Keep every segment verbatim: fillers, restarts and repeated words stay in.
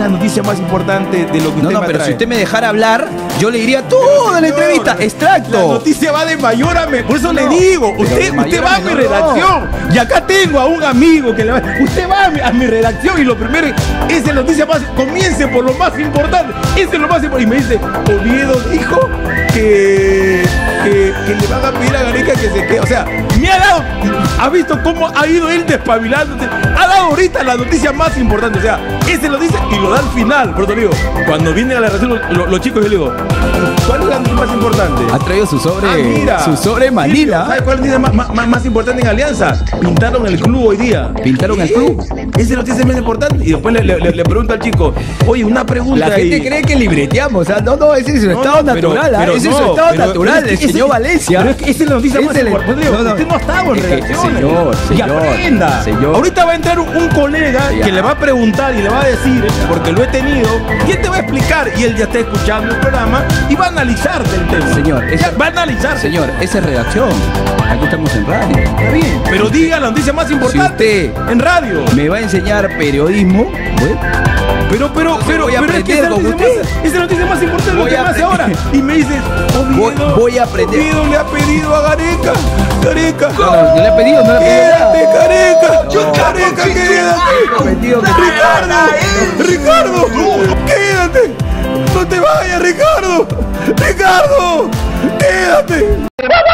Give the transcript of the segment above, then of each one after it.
la noticia más importante de lo que usted No, no, me pero trae. si usted me dejara hablar, yo le diría toda la entrevista, extracto. La noticia va de mayor a menor. Por eso No, le digo, pero usted, de mayor usted a va a mi menor, redacción. Y acá tengo a un amigo que le va. Usted va a mi, a mi redacción y lo primero es la noticia más. Comience por lo más importante. Ese es lo más importante. Y me dice, Oviedo dijo que, que, que le van a pedir a Gareca que se quede. O sea, me ha dado. ¿Ha visto cómo ha ido él despabilándose? Ha dado ahorita la noticia más importante. O sea, ese lo dice y lo da al final. Por eso digo, cuando vienen a la redacción los, los, los chicos, yo le digo, ¿cuál es la noticia más importante? Ha traído su sobre, Ah, mira. su sobre Manila. ¿Sabes cuál es la noticia más, más, más importante en Alianza? Pintaron el club hoy día. Pintaron el club. Esa es la noticia más importante. Y después le, le, le pregunto al chico, oye, una pregunta. La gente y... cree que libreteamos, o sea, no, no, ese es su No, estado no, pero- natural, ¿ah? pero ese es no, su estado pero- natural, pero es que el señor ese- Valencia. Pero es que esa es la noticia más Ese le- importante. no, no. Usted no ha estado en Es que, redacciones. señor, Y señor, aprenda. señor. Ahorita va a entrar un, un colega Ya. que le va a preguntar y le va a decir, porque lo he tenido, y él te va a explicar, y él ya está escuchando el programa, y va a analizarte el tema. Señor, Ya, esa- va a analizar. Señor, esa es redacción. Aquí estamos en radio. Está bien, pero diga la noticia más importante usted- en radio. Me va a enseñar periodismo, ¿bueno? Pero, pero, pero, voy a pero es que aprender esa con noticia usted. más- esa es la noticia más importante de lo Voy que a me hace ahora. aprender. Y me dices, Oviedo, Voy- voy a aprender. Oviedo le ha pedido a Gareca, Gareca. No, no, no le he pedido, no le he pedido nada. Quédate, Gareca, No. Gareca, quédate. Prometido que- Ricardo, Ricardo, quédate. No te vayas, Ricardo. Ricardo, quédate.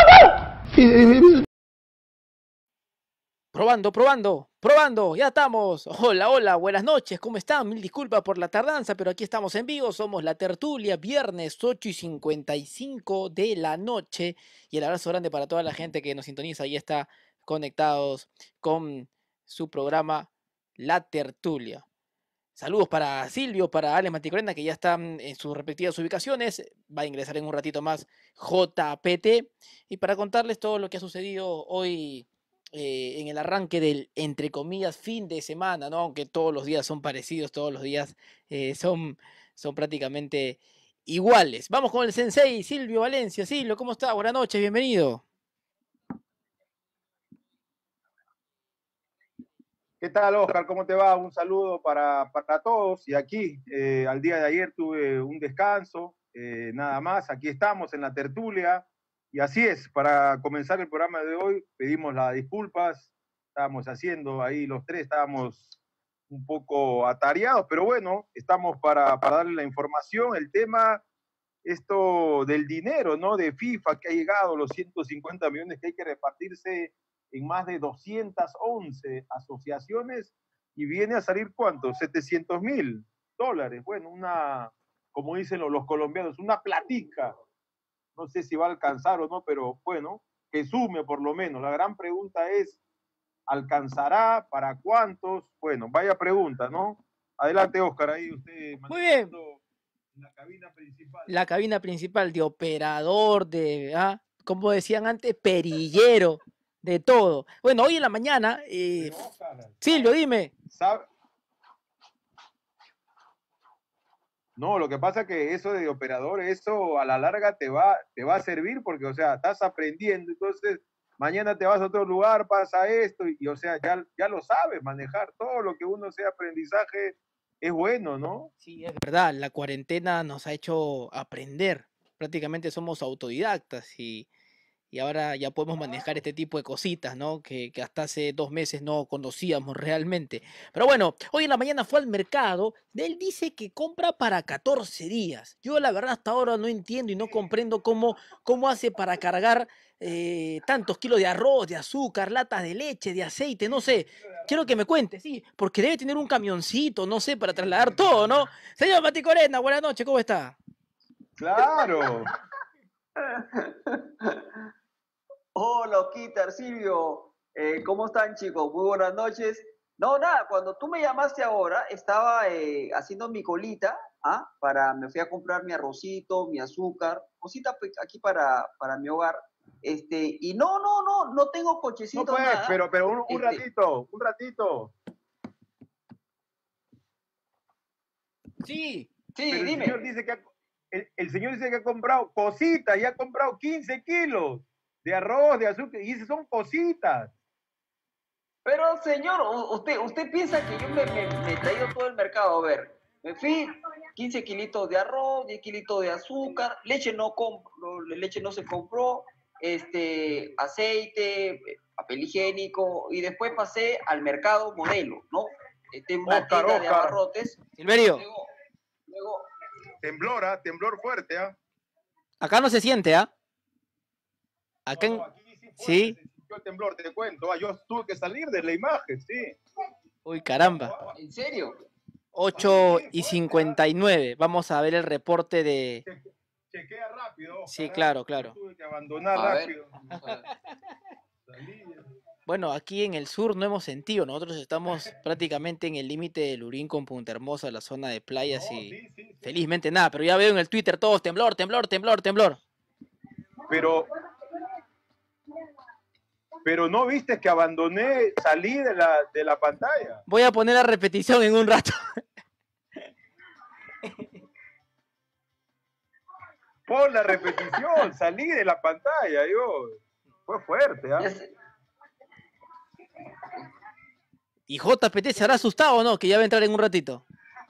Probando, probando, probando, ya estamos. Hola, hola, buenas noches, ¿cómo están? Mil disculpas por la tardanza, pero aquí estamos en vivo. Somos La Tertulia, viernes ocho y cincuenta y cinco de la noche. Y el abrazo grande para toda la gente que nos sintoniza y está conectados con su programa La Tertulia. Saludos para Silvio, para Alex Maticorena, que ya están en sus respectivas ubicaciones. Va a ingresar en un ratito más J P T. Y para contarles todo lo que ha sucedido hoy eh, en el arranque del, entre comillas, fin de semana, ¿no? Aunque todos los días son parecidos, todos los días eh, son, son prácticamente iguales. Vamos con el sensei Silvio Valencia. Silvio, ¿cómo está? Buenas noches, bienvenido. ¿Qué tal, Oscar? ¿Cómo te va? Un saludo para, para todos. Y aquí, eh, al día de ayer tuve un descanso, eh, nada más. Aquí estamos en la tertulia. Y así es, para comenzar el programa de hoy, pedimos las disculpas. Estábamos haciendo ahí los tres, estábamos un poco atareados, pero bueno, estamos para, para darle la información. El tema, esto del dinero, ¿no? De FIFA, que ha llegado, los ciento cincuenta millones que hay que repartirse en más de doscientas once asociaciones, y viene a salir ¿cuánto? setecientos mil dólares. Bueno, una, como dicen los, los colombianos, una platica. No sé si va a alcanzar o no, pero bueno, que sume por lo menos. La gran pregunta es, ¿alcanzará? ¿Para cuántos? Bueno, vaya pregunta, ¿no? Adelante, Oscar, ahí usted. Muy bien. La cabina principal. La cabina principal de operador, de, ¿ah? como decían antes, perillero, de todo. Bueno, hoy en la mañana, eh, Pero, Oscar, Silvio, dime. ¿sabe? No, lo que pasa es que eso de operador, eso a la larga te va, te va a servir porque, o sea, estás aprendiendo, entonces mañana te vas a otro lugar, pasa esto, y, y o sea, ya, ya lo sabes manejar. Todo lo que uno sea aprendizaje es bueno, ¿no? Sí, es verdad, la cuarentena nos ha hecho aprender. Prácticamente somos autodidactas y, y ahora ya podemos manejar este tipo de cositas, ¿no? Que, que hasta hace dos meses no conocíamos realmente. Pero bueno, hoy en la mañana fue al mercado. Él dice que compra para catorce días. Yo la verdad hasta ahora no entiendo y no comprendo cómo, cómo hace para cargar eh, tantos kilos de arroz, de azúcar, latas de leche, de aceite, no sé. Quiero que me cuente, sí, porque debe tener un camioncito, no sé, para trasladar todo, ¿no? Señor Maticorena, buenas noches, ¿cómo está? Claro. Hola, Osquitar, Silvio, eh, ¿cómo están, chicos? Muy buenas noches. No, nada, cuando tú me llamaste ahora, estaba eh, haciendo mi colita, ¿ah? Para, me fui a comprar mi arrocito, mi azúcar, cosita pues, aquí para, para mi hogar. Este, y no, no, no, no tengo cochecito, No, pues, nada. pero, pero un, un Este, ratito, un ratito. Sí, Sí, Pero el dime. señor dice que ha, el, el señor dice que ha comprado cositas y ha comprado quince kilos de arroz, de azúcar, y esas son cositas. Pero, señor, u- usted, usted piensa que yo me, me, me he traído todo el mercado. A ver, En fin, quince kilitos de arroz, diez kilitos de azúcar, leche no, compro, leche no se compró, este, aceite, papel higiénico, y después pasé al mercado Modelo, ¿no? Este, una Oscar, tienda de Oscar. abarrotes. Silverio, Luego, luego, Temblor, ¿ah? Temblor fuerte, ¿ah? acá no se siente, ¿ah? Acá No, en... no, aquí sí fuerte, Sí. se sintió el temblor, te cuento. Ah, yo tuve que salir de la imagen, sí. Uy, caramba. ¿en serio? ocho y cincuenta y nueve. Vamos a ver el reporte de... Che- Chequea rápido. Oscar, Sí, ¿ah? claro, claro. Tuve que abandonar A ver. rápido. Vamos a ver. Salí. Bueno, aquí en el sur no hemos sentido. Nosotros estamos prácticamente en el límite de Lurín con Punta Hermosa, la zona de playas No, y sí, sí, sí. felizmente nada. Pero ya veo en el Twitter todos temblor, temblor, temblor, temblor. Pero, pero no viste que abandoné, salí de la, de la pantalla. Voy a poner la repetición en un rato. Pon la repetición, salí de la pantalla, yo. Fue fuerte, ¿ah? Ya sé. ¿Y J P T se habrá asustado o no? Que ya va a entrar en un ratito.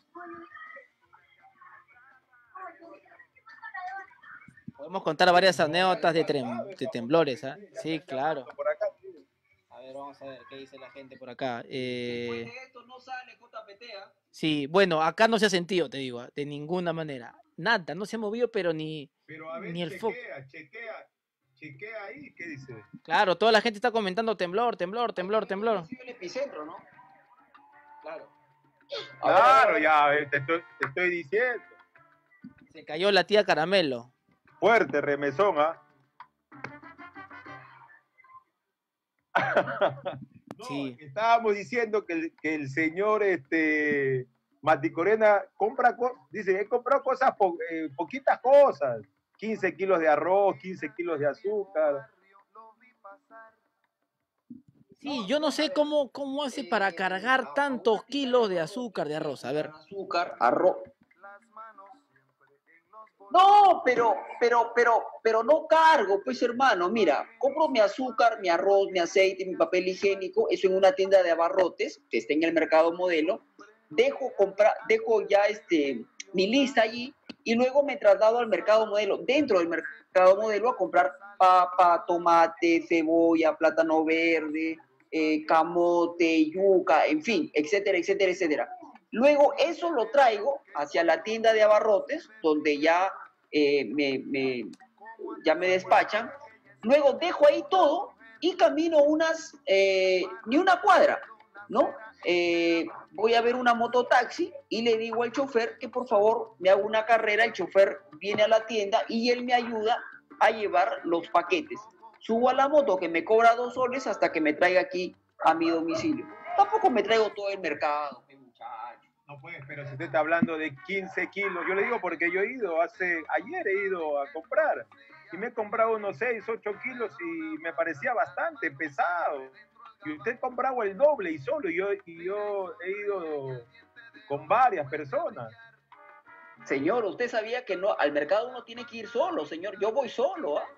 Podemos contar varias anécdotas de, trem- de temblores, ¿ah? Sí, claro. Por acá, sí. A ver, vamos a ver qué dice la gente por acá. Eh, Después de esto no sale J P T, ¿ah? sí, bueno, acá no se ha sentido, te digo, ¿ah? De ninguna manera. Nada, no se ha movido, pero ni... Pero a ver, Ni el foco. chequea, chequea, chequea ahí, ¿qué dice? Claro, toda la gente está comentando temblor, temblor, temblor, temblor. Ha sido el epicentro, ¿no? Claro. Claro, ya, eh, te estoy, te estoy diciendo. Se cayó la tía Caramelo. Fuerte remesón, ¿ah? No, Sí. que estábamos diciendo que el, que el señor este, Mati Corena compra, co- dice, he comprado cosas, po- eh, poquitas cosas, quince kilos de arroz, quince kilos de azúcar. Sí, yo no sé cómo, cómo hace para cargar tantos kilos de azúcar de arroz. A ver, Azúcar, arroz. No, pero, pero, pero, pero no cargo, pues hermano, mira, compro mi azúcar, mi arroz, mi aceite, mi papel higiénico, eso en una tienda de abarrotes, que está en el mercado Modelo, dejo comprar, dejo ya este, mi lista allí, y luego me traslado al mercado Modelo, dentro del mercado Modelo, a comprar papa, tomate, cebolla, plátano verde, eh, camote, yuca, en fin, etcétera, etcétera, etcétera. Luego eso lo traigo hacia la tienda de abarrotes, donde ya, eh, me, me- ya me despachan. Luego dejo ahí todo y camino unas, eh, ni una cuadra, ¿no? Eh, voy a ver una mototaxi y le digo al chofer que por favor me haga una carrera. El chofer viene a la tienda y él me ayuda a llevar los paquetes. Subo a la moto que me cobra dos soles hasta que me traiga aquí a mi domicilio. Tampoco me traigo todo el mercado, mi muchacho. No puedes, pero si usted está hablando de quince kilos, yo le digo porque yo he ido, hace, ayer he ido a comprar y me he comprado unos seis, ocho kilos y me parecía bastante pesado. Y usted compraba el doble y solo, y yo, y yo he ido con varias personas. Señor, usted sabía que no, al mercado uno tiene que ir solo, señor. Yo voy solo, ¿ah?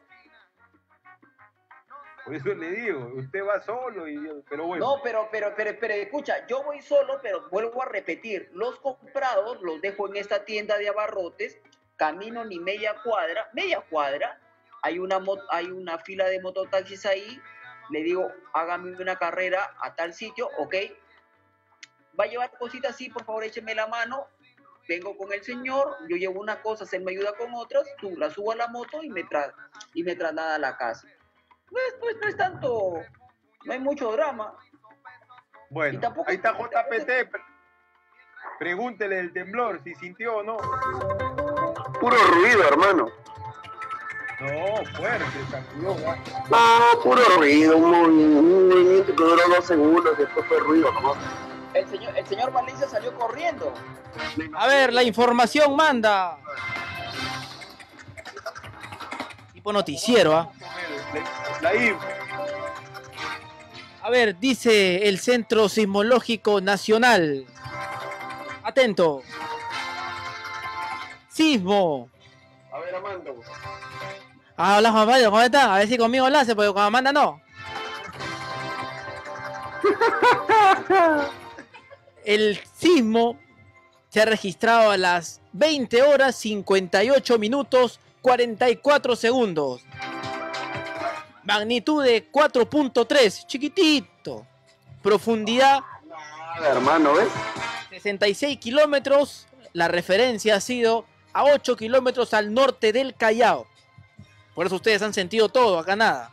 Por eso le digo, usted va solo, y yo- pero bueno. No, pero, pero, pero, pero, escucha, yo voy solo, pero vuelvo a repetir, los comprados los dejo en esta tienda de abarrotes, camino ni media cuadra, media cuadra, hay una, mo- hay una fila de mototaxis ahí, le digo, hágame una carrera a tal sitio, ok, va a llevar cositas así, por favor, écheme la mano, vengo con el señor, yo llevo unas cosas, él me ayuda con otras, tú la subo a la moto y me, tra y me traslada a la casa. No es, no es, no es tanto, no hay mucho drama. Bueno, Y tampoco- ahí está J P T. pre- Pregúntele del temblor, si sintió o no. Puro ruido, hermano. No, fuerte, sacudió. ¿ah? No, puro ruido, un, movi- un movimiento que duró dos segundos, después fue ruido, ¿no? El señor, el señor Valencia salió corriendo. a ver, la información manda. Tipo noticiero, ¿ah? La, la info. A ver, dice el Centro Sismológico Nacional. Atento. Sismo. A ver, Amando. Ah, hola Juan Pablo, ¿cómo están? A ver si conmigo lo hace, porque con Amanda no. El sismo se ha registrado a las veinte horas cincuenta y ocho minutos cuarenta y cuatro segundos. Magnitud de cuatro punto tres, chiquitito. Profundidad Nada, hermano, ¿ves? sesenta y seis kilómetros. La referencia ha sido a ocho kilómetros al norte del Callao. Por eso ustedes han sentido todo, acá nada.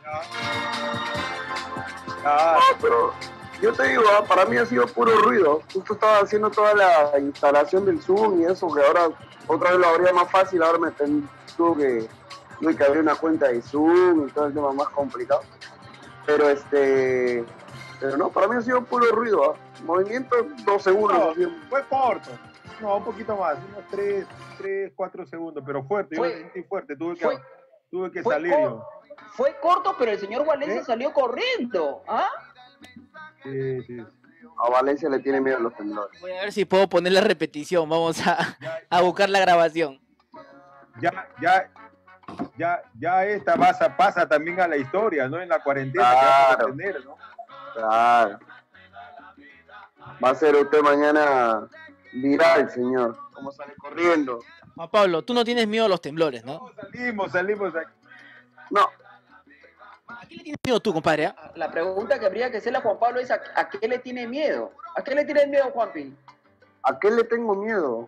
Ah, No, pero yo te digo, ah, para mí ha sido puro ruido. Justo estaba haciendo toda la instalación del Zoom y eso, que ahora otra vez lo habría más fácil, ahora me ten- tuve que, tuve que abrir una cuenta de Zoom y todo el tema más complicado. Pero este, pero no, para mí ha sido puro ruido, ah. Movimiento dos segundos. no, así. fue corto. No, un poquito más, unos tres, tres, cuatro segundos, pero fuerte. Yo Fue- me sentí fuerte, tuve que, fue- tuve que Fue, salir cor- yo. fue corto, pero el señor Valencia ¿Eh? salió corriendo. ¿Ah? Sí, sí. A Valencia le tiene miedo a los temblores. Voy a ver si puedo poner la repetición. Vamos a, a buscar la grabación. Ya, ya, ya, ya esta pasa, pasa también a la historia, ¿no? En la cuarentena que vamos a Claro. tener, ¿no? Claro. Va a ser usted mañana viral, señor. ¿Cómo sale corriendo? Juan Pablo, tú no tienes miedo a los temblores, ¿no? No, salimos, salimos. aquí. No, ¿A qué le tienes miedo tú, compadre? ah? La pregunta que habría que hacerle a Juan Pablo es: ¿a, a qué le tiene miedo? ¿A qué le tiene miedo, Juanpi? ¿a qué le tengo miedo?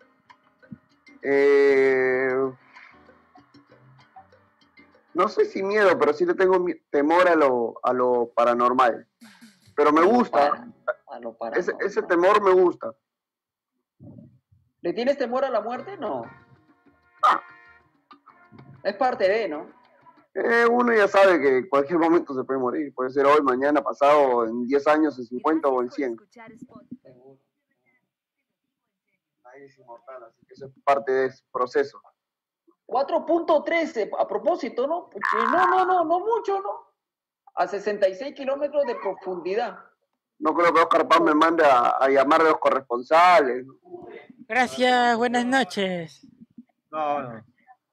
Eh, no sé si miedo, pero sí le tengo mi- temor a lo, a lo paranormal. Pero me gusta. A lo Ese, paranormal. ese temor me gusta. ¿Le tienes temor a la muerte? No. Ah. Es parte de, ¿no? Eh, uno ya sabe que en cualquier momento se puede morir. Puede ser hoy, mañana, pasado, en diez años, en cincuenta o en cien. Nadie es inmortal, así que eso es parte de ese proceso. cuatro punto trece, a propósito, ¿no? Porque no, no, no, no mucho, ¿no? A sesenta y seis kilómetros de profundidad. No creo que Oscar Paz me mande a, a llamar a los corresponsales. Gracias, buenas noches. No, no.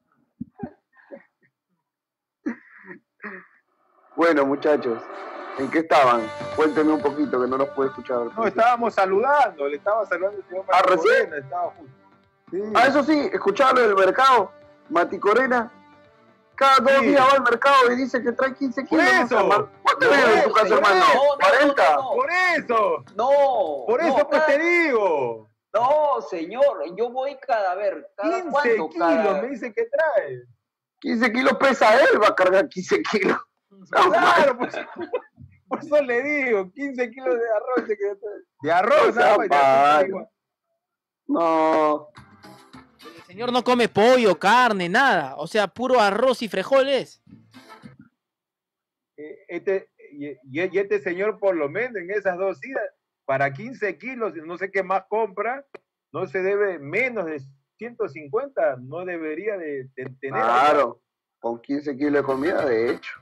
Bueno, muchachos, ¿en qué estaban? Cuéntenme un poquito, que no los puedo escuchar. No, estábamos saludando, le estaba saludando el señor Ah, Mati ¿recién? Corena, estaba justo. Sí. Ah, eso sí, escuchaba lo del mercado. Mati Corena, cada dos Sí. días va al mercado y dice que trae quince Por kilos. eso. No, hermano. ¿Cuánto Por viene en tu eso, casa, por hermano? eso. No, no, ¿cuarenta? no, no. Por eso, No. por eso no, pues cada- te digo. No, señor, yo voy cada ver, cada quince cuánto, kilos cada... me dice que trae. quince kilos pesa él, va a cargar quince kilos. Claro, pues, por eso le digo, quince kilos de arroz. dice que trae. De arroz, O sea, nada más, de padre. arroz, No, El señor no come pollo, carne, nada. O sea, puro arroz y frijoles. Eh, Este, y, y este señor, por lo menos en esas dos idas, para quince kilos, no sé qué más compra, no se debe menos de ciento cincuenta, no debería de, de tener. claro, con quince kilos de comida, de hecho.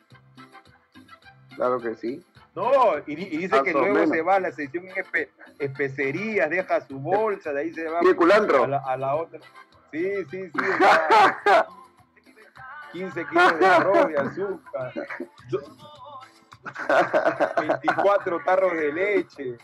Claro que sí. No, y, y dice Más que o luego menos. se va a la sección en espe- especerías, deja su bolsa, de ahí se va ¿Y el culantro? a la, a la otra. Sí, sí, sí. o sea, quince kilos de arroz y azúcar. do- veinticuatro tarros de leche.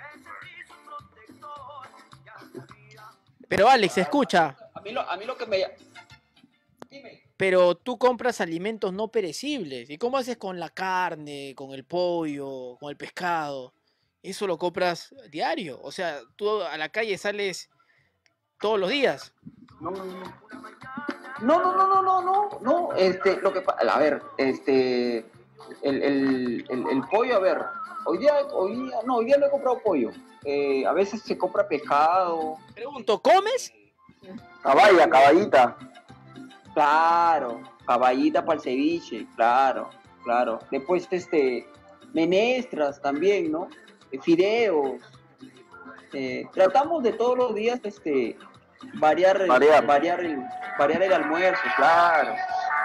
Pero Alex, escucha. A mí lo, a mí lo que me... Dime. Pero tú compras alimentos no perecibles. ¿Y cómo haces con la carne, con el pollo, con el pescado? Eso lo compras diario. O sea, tú a la calle sales todos los días. No, no, no. No, no, no, no, no, no, no, este, lo que pa- a ver, este, el, el, el, el pollo, a ver, hoy día, hoy día, no, hoy día no he comprado pollo, eh, a veces se compra pescado, Pregunto, ¿comes? Caballa, caballita. claro, caballita para el ceviche, claro, claro, después, este, menestras también, ¿no? Eh, fideos, eh, tratamos de todos los días, este, variar, el- Variar. variar el, variar el almuerzo, claro.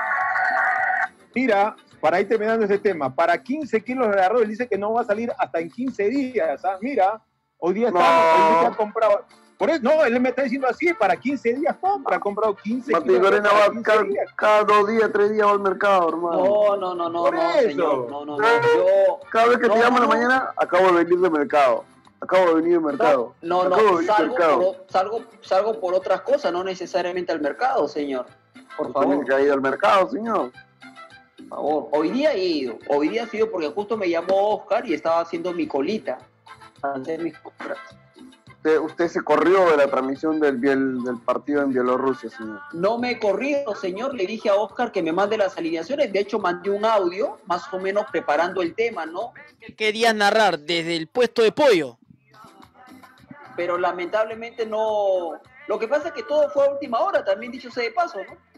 Mira, para ir terminando ese tema, para quince kilos de arroz, él dice que no va a salir hasta en quince días. ¿Ah? Mira, hoy día No. estamos, hoy día ha comprado. Por eso, no, él me está diciendo así, para quince días compra, ha comprado quince Mati kilos de Corena arroz va para quince cada, días. cada dos días, tres días va al mercado, hermano. No, no, no, no, Por no, eso. señor, no, no, no, yo... Cada vez que No, te llamo en la no. mañana, acabo de venir del mercado. Acabo de venir al mercado. No, no, Acabo no de venir al salgo, mercado. por, salgo, salgo por otras cosas, no necesariamente al mercado, señor. Por ¿Usted tiene favor, que ha ido al mercado, señor? por favor. Hoy día he ido, hoy día he ido porque justo me llamó Oscar y estaba haciendo mi colita para hacer mis compras. Usted, usted se corrió de la transmisión del, biel, del partido en Bielorrusia, señor. No me he corrido, señor, le dije a Oscar que me mande las alineaciones, de hecho mandé un audio, más o menos preparando el tema, ¿no? ¿Qué querías narrar desde el puesto de pollo? Pero lamentablemente no... Lo que pasa es que todo fue a última hora, también dicho sea de paso, ¿no?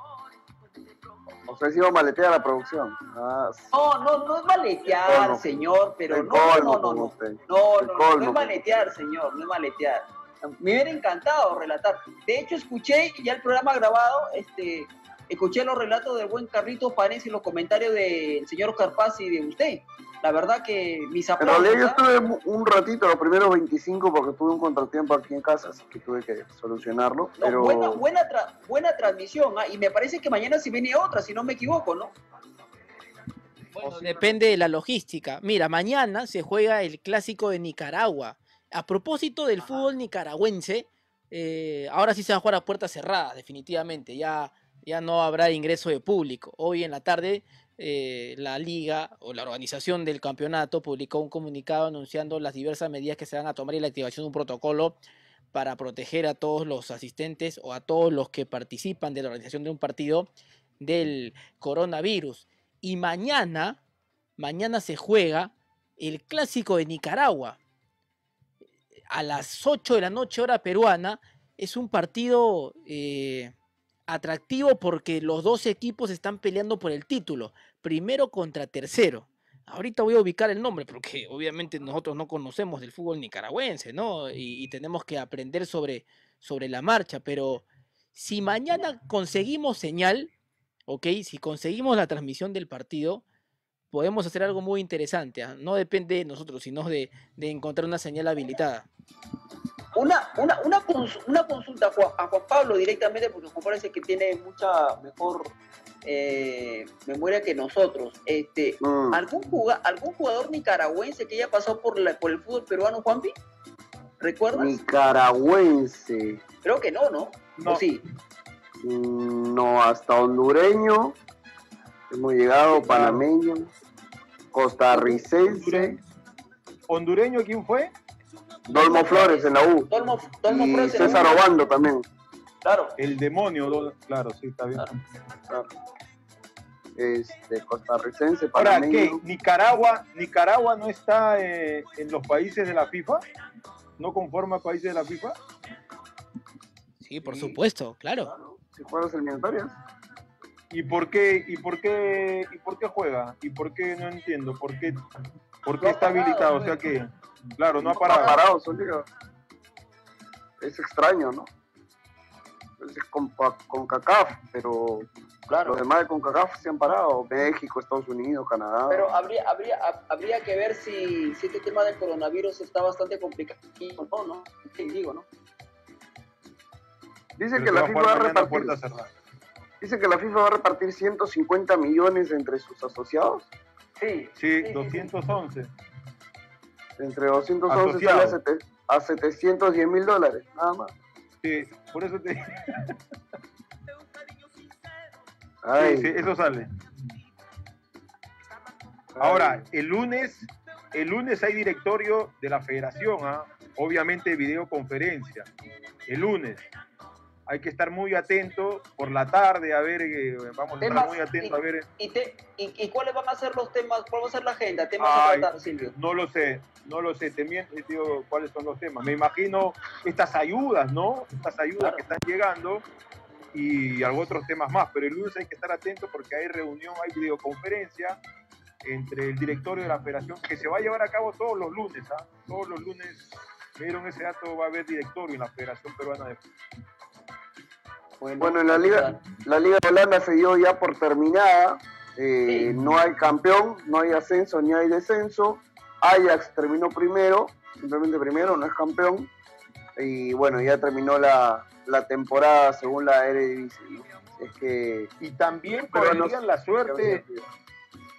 O sea, se iba a maletear la producción. Ah, No, no, no es maletear, colmo. señor, pero El no, colmo no, no, con no, usted. no, El no, no, colmo no es con maletear, señor, no es maletear. Me hubiera encantado relatar. De hecho, escuché ya el programa grabado, este, escuché los relatos del buen Carlitos Panes y los comentarios del señor Oscar Paz y de usted. La verdad que mis En aplausos. realidad yo ¿ah? estuve un ratito, los primeros veinticinco, porque tuve un contratiempo aquí en casa, así que tuve que solucionarlo. No, Pero buena, buena, tra- buena transmisión, ¿ah? Y me parece que mañana se viene otra, si no me equivoco, ¿no? Bueno, depende de la logística. Mira, mañana se juega el clásico de Nicaragua. A propósito del fútbol nicaragüense, eh, ahora sí se va a jugar a puertas cerradas, definitivamente. Ya, ya no habrá ingreso de público. Hoy en la tarde, eh, la liga o la organización del campeonato publicó un comunicado anunciando las diversas medidas que se van a tomar y la activación de un protocolo para proteger a todos los asistentes o a todos los que participan de la organización de un partido del coronavirus. Y mañana, mañana se juega el clásico de Nicaragua. A las ocho de la noche, hora peruana, es un partido eh, atractivo porque los dos equipos están peleando por el título, primero contra tercero. Ahorita voy a ubicar el nombre porque obviamente nosotros no conocemos del fútbol nicaragüense, ¿no? Y, y tenemos que aprender sobre, sobre la marcha, pero si mañana conseguimos señal, ¿ok? Si conseguimos la transmisión del partido, podemos hacer algo muy interesante, ¿eh? No depende de nosotros, sino de, de encontrar una señal habilitada. Una, una, una, cons- una consulta a Juan, a Juan Pablo directamente, porque Juan Pablo es el que tiene mucha mejor eh, memoria que nosotros. Este, mm, ¿algún, juga- ¿Algún jugador nicaragüense que haya pasado por, la, por el fútbol peruano, Juanpi? ¿Recuerdas? nicaragüense. Creo que no, ¿no? No. ¿O sí? Mm, no, hasta hondureño. Hemos llegado, Claro. panameño, costarricense, ¿Hondureño quién fue? Dolmo Flores en la U. Dolmo, Dolmo Y Flores en la César U. Obando también. Claro. El demonio, do- claro, sí, está bien. Claro. Claro. Este, costarricense, Ahora, ¿qué? panameño. ¿Nicaragua, Nicaragua no está eh, en los países de la FIFA? ¿No conforma países de la FIFA? Sí, por Sí. supuesto, claro. Si juegas eliminatorias. ¿Y por qué, y por qué, y por qué juega? ¿Y por qué? No entiendo. ¿Por qué, por qué No ha está parado, habilitado? O pues. sea que, claro, no ha Está parado. parado, su liga. Es extraño, ¿no? Es con, con CACAF, pero Claro. los demás de CONCACAF se han parado. México, Estados Unidos, Canadá. Pero habría, habría, hab- habría que ver si, si este tema del coronavirus está bastante complicado o no, ¿no? Sí, digo, ¿no? Dice Pero que se la va a FIFA jugar va a mañana a repartir. puerta cerrada. Dice que la FIFA va a repartir ciento cincuenta millones entre sus asociados. Sí. Sí, doscientos once. Entre doscientos once sale a, Asociados. sete- a setecientos diez mil dólares, nada más. Sí, por eso te Ay, sí, sí, eso sale. Ahora, el lunes, el lunes hay directorio de la federación, ¿ah? Obviamente videoconferencia. El lunes. Hay que estar muy atento por la tarde, a ver, eh, vamos a estar Temas muy atentos a ver. ¿Y, te, y, y cuáles van a ser los temas? ¿Cuál va a ser la agenda? ¿Temas Ay, a tratar, Silvio? No lo sé, no lo sé, te miento y te digo cuáles son los temas. Me imagino estas ayudas, ¿no? Estas ayudas Claro. que están llegando y algo otros temas más, pero el lunes hay que estar atento porque hay reunión, hay videoconferencia entre el directorio de la federación que se va a llevar a cabo todos los lunes, ¿ah? Todos los lunes, me dieron ese dato, va a haber directorio en la Federación Peruana de Fútbol. bueno, en la liga, la liga de Holanda se dio ya por terminada. Eh, Sí. No hay campeón, no hay ascenso ni hay descenso. Ajax terminó primero, simplemente primero, no es campeón. Y bueno, ya terminó la, la temporada según la Eredivisie, ¿no? Es que Y también Pero correrían no- la suerte,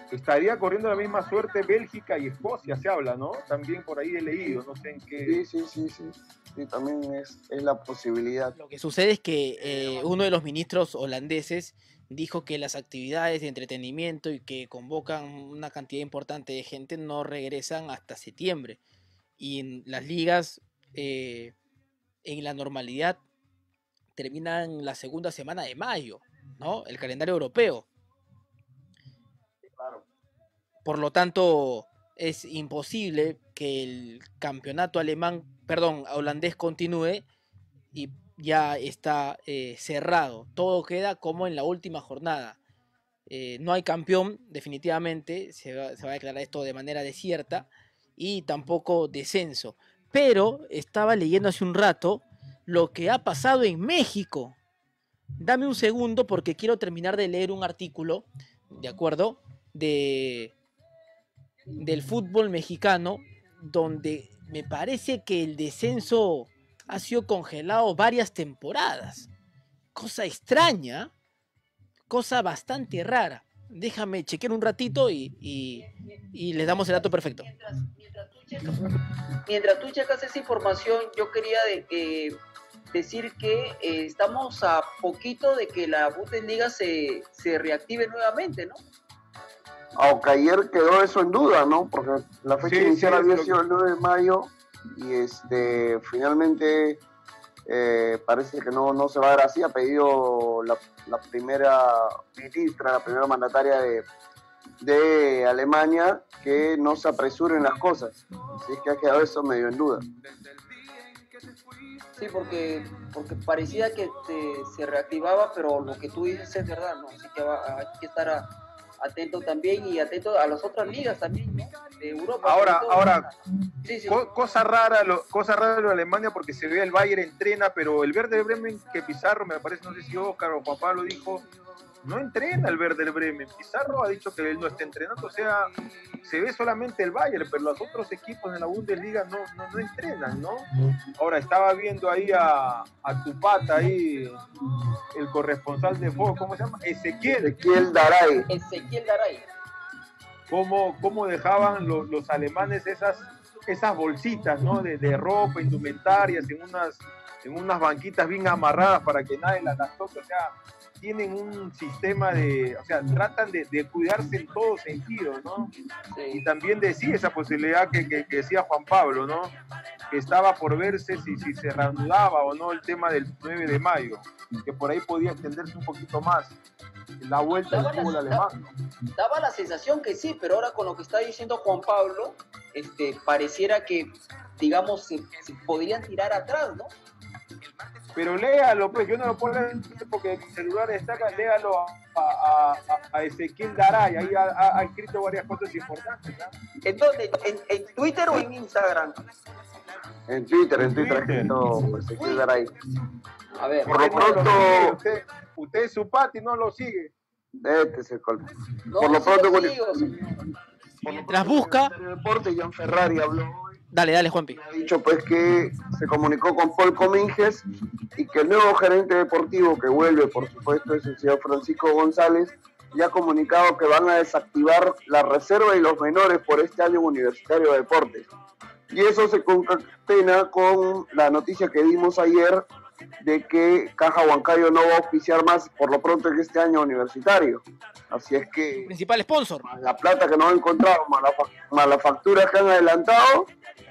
estaría corriendo la misma suerte Bélgica y Escocia, se habla, ¿no? También por ahí he leído, no sé en qué. Sí, sí, sí, sí. Sí, también es, es la posibilidad. Lo que sucede es que eh, uno de los ministros holandeses dijo que las actividades de entretenimiento y que convocan una cantidad importante de gente no regresan hasta septiembre. Y en las ligas, eh, en la normalidad, terminan la segunda semana de mayo, ¿no? El calendario europeo. Claro. Por lo tanto, es imposible que el campeonato alemán, perdón, holandés continúe y ya está eh, cerrado. Todo queda como en la última jornada. Eh, no hay campeón, definitivamente, se va, se va a declarar esto de manera desierta, y tampoco descenso. Pero estaba leyendo hace un rato lo que ha pasado en México. Dame un segundo porque quiero terminar de leer un artículo, ¿de acuerdo? De, del fútbol mexicano, donde me parece que el descenso ha sido congelado varias temporadas. Cosa extraña, cosa bastante rara. Déjame chequear un ratito y, y, y les damos el dato perfecto. Mientras, mientras, tú checas, mientras tú checas esa información, yo quería de, eh, decir que eh, estamos a poquito de que la Bundesliga se, se reactive nuevamente, ¿no? Aunque ayer quedó eso en duda, ¿no? Porque la fecha Sí, inicial sí, había lo- sido el nueve de mayo y este finalmente eh, parece que no, no se va a dar así. Ha pedido la, la primera ministra, la primera mandataria de, de Alemania que no se apresuren las cosas. Así es que ha quedado eso medio en duda. Sí, porque, porque parecía que te- se reactivaba, pero lo que tú dices es verdad, ¿no? Así que va- hay que estar a- atento también y atento a las otras ligas también, ¿no? De Europa. Ahora, sobre todo. ahora, Sí, sí. Co- cosa rara, lo, cosa rara de Alemania porque se ve el Bayern entrena, pero el Werder Bremen que Pizarro, me parece, no sé si Oscar o Juan Pablo dijo, no entrena el Werder Bremen. Pizarro ha dicho que él no está entrenando, o sea, se ve solamente el Bayern, pero los otros equipos en la Bundesliga no, no, no entrenan, ¿no? Ahora estaba viendo ahí a, a tu pata ahí, el corresponsal de Fox, ¿cómo se llama? Ezequiel, Ezequiel Daray. Ezequiel Garay. cómo, cómo dejaban los, los alemanes esas, esas bolsitas, ¿no? de, de ropa, indumentarias, en unas, en unas banquitas bien amarradas para que nadie las, las toque. O sea, tienen un sistema de, o sea, tratan de, de cuidarse en todo sentido, ¿no? Y también decía esa posibilidad que, que, que decía Juan Pablo, ¿no? Que estaba por verse si, si se reanudaba o no el tema del nueve de mayo, que por ahí podía extenderse un poquito más la vuelta del Daba la- fútbol alemán, ¿no? Daba la sensación que sí, pero ahora con lo que está diciendo Juan Pablo, este, pareciera que, digamos, se, se podrían tirar atrás, ¿no? Pero léalo, pues, yo no lo puedo leer porque mi celular está acá, léalo a, a, a, a Ezequiel Daray, ahí ha, ha- ha escrito varias cosas importantes, ¿no? ¿En dónde? ¿En, en Twitter o en Instagram? En Twitter, en Twitter ha Twitter. escrito Ezequiel Daray. A ver, Por lo Usted no lo pronto- sigue, usted, usted es su pati, no lo sigue. Este es el col- no, por lo sí pronto, lo bueno, sigo, señor. Mientras busca, el deporte, Jan Ferrari habló hoy. dale, dale, Juanpi. Ha dicho pues que se comunicó con Paul Cominges y que el nuevo gerente deportivo que vuelve, por supuesto, es el señor Francisco González, ya ha comunicado que van a desactivar la reserva y los menores por este año universitario de deportes. Y eso se concatena con la noticia que dimos ayer de que Caja Huancayo no va a auspiciar más por lo pronto en este año universitario. Así es que Principal sponsor. más la plata que no han encontrado, más la, fa- más las facturas que han adelantado,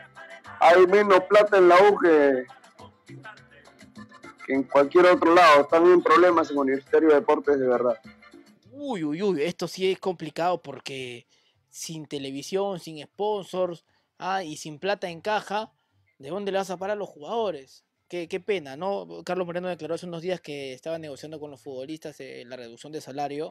hay menos plata en la U que, que en cualquier otro lado. Están en problemas en Universitario de Deportes de verdad. Uy, uy, uy, esto sí es complicado porque sin televisión, sin sponsors, ah, y sin plata en caja, ¿de dónde le vas a parar a los jugadores? Qué, qué pena, ¿no? Carlos Moreno declaró hace unos días que estaba negociando con los futbolistas eh, la reducción de salario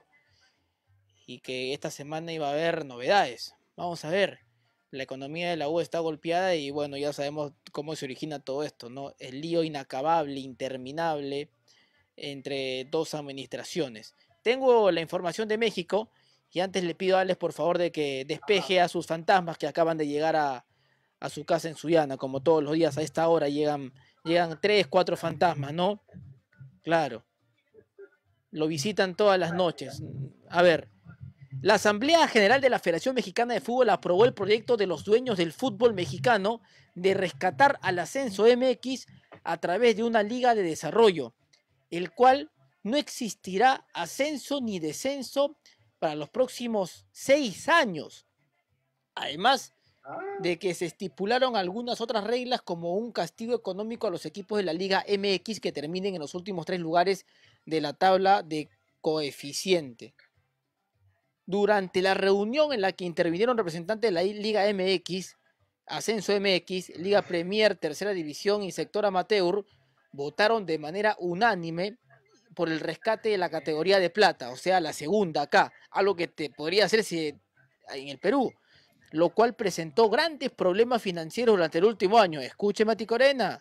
y que esta semana iba a haber novedades. Vamos a ver. La economía de la U está golpeada y bueno, ya sabemos cómo se origina todo esto, ¿no? El lío inacabable, interminable entre dos administraciones. Tengo la información de México y antes le pido a Alex por favor de que despeje a sus fantasmas que acaban de llegar a, a su casa en Sullana, como todos los días a esta hora llegan, llegan tres, cuatro fantasmas, ¿no? Claro. Lo visitan todas las noches. A ver, La Asamblea General de la Federación Mexicana de Fútbol aprobó el proyecto de los dueños del fútbol mexicano de rescatar al Ascenso M X a través de una liga de desarrollo, el cual no existirá ascenso ni descenso para los próximos seis años. Además de que se estipularon algunas otras reglas como un castigo económico a los equipos de la Liga M X que terminen en los últimos tres lugares de la tabla de coeficiente. Durante la reunión en la que intervinieron representantes de la Liga M X, Ascenso M X, Liga Premier, Tercera División y Sector Amateur, votaron de manera unánime por el rescate de la categoría de plata, o sea, la segunda acá, algo que te podría hacerse en el Perú, lo cual presentó grandes problemas financieros durante el último año. Escuche, Mati Corena.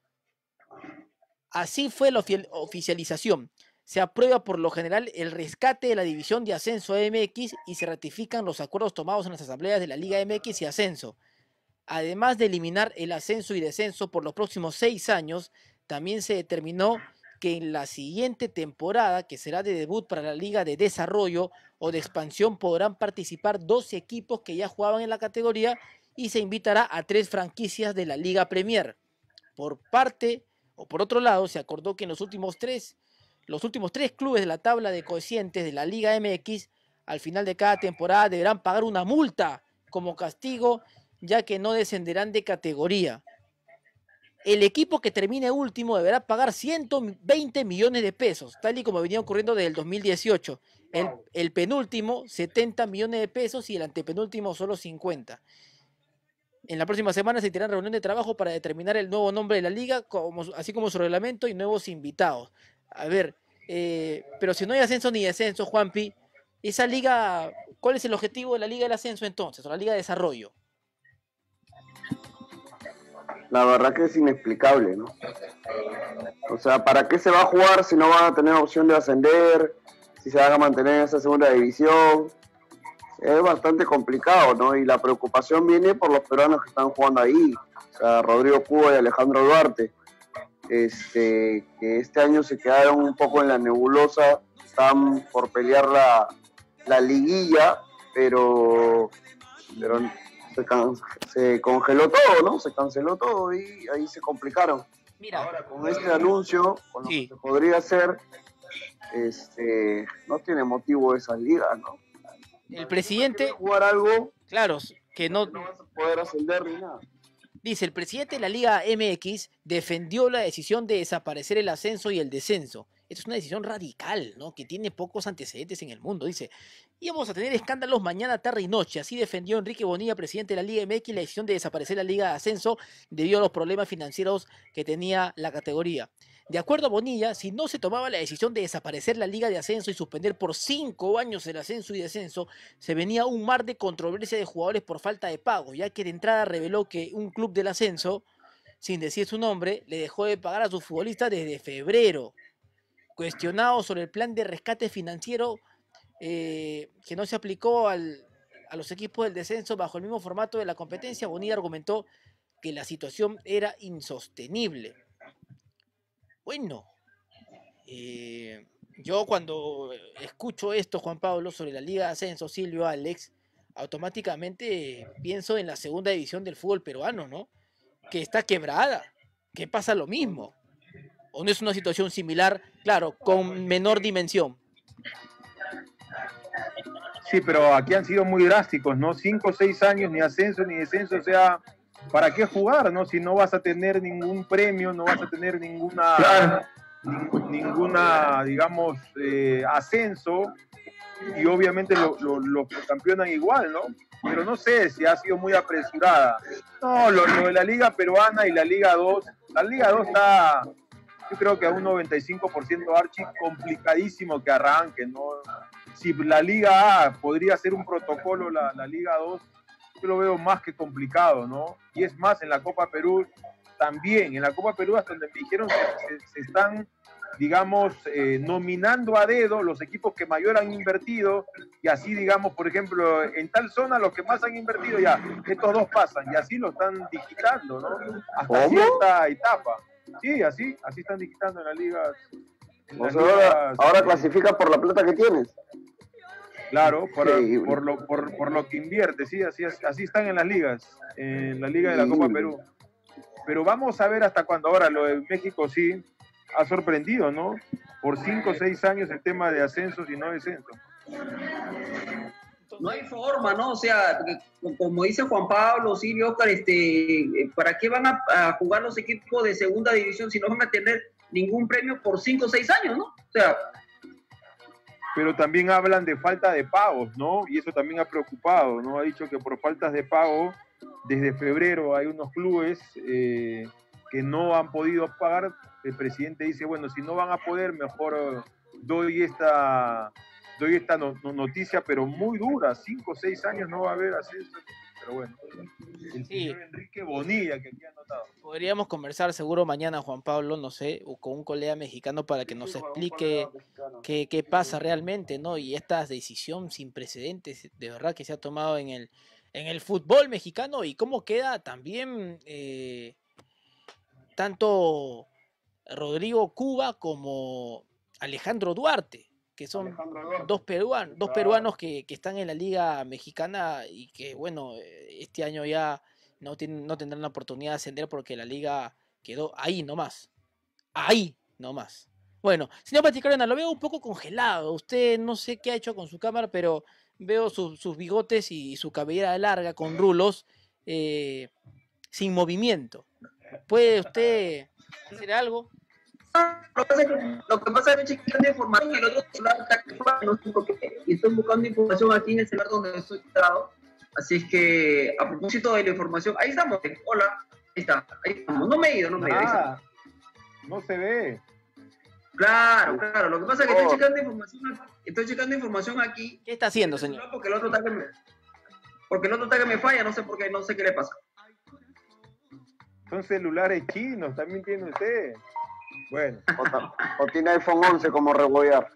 Así fue la oficialización. Se aprueba por lo general el rescate de la división de Ascenso M X y se ratifican los acuerdos tomados en las asambleas de la Liga M X y Ascenso. Además de eliminar el ascenso y descenso por los próximos seis años, también se determinó que en la siguiente temporada, que será de debut para la Liga de Desarrollo o de Expansión, podrán participar doce equipos que ya jugaban en la categoría y se invitará a tres franquicias de la Liga Premier. Por parte, o por otro lado, se acordó que en los últimos tres, los últimos tres clubes de la tabla de coeficientes de la Liga M X, al final de cada temporada deberán pagar una multa como castigo, ya que no descenderán de categoría. El equipo que termine último deberá pagar ciento veinte millones de pesos, tal y como venía ocurriendo desde el dos mil dieciocho. El, el penúltimo, setenta millones de pesos, y el antepenúltimo, solo cincuenta. En la próxima semana se tendrá reunión de trabajo para determinar el nuevo nombre de la liga, como, así como su reglamento y nuevos invitados. A ver, eh, pero si no hay ascenso ni descenso, Juanpi, esa liga, ¿cuál es el objetivo de la Liga del Ascenso entonces, o la Liga de Desarrollo? La verdad que es inexplicable, ¿no? O sea, ¿para qué se va a jugar si no van a tener opción de ascender? Si se van a mantener en esa segunda división. Es bastante complicado, ¿no? Y la preocupación viene por los peruanos que están jugando ahí. O sea, Rodrigo Cuba y Alejandro Duarte. Este, que este año se quedaron un poco en la nebulosa. Están por pelear la, la liguilla, pero... pero Se, can, se congeló todo, ¿no? Se canceló todo y ahí se complicaron. Mira, ahora con este anuncio, con lo sí. que se podría hacer, este, no tiene motivo esa liga, ¿no? El presidente jugar algo, claro, que no, no vas a poder ascender ni nada. Dice, el presidente de la Liga M X defendió la decisión de desaparecer el ascenso y el descenso. Esta es una decisión radical, ¿no? Que tiene pocos antecedentes en el mundo. Dice, íbamos a tener escándalos mañana, tarde y noche. Así defendió Enrique Bonilla, presidente de la Liga M X, la decisión de desaparecer la Liga de Ascenso debido a los problemas financieros que tenía la categoría. De acuerdo a Bonilla, si no se tomaba la decisión de desaparecer la Liga de Ascenso y suspender por cinco años el ascenso y descenso, se venía un mar de controversia de jugadores por falta de pago, ya que de entrada reveló que un club del ascenso, sin decir su nombre, le dejó de pagar a sus futbolistas desde febrero. Cuestionado sobre el plan de rescate financiero eh, que no se aplicó al, a los equipos del descenso bajo el mismo formato de la competencia, Bonilla argumentó que la situación era insostenible. Bueno, eh, yo cuando escucho esto, Juan Pablo, sobre la Liga de Ascenso, Silvio, Alex, automáticamente pienso en la segunda división del fútbol peruano, ¿no? Que está quebrada, que pasa lo mismo. ¿O no es una situación similar, claro, con menor dimensión? Sí, pero aquí han sido muy drásticos, ¿no? Cinco o seis años, ni ascenso ni descenso, o sea, ¿para qué jugar, no? Si no vas a tener ningún premio, no vas a tener ninguna, claro. ning, ninguna, digamos, eh, ascenso, y obviamente los lo, lo campeonan igual, ¿no? Pero no sé si ha sido muy apresurada. No, lo, lo de la Liga Peruana y la Liga dos, la Liga dos está... Yo creo que a un noventa y cinco por ciento archi complicadísimo que arranque, ¿no? Si la Liga A podría ser un protocolo, la, la Liga dos, yo lo veo más que complicado, ¿no? Y es más, en la Copa Perú también, en la Copa Perú hasta donde me dijeron que se, se están, digamos, eh, nominando a dedo los equipos que mayor han invertido, y así, digamos, por ejemplo, en tal zona los que más han invertido, ya, estos dos pasan, y así lo están digitando, ¿no? Hasta ¿Cómo? Cierta etapa. Sí, así, así están digitando en las ligas. En o las sea, ligas ahora, ahora clasifica por la plata que tienes. Claro, por, Increíble. por, lo, por, por lo que invierte, sí, así, así están en las ligas, en la Liga de la Copa Increíble. Perú. Pero vamos a ver hasta cuándo. Ahora, lo de México sí ha sorprendido, ¿no? Por cinco o seis años el tema de ascensos y no descensos. No hay forma, ¿no? O sea, porque, como dice Juan Pablo, Silvio, Oscar, este, ¿para qué van a, a jugar los equipos de segunda división si no van a tener ningún premio por cinco o seis años, ¿no? O sea, Pero también hablan de falta de pagos, ¿no? Y eso también ha preocupado, ¿no? Ha dicho que por faltas de pago, desde febrero hay unos clubes eh, que no han podido pagar. El presidente dice, bueno, si no van a poder, mejor eh, doy esta, doy esta no, no, noticia, pero muy dura, cinco o seis años no va a haber ascenso. Pero bueno, el Sí. señor Enrique Bonilla, que aquí ha notado. Podríamos conversar seguro mañana, Juan Pablo, no sé, o con un colega mexicano para que nos explique qué, qué pasa realmente, ¿no? Y esta decisión sin precedentes, de verdad, que se ha tomado en el, en el fútbol mexicano y cómo queda también eh, tanto Rodrigo Cuba como Alejandro Duarte, que son dos peruanos, dos peruanos que, que están en la Liga Mexicana y que, bueno, este año ya no, tienen, no tendrán la oportunidad de ascender porque la liga quedó ahí nomás. Ahí nomás. Bueno, señor Paticarena, lo veo un poco congelado. Usted no sé qué ha hecho con su cámara, pero veo su, sus bigotes y su cabellera larga con rulos eh, sin movimiento. ¿Puede usted hacer algo? Lo que pasa es que, lo que pasa es que estoy chequeando información y el otro celular está activado, no sé por qué, y estoy buscando información aquí en el celular donde estoy entrado. Así es que, a propósito de la información, ahí estamos. Hola, ahí está, ahí estamos. No me he ido, no me he ido. Ahí estamos. Ah, no se ve. Claro, claro. Lo que pasa es que estoy checando información, estoy checando información aquí. ¿Qué está haciendo, señor? Porque el otro está que me, porque el otro está que me falla, no sé por qué, no sé qué le pasa. Son celulares chinos, también tiene usted. Bueno. O, ta- o tiene iPhone once como rebollar.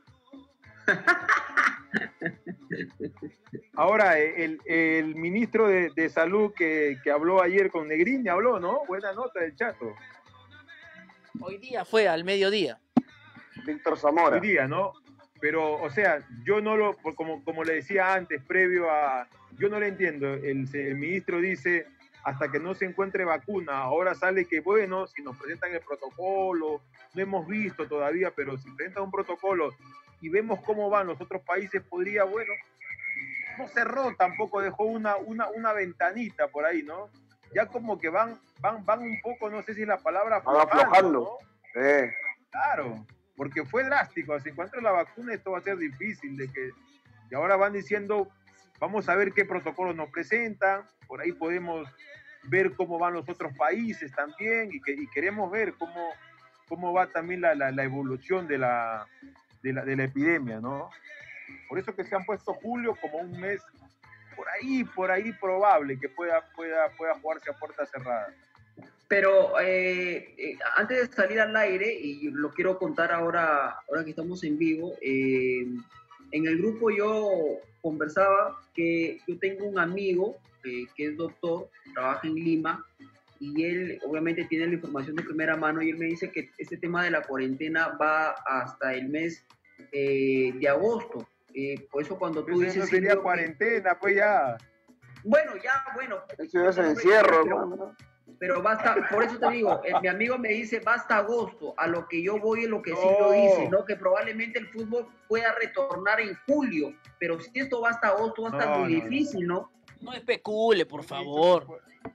Ahora, el, el ministro de, de Salud que, que habló ayer con Negrini, habló, ¿no? Buena nota del Chato. Hoy día fue al mediodía. Víctor Zamora. Hoy día, ¿no? Pero, o sea, yo no lo, como, como le decía antes, previo a, yo no le entiendo. El, el ministro dice, hasta que no se encuentre vacuna, ahora sale que, bueno, si nos presentan el protocolo, no hemos visto todavía, pero si presentan un protocolo y vemos cómo van los otros países, podría, bueno, no cerró tampoco, dejó una, una, una ventanita por ahí, ¿no? Ya como que van, van, van un poco, no sé si es la palabra, Van aflojando. ¿no? Sí. Claro, porque fue drástico, si encuentra la vacuna esto va a ser difícil, de que, y ahora van diciendo, vamos a ver qué protocolos nos presentan, por ahí podemos ver cómo van los otros países también, y, que, y queremos ver cómo, cómo va también la, la, la evolución de la, de, la, de la epidemia, ¿no? Por eso que se han puesto julio como un mes, por ahí, por ahí probable que pueda, pueda, pueda jugarse a puerta cerrada. Pero eh, eh, antes de salir al aire, y lo quiero contar ahora, ahora que estamos en vivo, eh, en el grupo yo conversaba que yo tengo un amigo eh, que es doctor, trabaja en Lima, y él obviamente tiene la información de primera mano, y él me dice que este tema de la cuarentena va hasta el mes eh, de agosto. Eh, por eso cuando tú Eso dices... no sería Silvio, cuarentena, pues ya. Bueno, ya, bueno. Eso es encierro, pero, hermano. pero basta, por eso te digo, eh, mi amigo me dice, basta agosto, a lo que yo voy es lo que No. Silvio dice, ¿no? Que probablemente el fútbol pueda retornar en julio, pero si esto va hasta agosto va a estar No, muy no, difícil, ¿no? No especule, por favor.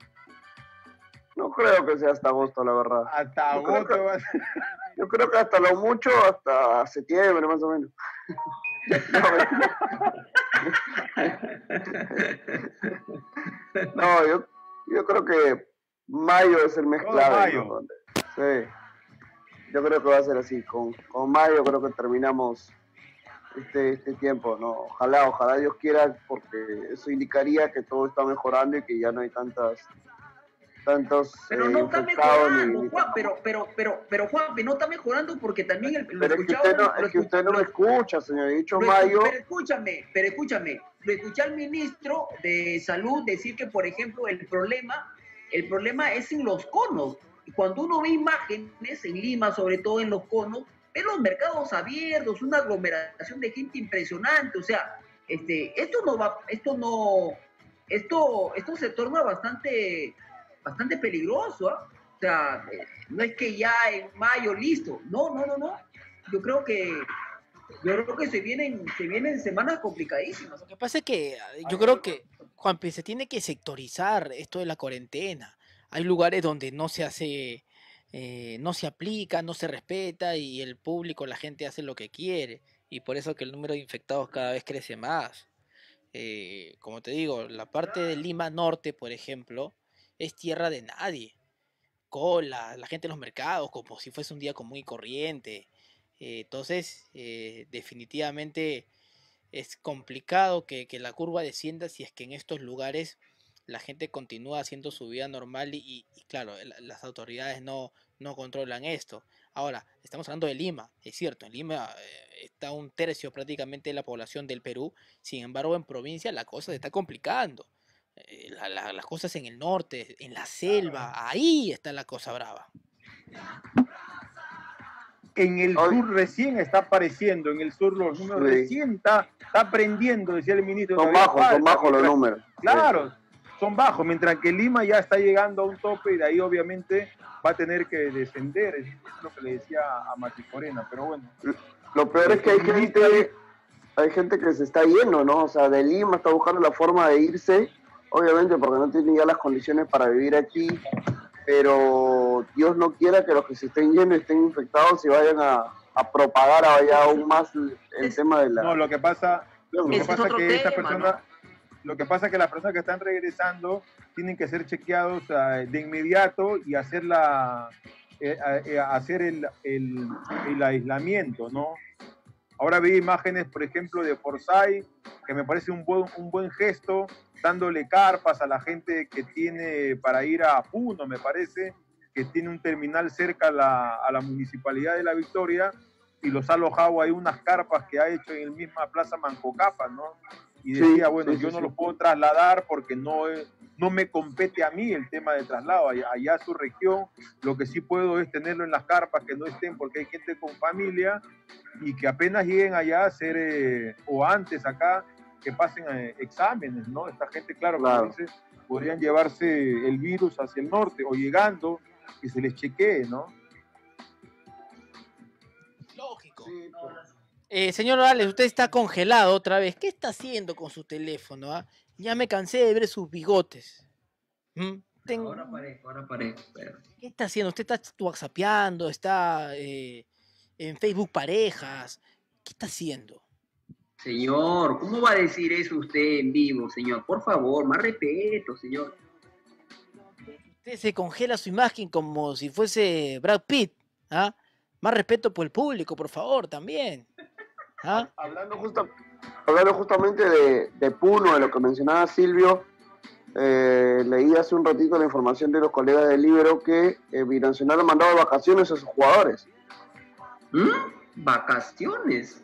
No creo que sea hasta agosto, la verdad. Hasta Yo creo agosto que- va a ser. Yo creo que hasta lo mucho, hasta septiembre, más o menos. No, yo, yo creo que mayo es el mes Todo clave. mayo. ¿no? Donde- Sí. Yo creo que va a ser así. Con, con mayo creo que terminamos este, este tiempo, ¿no? Ojalá, ojalá Dios quiera, porque eso indicaría que todo está mejorando y que ya no hay tantas tantos Pero eh, no está infectados ni- mejorando, ni- Juan, pero, pero, pero, pero Juan, no está mejorando porque también el, lo Pero es que escuchaba- usted no, lo es que usted no me lo- escucha, señor. He dicho Lo mayo. escu- Pero escúchame, pero escúchame, lo escuché al ministro de Salud decir que, por ejemplo, el problema, el problema es en los conos. Y cuando uno ve imágenes en Lima, sobre todo en los conos, ve los mercados abiertos, una aglomeración de gente impresionante. O sea, este, esto no va, esto no, esto, esto se torna bastante, bastante peligroso, ¿ah? O sea, eh, no es que ya en mayo listo, no, no, no, no. Yo creo que, yo creo que se vienen, se vienen semanas complicadísimas. Lo que pasa es que yo creo que, Juanpi, se tiene que sectorizar esto de la cuarentena. Hay lugares donde no se hace, eh, no se aplica, no se respeta y el público, la gente hace lo que quiere. Y por eso que el número de infectados cada vez crece más. Eh, como te digo, la parte de Lima Norte, por ejemplo, es tierra de nadie. Cola, la gente en los mercados, como si fuese un día común y corriente. Eh, entonces, eh, definitivamente es complicado que, que la curva descienda si es que en estos lugares la gente continúa haciendo su vida normal y, y- y claro, la- las autoridades no, no controlan esto. Ahora, estamos hablando de Lima, es cierto, en Lima eh, está un tercio prácticamente de la población del Perú, sin embargo en provincia la cosa se está complicando. Eh, la- la- las cosas en el norte, en la selva, ahí está la cosa brava. En el Ay. sur recién está apareciendo, en el sur los números Sí. recién está, está aprendiendo, decía el ministro. Son todavía bajos, son falta, bajos los mientras- números. Claro, son bajos, mientras que Lima ya está llegando a un tope y de ahí obviamente va a tener que descender, es lo que le decía a Mati Corena, pero bueno. Lo peor es que hay El ministro- gente, hay gente que se está yendo, ¿no? O sea, de Lima está buscando la forma de irse, obviamente porque no tiene ya las condiciones para vivir aquí, pero Dios no quiera que los que se estén yendo estén infectados y vayan a, a propagar allá aún más el, el tema de la... No, lo que pasa, lo que Ese es pasa otro que esta tema, persona, lo que pasa es que las personas que están regresando tienen que ser chequeados ah, de inmediato y hacer la eh, eh, hacer el, el, el aislamiento, ¿no? Ahora vi imágenes, por ejemplo, de Forsyth, que me parece un buen, un buen gesto, dándole carpas a la gente que tiene para ir a Puno, me parece, que tiene un terminal cerca a la, a la Municipalidad de La Victoria, y los ha alojado ahí unas carpas que ha hecho en la misma Plaza Mancocapa, ¿no? Y decía, Sí, bueno, sí, yo sí, no sí. los puedo trasladar porque no, es- no me compete a mí el tema de traslado, allá, allá a su región, lo que sí puedo es tenerlo en las carpas, que no estén, porque hay gente con familia, y que apenas lleguen allá a hacer, eh, o antes acá, que pasen eh, exámenes, ¿no? Esta gente, claro, como Claro. dice, podrían llevarse el virus hacia el norte, o llegando, que se les chequee, ¿no? Lógico. Sí, pues. Eh, señor Morales, usted está congelado otra vez. ¿Qué está haciendo con su teléfono? ah? Ya me cansé de ver sus bigotes. ¿Mm? Tengo- Ahora parezco, ahora parezco. pero- ¿Qué está haciendo? ¿Usted está whatsappeando? ¿Está eh, en Facebook Parejas? ¿Qué está haciendo? Señor, ¿cómo va a decir eso usted en vivo, señor? Por favor, más respeto, señor. Usted se congela su imagen como si fuese Brad Pitt. ¿ah? Más respeto por el público, por favor, también. ¿ah? Hablando, justa- hablando justamente de, de Puno, de lo que mencionaba Silvio, eh, leí hace un ratito la información de los colegas del Libero que eh, Binacional ha mandado de vacaciones a sus jugadores. ¿Mm? ¿Vacaciones?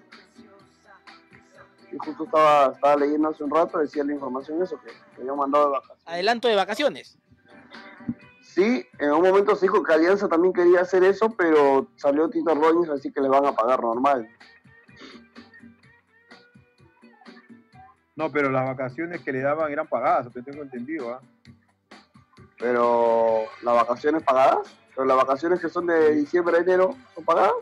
Y justo estaba, estaba leyendo hace un rato, decía la información eso, que, que habían mandado de vacaciones. Adelanto de vacaciones. Sí, en un momento se dijo que Alianza también quería hacer eso, pero salió Tito Ordóñez, así que le van a pagar normal. No, pero las vacaciones que le daban eran pagadas, lo que tengo entendido, ¿ah? Pero las vacaciones pagadas, pero las vacaciones que son de diciembre a enero, ¿son pagadas?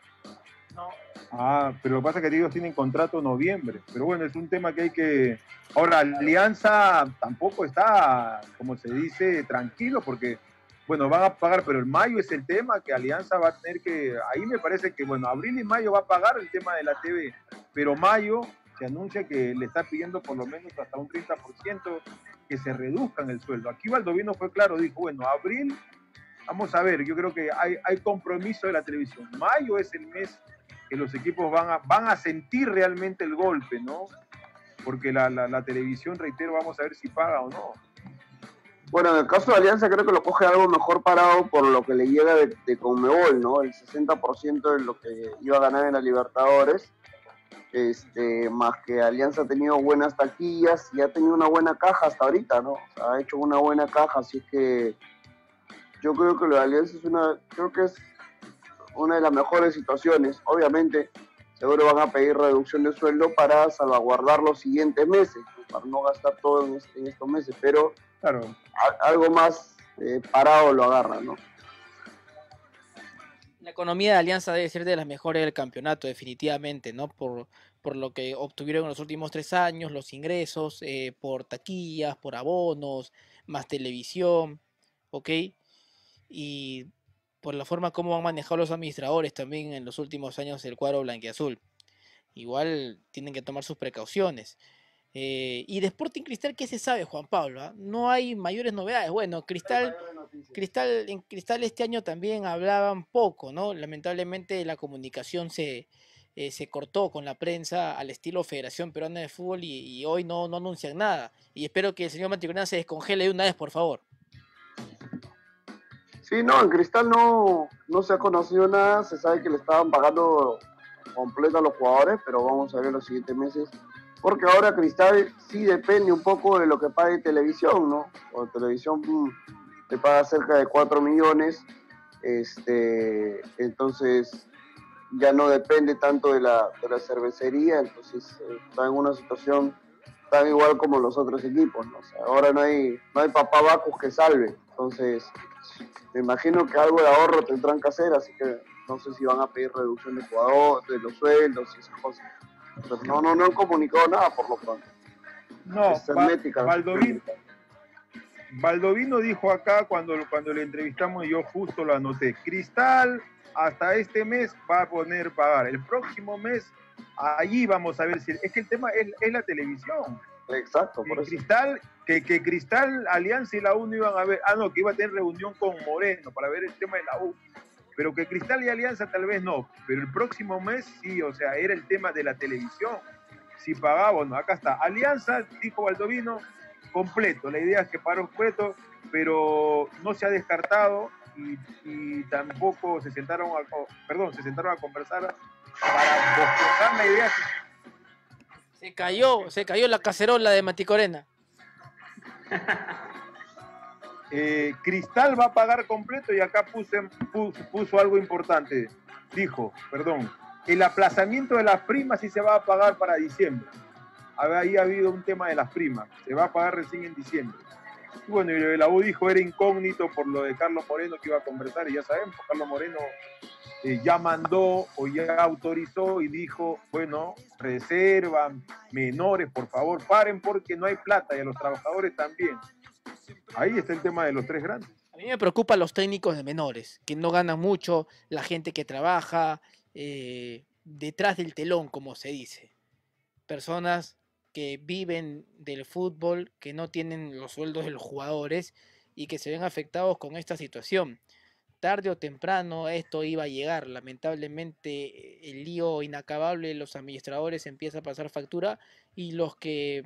Ah, pero lo que pasa es que ellos tienen contrato noviembre. Pero bueno, es un tema que hay que... Ahora, Alianza tampoco está, como se dice, tranquilo, porque, bueno, van a pagar, pero el mayo es el tema que Alianza va a tener que... Ahí me parece que, bueno, abril y mayo va a pagar el tema de la T V, pero mayo se anuncia que le está pidiendo por lo menos hasta un treinta por ciento que se reduzcan el sueldo. Aquí Baldovino fue claro, dijo, bueno, abril, vamos a ver, yo creo que hay, hay compromiso de la televisión. Mayo es el mes que los equipos van a, van a sentir realmente el golpe, ¿no? Porque la, la, la televisión, reitero, vamos a ver si paga o no. Bueno, en el caso de Alianza creo que lo coge algo mejor parado por lo que le llega de, de Conmebol, ¿no? El sesenta por ciento de lo que iba a ganar en la Libertadores, este, más que Alianza ha tenido buenas taquillas y ha tenido una buena caja hasta ahorita, ¿no? O sea, ha hecho una buena caja, así que yo creo que lo de Alianza es una, creo que es una de las mejores situaciones. Obviamente, seguro van a pedir reducción de sueldo para salvaguardar los siguientes meses, para no gastar todo en, este, en estos meses, pero Claro. a, algo más eh, parado lo agarran, ¿no? La economía de Alianza debe ser de las mejores del campeonato, definitivamente, ¿no? Por, por lo que obtuvieron en los últimos tres años, los ingresos, eh, por taquillas, por abonos, más televisión, ¿ok? Y por la forma como han manejado los administradores también en los últimos años el cuadro blanquiazul. Igual tienen que tomar sus precauciones. Eh, y de Sporting Cristal, ¿qué se sabe, Juan Pablo? ¿Ah? No hay mayores novedades. Bueno, Cristal, Cristal, en Cristal este año también hablaban poco, ¿no? Lamentablemente la comunicación se, eh, se cortó con la prensa al estilo Federación Peruana de Fútbol y, y hoy no, no anuncian nada. Y espero que el señor Manticorena se descongele de una vez, por favor. Sí, no, en Cristal no, no se ha conocido nada, se sabe que le estaban pagando completo a los jugadores, pero vamos a ver los siguientes meses, porque ahora Cristal sí depende un poco de lo que pague televisión, ¿no? O televisión mm, le paga cerca de cuatro millones, este, entonces ya no depende tanto de la, de la cervecería, entonces eh, está en una situación tan igual como los otros equipos, ¿no? O sea, ahora no hay, no hay papá Bacus que salve, entonces me imagino que algo de ahorro tendrán que hacer, así que no sé si van a pedir reducción de jugadores, de los sueldos y esas cosas. Pero no, no, no han comunicado nada por lo pronto. No, Es Va- hermética la Baldovino, situación. Baldovino dijo acá cuando, cuando le entrevistamos, y yo justo lo anoté, Cristal hasta este mes va a poner pagar, el próximo mes allí vamos a ver si, es que el tema es, es la televisión. Exacto, por Que eso. Cristal, que, que Cristal, Alianza y la U no iban a ver, ah no, que iba a tener reunión con Moreno para ver el tema de la U, pero que Cristal y Alianza tal vez no, pero el próximo mes sí, o sea, era el tema de la televisión, si pagaba, bueno, acá está, Alianza, dijo Baldovino, completo, la idea es que pagara completo, pero no se ha descartado y, y tampoco se sentaron a, oh, perdón, se sentaron a conversar para posponer la idea. Se cayó, se cayó la cacerola de Manticorena. Eh, Cristal va a pagar completo y acá puse, puso, puso algo importante. Dijo, perdón, el aplazamiento de las primas sí se va a pagar para diciembre. Ahí ha habido un tema de las primas, se va a pagar recién en diciembre. Y bueno, y la U dijo era incógnito por lo de Carlos Moreno que iba a conversar, y ya sabemos, Carlos Moreno eh, ya mandó o ya autorizó y dijo, bueno, reservan, menores, por favor, paren porque no hay plata y a los trabajadores también. Ahí está el tema de los tres grandes. A mí me preocupan los técnicos de menores, que no ganan mucho, la gente que trabaja eh, detrás del telón, como se dice. Personas que viven del fútbol, que no tienen los sueldos de los jugadores y que se ven afectados con esta situación. Tarde o temprano esto iba a llegar. Lamentablemente el lío inacabable de los administradores empieza a pasar factura y los que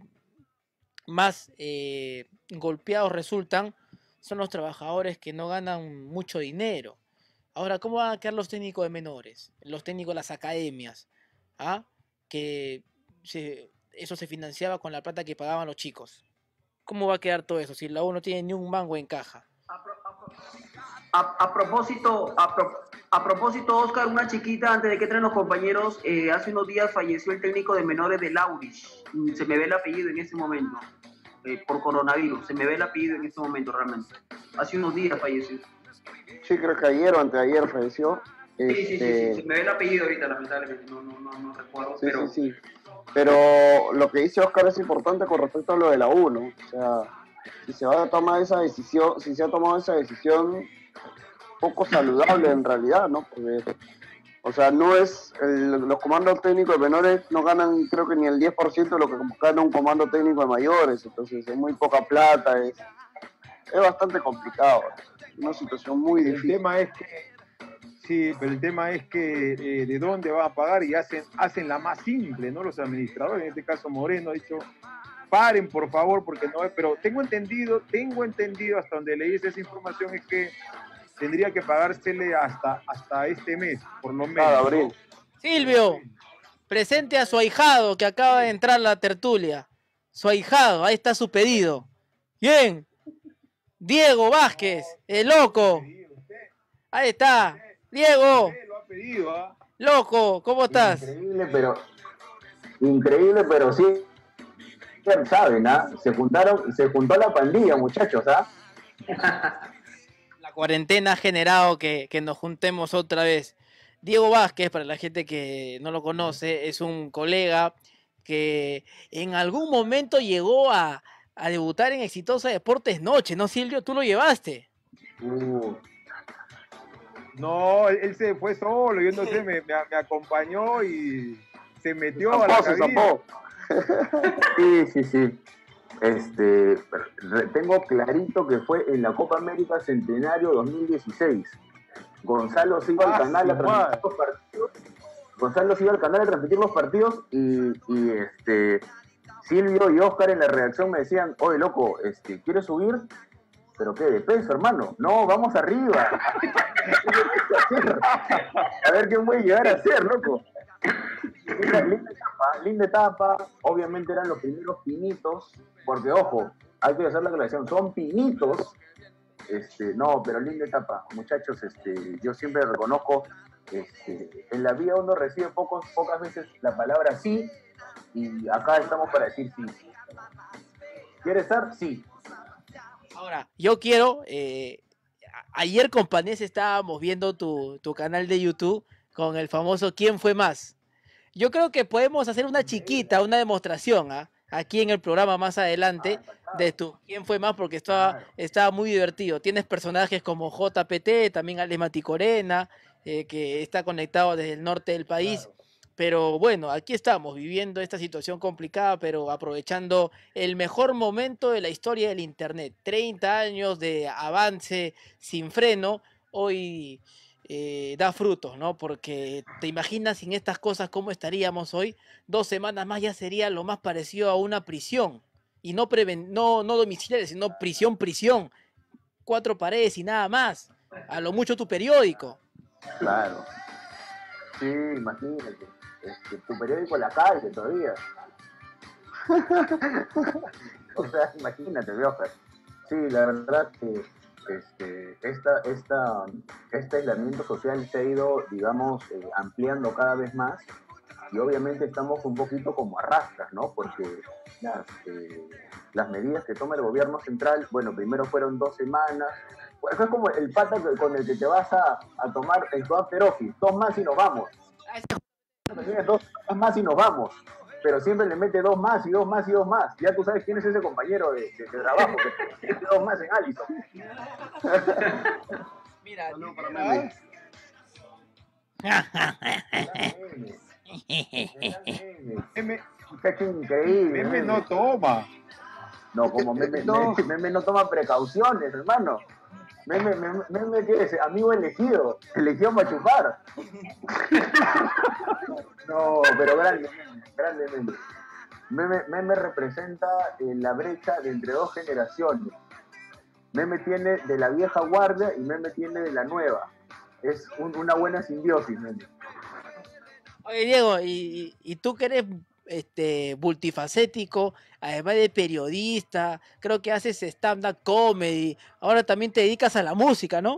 más eh, golpeados resultan son los trabajadores que no ganan mucho dinero. Ahora, ¿cómo van a quedar los técnicos de menores? Los técnicos de las academias, ¿ah? Que se, eso se financiaba con la plata que pagaban los chicos. ¿Cómo va a quedar todo eso si la U no tiene ni un mango en caja? A, pro- a pro- a- a propósito, a, pro- a propósito, Oscar, una chiquita antes de que entren los compañeros, eh, hace unos días falleció el técnico de menores de Laurich. Mm, Se me ve el apellido en ese momento, eh, por coronavirus. Se me ve el apellido en ese momento realmente. Hace unos días falleció. Sí, creo que ayer o anteayer falleció. Sí, sí, sí, Este, sí, se me ve el apellido ahorita, lamentablemente. No, no, no, no recuerdo, Sí, pero... sí, sí. Pero lo que dice Oscar es importante con respecto a lo de la U, ¿no? O sea, si se va a tomar esa decisión, si se ha tomado esa decisión poco saludable en realidad, ¿no? Porque, o sea, no es, el- los comandos técnicos de menores no ganan creo que ni el diez por ciento de lo que gana un comando técnico de mayores, entonces es muy poca plata, es, es bastante complicado, una situación muy El difícil. tema es que, sí, pero el tema es que eh, de dónde van a pagar y hacen, hacen la más simple, ¿no? Los administradores, en este caso Moreno ha dicho, paren por favor, porque no es, pero tengo entendido, tengo entendido hasta donde leí esa información es que tendría que pagársele hasta, hasta este mes, por lo menos. Cada ¿no? abril. Silvio, presente a su ahijado que acaba de entrar a la tertulia. Su ahijado, ahí está su pedido. Bien. Diego Vázquez, el loco. Ahí está. Diego. Usted lo ha pedido, ¿ah? Loco, ¿cómo estás? Increíble, pero increíble, pero sí, saben, ¿ah? Se juntaron, se juntó la pandilla, muchachos, ¿ah? La cuarentena ha generado que, que nos juntemos otra vez. Diego Vázquez, para la gente que no lo conoce, es un colega que en algún momento llegó a, a debutar en Exitosa Deportes Noche, ¿no, Silvio? ¿Tú lo llevaste? Uh, No, él, él se fue solo, yo no sé, me, me, me acompañó y se metió a la Zampó, se cabina. zampó. sí, sí, sí. Este, re- tengo clarito que fue en la Copa América Centenario dos mil dieciséis. Gonzalo se iba al Ah, canal a su transmitir madre. los partidos. Gonzalo se iba al canal a transmitir los partidos y, y este, Silvio y Oscar en la redacción me decían, oye, loco, este, ¿quieres subir? ¿Pero qué? ¿De peso, hermano? No, vamos arriba. A ver qué voy a llegar a hacer, loco. Linda, linda etapa, linda etapa. Obviamente eran los primeros pinitos, porque ojo, hay que hacer la aclaración, son pinitos. Este, no, pero linda etapa, muchachos. Este, yo siempre reconozco, este, en la vida uno recibe pocos, pocas veces la palabra sí, y acá estamos para decir sí. ¿Quieres estar? Sí. Ahora, yo quiero, eh, a- ayer con Panés estábamos viendo tu, tu canal de YouTube con el famoso ¿Quién fue más? Yo creo que podemos hacer una chiquita, una demostración, ¿ah? Aquí en el programa más adelante de tu ¿Quién fue más? Porque estaba, estaba muy divertido. Tienes personajes como J P T, también Ale Maticorena, eh, que está conectado desde el norte del país. Pero bueno, aquí estamos viviendo esta situación complicada, pero aprovechando el mejor momento de la historia del Internet. treinta años de avance sin freno, hoy eh, da frutos, ¿no? Porque te imaginas sin estas cosas cómo estaríamos hoy. Dos semanas más ya sería lo más parecido a una prisión. Y no, preven no, no domiciliaria, sino prisión, prisión. Cuatro paredes y nada más. A lo mucho tu periódico. Claro. Sí, imagínate. Este, tu periódico en la calle todavía. O sea, imagínate, Oscar. Sí, la verdad que este, esta, esta, este aislamiento social se ha ido, digamos, eh, ampliando cada vez más y obviamente estamos un poquito como a rastras, ¿no? Porque las, eh, las medidas que toma el gobierno central, bueno, primero fueron dos semanas, pues es como el pata que- con el que te vas a, a tomar en tu after office, dos más y nos vamos. Tienes dos más y nos vamos, pero siempre le mete dos más y dos más y dos más. Ya tú sabes quién es ese compañero de, de- de trabajo que mete dos más en Allison. Mira, Saludos para Meme. Meme, Muchacho increíble. Meme no toma. No, como meme No. meme, meme no toma precauciones, hermano. Meme, meme, meme ¿qué es? Amigo elegido. Elegido para chupar. No, pero grande, meme, grande meme. Meme, meme representa eh, la brecha de entre dos generaciones. Meme tiene de la vieja guardia y Meme tiene de la nueva. Es un- una buena simbiosis, Meme. Oye, Diego, y, y tú que eres este, multifacético, además de periodista, creo que haces stand-up comedy, ahora también te dedicas a la música, ¿no?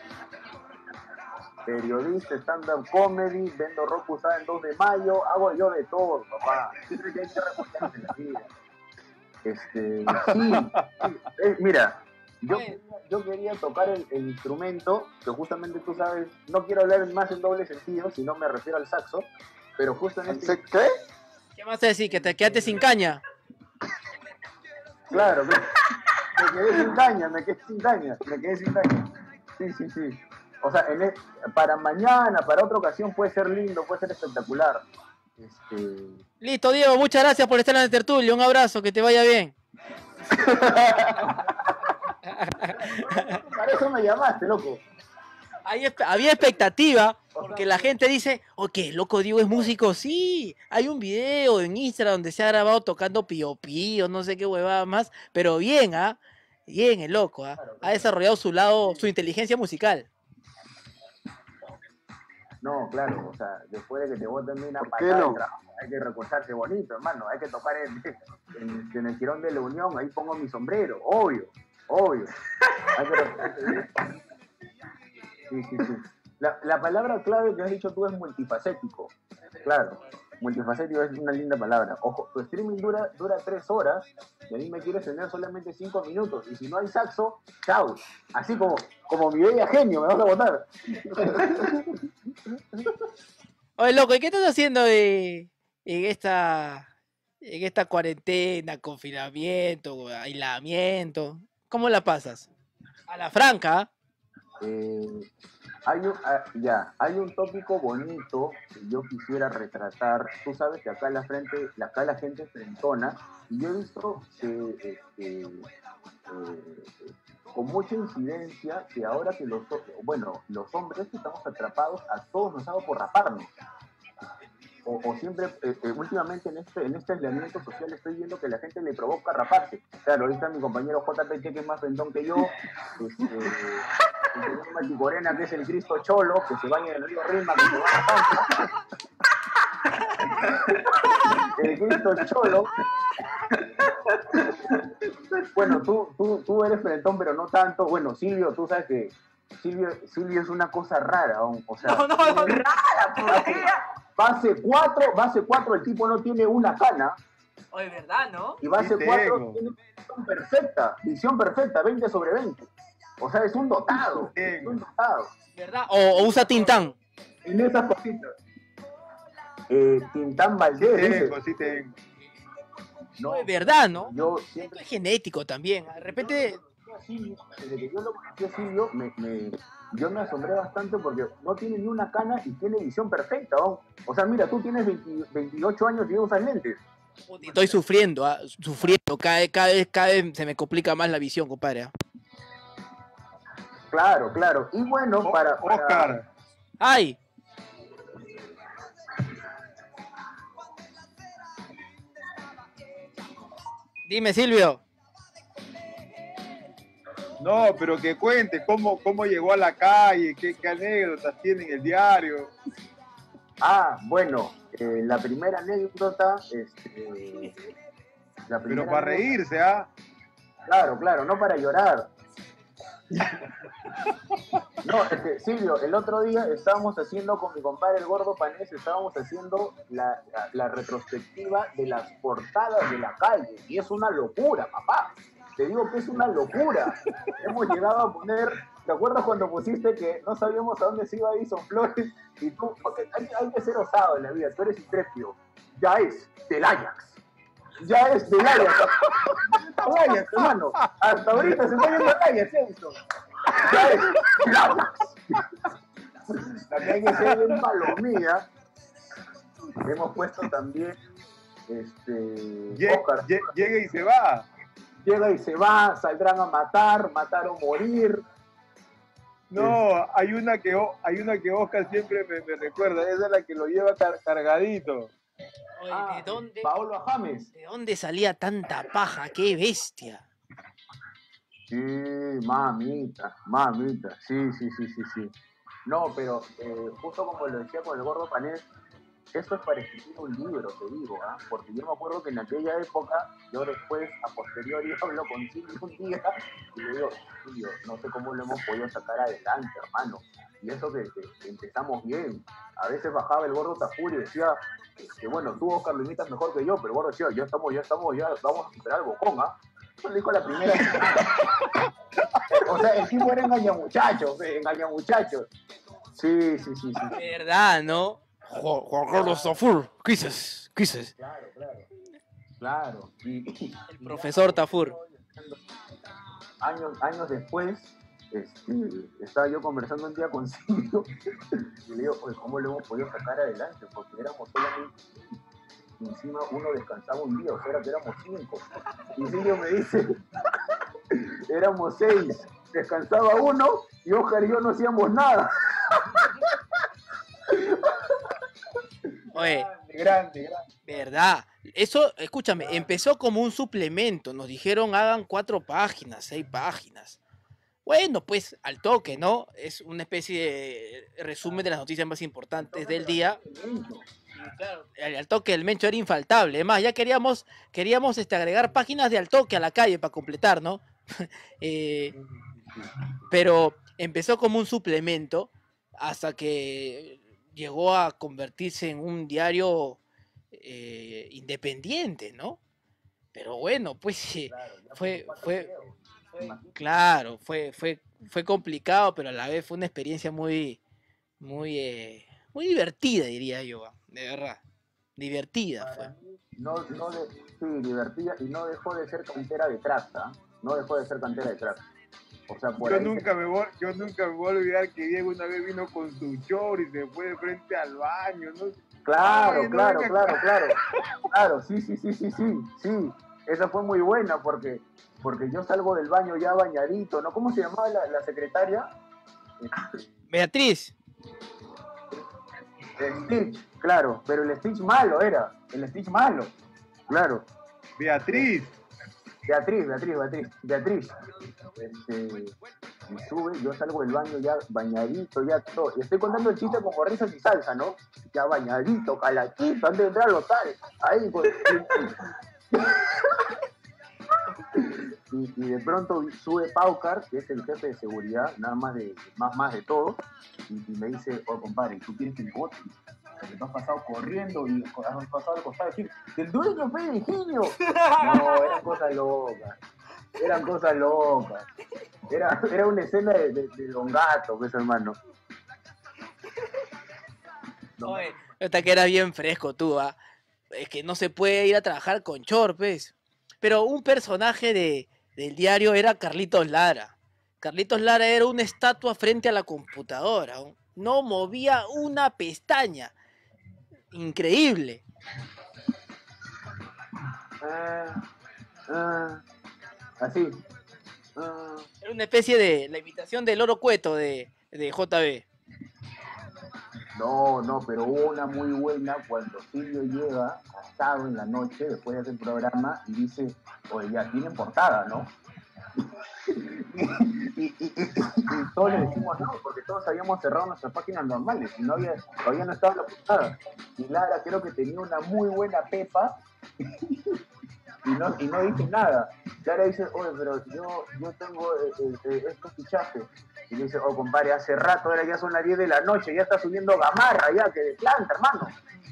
Periodista, stand-up comedy, vendo ropa usada en dos de mayo, hago yo de todo, papá. Siempre que hay que reportarse en la vida. Este, sí, sí. Eh, mira, yo, Oye. quería- yo quería tocar el, el instrumento, que justamente tú sabes, no quiero hablar más en doble sentido, sino me refiero al saxo, pero justo en este... ¿Qué? ¿Qué más te decir? Que te quedaste sin caña. Claro, me, me quedé sin caña, me quedé sin caña, me quedé sin caña. Sí, sí, sí. O sea, en e- para mañana, para otra ocasión puede ser lindo, puede ser espectacular. Este, Listo, Diego, muchas gracias por estar en la tertulia. Un abrazo, que te vaya bien. para eso me llamaste, loco. Hay espe- había expectativa, porque la gente dice, ok, loco, Diego es músico. Sí, hay un video en Instagram donde se ha grabado tocando Pío Pío, no sé qué huevada más, pero bien, ¿ah? Bien, el loco, ¿ah? Ha desarrollado su lado, su inteligencia musical. No, claro, o sea, después de que te boten una ¿Por qué patada no? de trabajo, hay que recortarse bonito, hermano. Hay que tocar en, en, en el Girón de la Unión, ahí pongo mi sombrero, obvio, obvio. Hay que recortarse bien. Sí, sí, sí. La, la palabra clave que has dicho tú es multifacético. Claro, multifacético es una linda palabra. Ojo, tu streaming dura, dura tres horas y a mí me quieres tener solamente cinco minutos. Y si no hay saxo, chao. Así como, como mi bella genio, me vas a votar. Oye, loco, ¿y qué estás haciendo de, en esta en esta cuarentena, confinamiento, aislamiento? ¿Cómo la pasas? A la franca. Eh, hay un, ah, ya, hay un tópico bonito que yo quisiera retratar. Tú sabes que acá en la frente, acá la gente es frentona, y yo he visto que este, eh, con mucha incidencia que ahora que los, bueno, los hombres estamos atrapados, a todos nos ha dado por raparnos. O, o siempre, eh, eh, últimamente en este, en este aislamiento social estoy viendo que la gente le provoca raparse. Claro, ahorita mi compañero J P Che, que es más frentón que yo, este, el señor Maticorena, que es el Cristo Cholo, que se baña en el río Rima, que se va a Pampa. El Cristo Cholo. Bueno, tú, tú, tú eres frentón, pero no tanto. Bueno, Silvio, tú sabes que Silvio, Silvio es una cosa rara, o sea... No, no, no, rara, ¿por qué? Base cuatro, base cuatro, el tipo no tiene una cana. Oye, ¿verdad, no? Y base Sí cuatro tengo. tiene visión perfecta, visión perfecta, veinte sobre veinte. O sea, es un dotado, Sí es tengo. un dotado. ¿Verdad? O, o usa Tintán. En esas cositas. Eh, Tintán Sí Valdés, dice, tengo, sí tengo. No, es verdad, ¿no? yo Esto siempre... es genético también. De repente, Desde que yo lo conocí a Silvio, me, me, yo me asombré bastante porque no tiene ni una cana y tiene visión perfecta, ¿no? O sea, mira, tú tienes veinte, veintiocho años y usas lentes. estoy sufriendo, ah, sufriendo. Cada, vez- cada, vez, cada vez se me complica más la visión, compadre. ah. Claro, claro. Y bueno, O- para... para Oscar, ¡Ay! Dime, Silvio. no, pero que cuente cómo, cómo llegó a la calle, qué, qué anécdotas tiene en el diario. Ah, bueno, eh, la primera anécdota, este, la Pero primera para anécdota- reírse, ¿ah? Claro, claro, no para llorar. No, es que, Silvio, el otro día estábamos haciendo con mi compadre el Gordo Panés, estábamos haciendo la, la, la retrospectiva de las portadas de la calle, y es una locura, papá. Te digo que es una locura. Hemos llegado a poner, ¿te acuerdas cuando pusiste que no sabíamos a dónde se iba Edison Flores? Y tú, porque hay, hay que ser osado en la vida, tú eres intrépido. Ya es del Ajax. Ya es del Ajax. Del Ajax, hermano. Hasta ahorita se está viendo el Ajax, Edison. Ya es del Ajax. También hay que ser bien palomía. Hemos puesto también este Lle- Oscar. lle- Llega y se va. Llega y se va, saldrán a matar, matar o morir. No, hay una que O- hay una que Oscar siempre me, me recuerda, esa es la que lo lleva car- cargadito. Oye, Ah, ¿de dónde, Paolo James. ¿de dónde salía tanta paja? ¡Qué bestia! Sí, mamita, mamita. Sí, sí, sí, sí, sí. No, pero eh, justo como lo decía con el Gordo Panés, esto es para escribir un libro, te digo, ¿ah? Porque yo me acuerdo que en aquella época, yo después, a posteriori, hablo con Silvio un día y le digo, Silvio, no sé cómo lo hemos podido sacar adelante, hermano. Y eso que, que- que empezamos bien. A veces bajaba el Gordo Tafuri y decía, que bueno, tú, Oscar, lo imitas mejor que yo, pero el Gordo decía, ya estamos, ya estamos, ya vamos a superar al Bocón, ¿ah? Eso lo dijo la primera. O sea, el tipo era engañamuchachos, eh, engañamuchachos. Sí, sí, sí, sí. ¿Verdad, no? Juan Juan Carlos Tafur, ¿qué dices? ¿Qué dices? Claro, claro. Claro. Y, El profesor Tafur. Años, años después, este, estaba yo conversando un día con Silvio y le digo, oye, ¿cómo lo hemos podido sacar adelante? Porque éramos solamente, y encima uno descansaba un día, o sea, era que éramos cinco. Y Silvio me dice, éramos seis, descansaba uno y Oscar y yo no hacíamos nada. Oye, Grande, grande. ¿verdad? Eso, escúchame, empezó como un suplemento. Nos dijeron hagan cuatro páginas, seis páginas. Bueno, pues al toque, ¿no? Es una especie de resumen de las noticias más importantes del día. Y claro, al, al toque el Mencho era infaltable. Además, ya queríamos, queríamos este, agregar páginas de al toque a la calle para completar, ¿no? Eh, pero empezó como un suplemento. hasta que llegó a convertirse en un diario eh, independiente, ¿no? Pero bueno, pues eh, Claro, ya fue, por cuatro fue, videos. fue, Imagínate. claro, fue, fue, fue complicado, pero a la vez fue una experiencia muy, muy, eh, muy divertida, diría yo, ah, de verdad. Divertida fue. Para mí, no, no de, sí, divertida y no dejó de ser cantera de crack, ¿ah? No dejó de ser cantera de crack. O sea, por Yo ahí se- nunca, me voy, yo nunca me voy a olvidar que Diego una vez vino con su short y se fue de frente al baño, ¿no? Claro, Ay, no claro, venga claro, claro. Claro, sí, sí, sí, sí, sí, sí. Esa fue muy buena porque, porque yo salgo del baño ya bañadito, ¿no? ¿Cómo se llamaba la, la secretaria? Este, Beatriz, Stitch, claro, pero el Stitch malo era, el Stitch malo, claro. Beatriz. Beatriz, Beatriz, Beatriz, Beatriz. Este, y sube, yo salgo del baño ya bañadito, ya todo. Y estoy contando el chiste con risas y salsa, ¿no? Ya bañadito, calachito, antes de entrar al local. Ahí, pues. Y, y de pronto sube Paucar, que es el jefe de seguridad, nada más de, más, más de todo, y, y me dice, oh compadre, ¿tú quieres que me bote? Porque tú has pasado corriendo y has pasado al costado y decir, ¡el dueño fue de Higinio! No, eran cosas locas, eran cosas locas. Era, era una escena de, de, de Don Gato, pues hermano. No, oye, hasta que era bien fresco tú, ¿ah? Es que no se puede ir a trabajar con short, pues. Pero un personaje de, del diario era Carlitos Lara. Carlitos Lara era una estatua frente a la computadora. No movía una pestaña. Increíble. ah, ah, así. Ah, Era una especie de la imitación del Loro Cueto de, de J B. no, no, pero hubo una muy buena cuando Silvio llega casado en la noche después de hacer el programa y dice, oye, ya tienen portada, ¿no? y, y, y, y, y todos le decimos no, porque todos habíamos cerrado nuestras páginas normales y no había, todavía no estaba la portada. Y Lara creo que tenía una muy buena pepa y no, y no dice nada. Lara dice, oye, pero yo, yo tengo eh, eh, estos fichajes. Y le dice, oh compadre, hace rato, ahora ya son las diez de la noche, ya está subiendo gamarra ya, que de planta, hermano.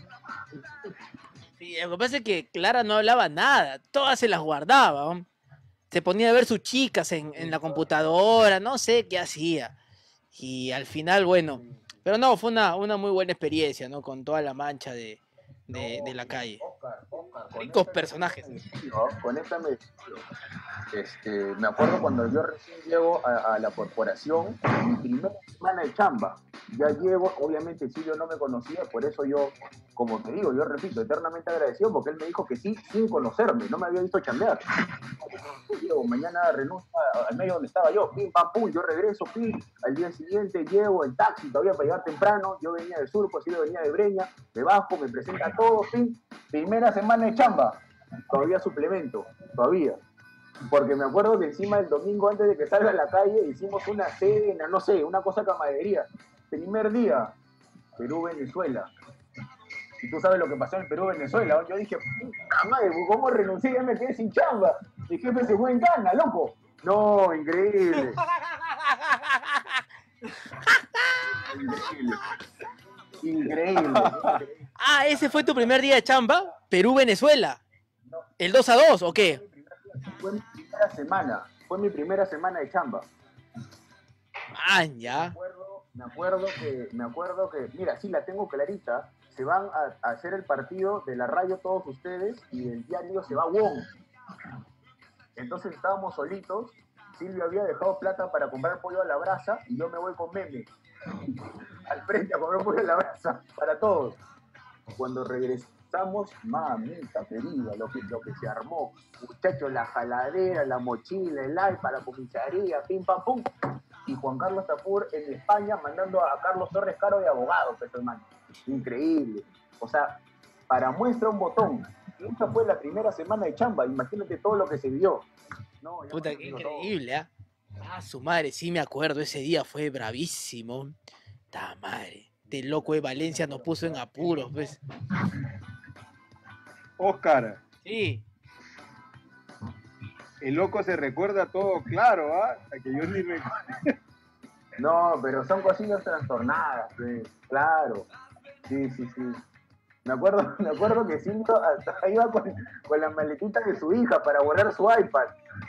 Sí, lo que pasa es que Clara no hablaba nada, todas se las guardaba, ¿no? Se ponía a ver sus chicas en, en la computadora, no sé qué hacía. Y al final, bueno, pero no, fue una, una muy buena experiencia, ¿no? Con toda la mancha de, de, de la calle. Oscar, Oscar, Ricos personajes. No, conéctame. Este, me acuerdo cuando yo recién llego a, a la corporación, mi primera semana de chamba. Ya llego, obviamente Silvio no me conocía, por eso yo, como te digo, yo repito, eternamente agradecido porque él me dijo que sí, sin conocerme, no me había visto chambear. Llego, mañana renuncio al medio donde estaba yo, pim, pam, pum, yo regreso, pim, al día siguiente llego en taxi, todavía para llegar temprano, yo venía de Surco, Silvio venía de Breña, me bajo, me presenta todo, pim, primera semana de chamba, todavía suplemento, todavía. Porque me acuerdo que encima el domingo antes de que salga a la calle hicimos una cena, no sé, una cosa de camaradería. Primer día, Perú-Venezuela. Y tú sabes lo que pasó en Perú-Venezuela. Yo dije, puta madre, ¿cómo renuncié? Ya me quedé sin chamba. Mi jefe se fue en gana, loco. No, increíble. Increíble. Increíble. Ah, ¿ese fue tu primer día de chamba? Perú-Venezuela. ¿El dos a dos o qué? Fue mi primera semana. Fue mi primera semana de chamba. Ah, Me ya. acuerdo, me acuerdo que, me acuerdo que, mira, sí la tengo clarita, se van a, a hacer el partido de la radio todos ustedes y del diario se va Wong. Entonces estábamos solitos, Silvio había dejado plata para comprar pollo a la brasa y yo me voy con Meme al frente a comprar pollo a la brasa para todos. Cuando regresamos, mamita querida, lo que, lo que se armó, muchachos, la jaladera, la mochila, el iPad, la comisaría, pim pam pum. Y Juan Carlos Tafur en España mandando a Carlos Torres Caro de abogado, pues, hermano. Increíble. O sea, para muestra un botón. Y esta fue la primera semana de chamba. Imagínate todo lo que se vio. No, ya Puta, hemos qué visto increíble, ¿ah? Ah, su madre, sí me acuerdo, ese día fue bravísimo. Ta madre, este loco de Valencia nos puso en apuros, pues. Oscar, Sí. el loco se recuerda todo claro, ¿ah? A que yo ni me... No, pero son cosillas trastornadas, pues, claro. Sí, sí, sí. Me acuerdo, me acuerdo que Silvio hasta iba con, con la maletita de su hija para borrar su iPad.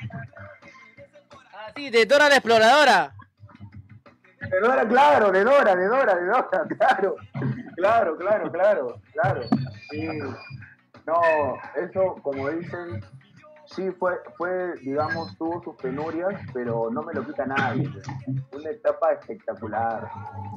Ah, sí, de Dora la Exploradora. De Dora, claro, de Dora, de Dora, de Dora, claro. Claro, claro, claro, claro. Sí. No, eso, como dicen, sí fue, fue, digamos, tuvo sus penurias, pero no me lo quita nadie. Una etapa espectacular.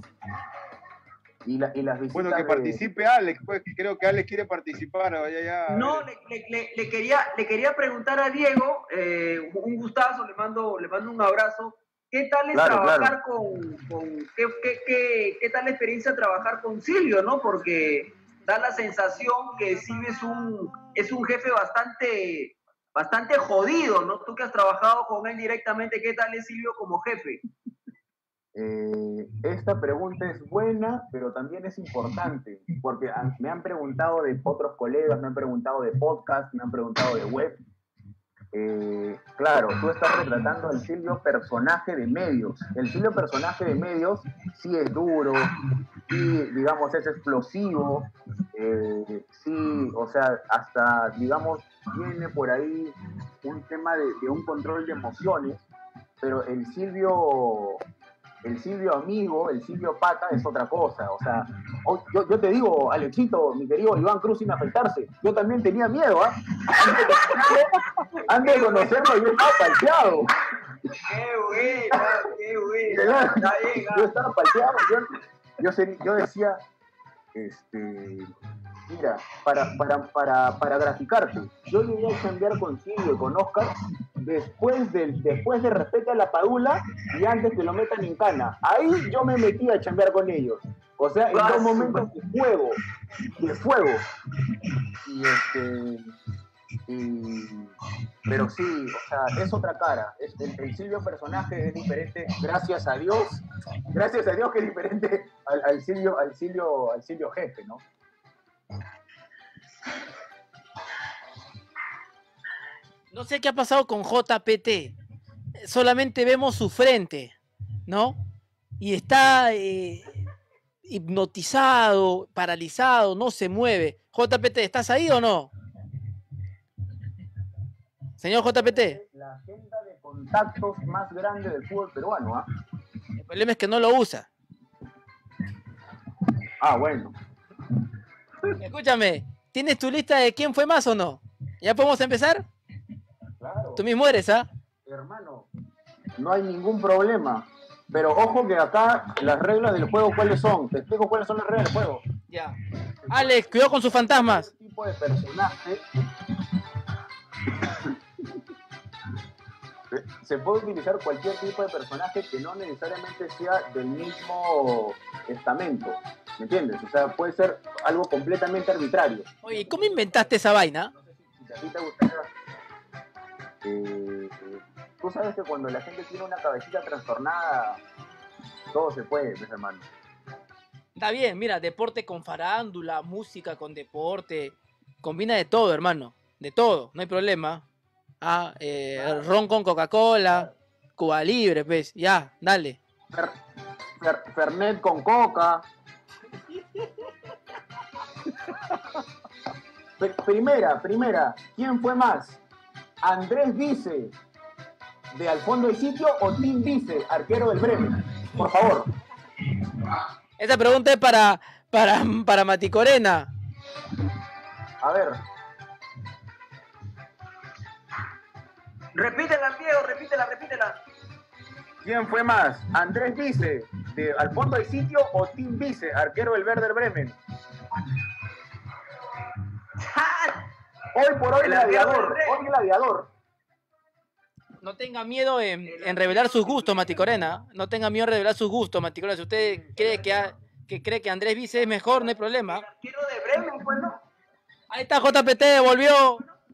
Y, la, y las visitas Bueno, que de... participe Alex, pues que creo que Alex quiere participar. Vaya ya, No, le, le, le, le quería, le quería preguntar a Diego, eh, un gustazo, le mando, le mando un abrazo. ¿Qué tal es Claro, trabajar claro. con, con qué, qué, qué, qué tal la experiencia trabajar con Silvio, ¿no? Porque da la sensación que Silvio es un, es un jefe bastante, bastante jodido, ¿no? Tú que has trabajado con él directamente, ¿qué tal es Silvio como jefe? Eh, esta pregunta es buena, pero también es importante, porque han- me han preguntado de otros colegas, me han preguntado de podcast, me han preguntado de web. Eh, claro, tú estás retratando al Silvio personaje de medios. El Silvio personaje de medios sí es duro, sí, digamos, es explosivo, eh, sí, o sea, hasta, digamos, viene por ahí un tema de, de un control de emociones, pero el Silvio, el Silvio amigo, el Silvio pata es otra cosa. O sea, o- yo, yo te digo, Alexito, mi querido Iván Cruz sin afectarse, yo también tenía miedo, ¿ah? Antes de conocerlo, yo estaba palteado. ¡Qué buena, qué buena! ¿Verdad? Está bien, Yo ah. estaba palteado. Yo, yo, seri- yo decía, este, mira, para, para, para, para graficarte, yo llegué a cambiar con Silvio y con Oscar después, del, después de Respeta a la Padula y antes que lo metan en cana. Ahí yo me metí a chambear con ellos. O sea, en Ah, dos su momentos de fuego, de fuego. Y este... Y, pero sí, o sea, es otra cara. Es, el, el Silvio personaje es diferente, gracias a Dios. Gracias a Dios que es diferente al, al Silvio, al Silvio, al Silvio jefe, ¿no? No sé qué ha pasado con J P T. Solamente vemos su frente, ¿no? Y está eh, hipnotizado, paralizado, no se mueve. J P T, ¿estás ahí o no? Señor J P T. La agenda de contactos más grande del fútbol peruano, ¿ah? El problema es que no lo usa. Ah, bueno. Escúchame, ¿tienes tu lista de quién fue más o no? ¿Ya podemos empezar? Claro. Tú mismo eres, ¿ah? Hermano, no hay ningún problema. Pero ojo que acá las reglas del juego, ¿cuáles son? Te explico cuáles son las reglas del juego. Ya. Alex, cuidado con sus fantasmas. Este tipo de personaje se puede utilizar cualquier tipo de personaje que no necesariamente sea del mismo estamento, ¿me entiendes? O sea, puede ser algo completamente arbitrario. Oye, ¿cómo inventaste esa vaina? No sé si, si a ti te gustaría... Eh, eh, tú sabes que cuando la gente tiene una cabecita trastornada, todo se puede, mis hermanos. Está bien, mira, deporte con farándula, música con deporte, combina de todo, hermano, de todo, no hay problema. Ah, eh, ron con Coca-Cola, Cuba Libre, pues, ya, dale. Fer, fer, Fernet con coca. P- primera, primera, ¿quién fue más? ¿Andrés Vice de Al Fondo del Sitio o Tim Vice, arquero del Bremen? Por favor. Esta pregunta es para, para, para Mati Corena. A ver. Repítela, Diego, repítela, repítela. ¿Quién fue más? ¿Andrés Vice de Al Fondo del Sitio o Tim Vice, arquero del Werder Bremen? Hoy por hoy El arquero gladiador, del Bremen. hoy gladiador. No tenga miedo en, en revelar sus gustos, Mati Corena. No tenga miedo en revelar sus gustos, Mati Corena. Si usted cree que, ha- que cree que Andrés Vice es mejor, no hay problema. Arquero de Bremen, pues, ¿no? Ahí está J P T, volvió.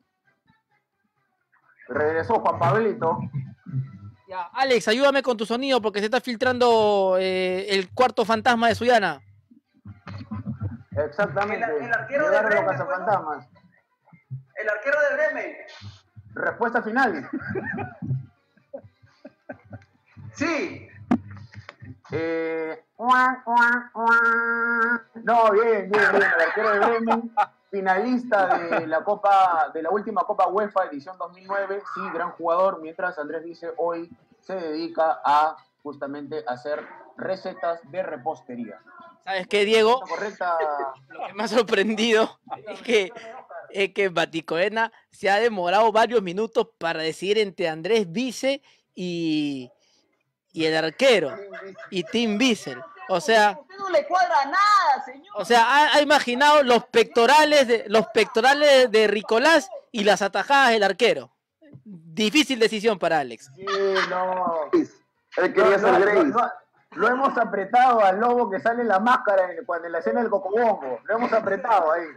Regresó Juan Pablito. Ya, Alex, ayúdame con tu sonido porque se está filtrando eh, el cuarto fantasma de Suyana. Exactamente. El- el arquero de Llegaron los Bremen, cazafantasmas. El arquero de Bremen. Respuesta final. Sí. Eh, no, bien, bien, bien. El arquero de Bremen, finalista de la Copa, de la última Copa UEFA edición dos mil nueve, sí, gran jugador, mientras Andrés Vice hoy se dedica a justamente hacer recetas de repostería. ¿Sabes qué, Diego? Correcta. Lo que me ha sorprendido es que, es que Baticoena se ha demorado varios minutos para decidir entre Andrés Vice y, y el arquero, y Tim Wiesel. O sea, usted no le cuadra nada, señor. o sea, ha, ha imaginado los pectorales de los pectorales de Ricolás y las atajadas del arquero. Difícil decisión para Alex. Sí, no. Él quería No, ser no, Grace. no, no. Lo hemos apretado al lobo que sale en la máscara en, cuando en la escena del Cocobongo. Lo hemos apretado ahí.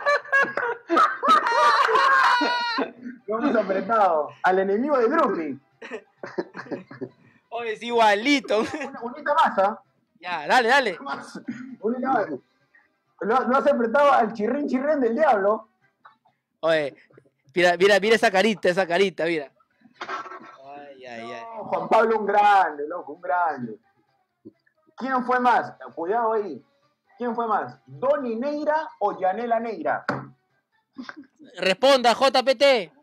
Lo hemos apretado. Al enemigo de Drupi. Oh, es igualito. Una unita más, ¿ah? Ya, dale, dale. Unita más. Lo, lo has apretado al chirrín chirrín del diablo. Oye, mira, mira, mira esa carita, esa carita, mira. Ay, ay, ay. No, Juan Pablo un grande, loco, un grande. ¿Quién fue más? Cuidado ahí. ¿Quién fue más? ¿Doni Neira o Yanela Neira? Responda, J P T.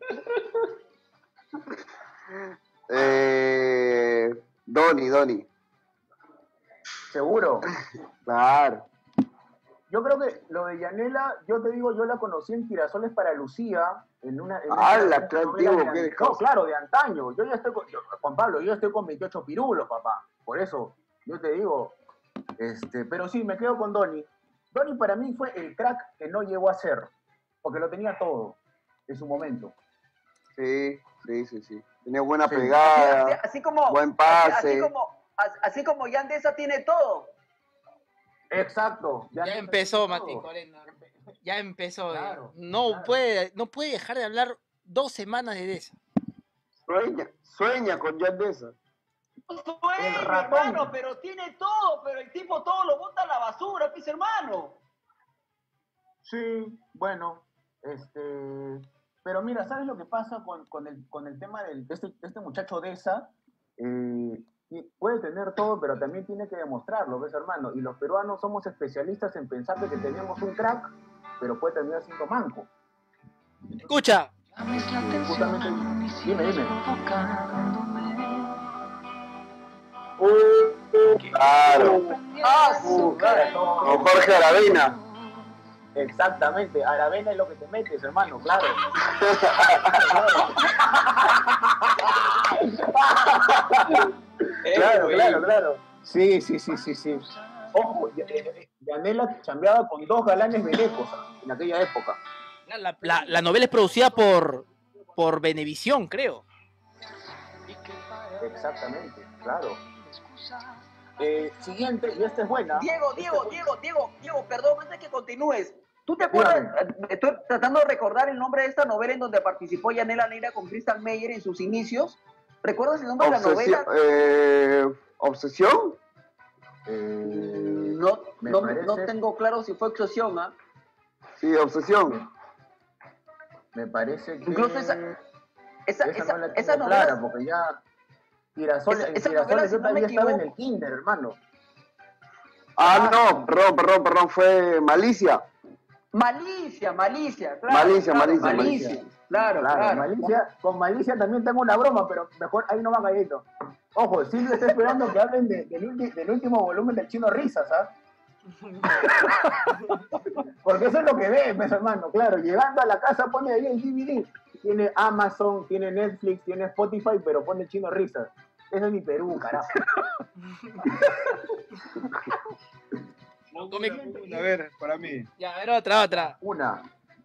Eh, Doni, Doni. ¿Seguro? Claro. Yo creo que lo de Yanela, yo te digo, yo la conocí en Girasoles para Lucía, en una... En ¡Hala, una qué novela antiguo de- que eres, No, causa! claro, de antaño. Yo ya estoy con... yo- Juan Pablo, yo ya estoy con veintiocho pirulos, papá. Por eso, yo te digo... Este, pero sí, me quedo con Doni. Doni para mí fue el crack que no llegó a ser, porque lo tenía todo en su momento. Sí, sí, sí, sí. Tenía buena Sí. Así, pegada, así como, buen así, pase. así como, as- así como Yandesa tiene todo. Exacto. Ya no empezó, tenía todo. Mati Corena. Ya empezó. eh. Claro, no, claro. Puede, no puede dejar de hablar dos semanas de eso. Sueña, sueña con Yandesa. Sueño, El ratón. hermano, pero tiene todo, pero el tipo todo lo bota a la basura, pis hermano. Sí, bueno, este, pero mira, ¿sabes lo que pasa con, con, el, con el tema del, de, este, de este muchacho Deza? Eh, y puede tener todo, pero también tiene que demostrarlo, ¿ves, hermano? Y los peruanos somos especialistas en pensar de que tenemos un crack, pero puede terminar siendo manco. Escucha. Justamente, dime, dime. Claro. Ah, Uh, claro, Con Jorge Aravena. exactamente, Aravena es lo que te metes, hermano, claro. Claro, claro, claro. Sí, sí, sí, sí, sí. Ojo, Ya- eh, Yanela chambeaba con dos galanes velecos en aquella época. La, la- la novela es producida por, por Venevisión, creo. Exactamente, claro. Eh, siguiente, y esta es buena. Diego, Esta Diego, es Diego, Diego, Diego, perdón, antes que continúes. ¿Tú te acuerdas? Estoy tratando de recordar el nombre de esta novela en donde participó Yanela Neira con Christian Meyer en sus inicios. ¿Recuerdas el nombre de la Obsesión. novela? Eh, ¿Obsesión? Eh, No, me no, parece- no tengo claro si fue Explosión, ¿ah? Sí, Obsesión. me parece que... Incluso esa- Esa, esa esa, no la tengo esa clara, novela, porque ya... Girasoles, Esa- en esa Girasoles novela, yo si no me todavía estaba en el equivoco- kinder, hermano. Ah, no, perdón, perdón, perdón, fue Malicia. Malicia, Malicia, claro. Malicia, claro, Malicia, Malicia. Claro, Claro, claro. Malicia, con Malicia también tengo una broma, pero mejor ahí no va gallito. Ojo, Silvio está esperando que hablen de- del, ulti- del último volumen del Chino Risas, ¿ah? Porque eso es lo que ve, pues, hermano. Claro, llegando a la casa pone ahí el D V D. Tiene Amazon, tiene Netflix, tiene Spotify, pero pone el Chino Risas. Ese es mi Perú, carajo. A ver, para mí. Ya, a ver, otra, otra. Una.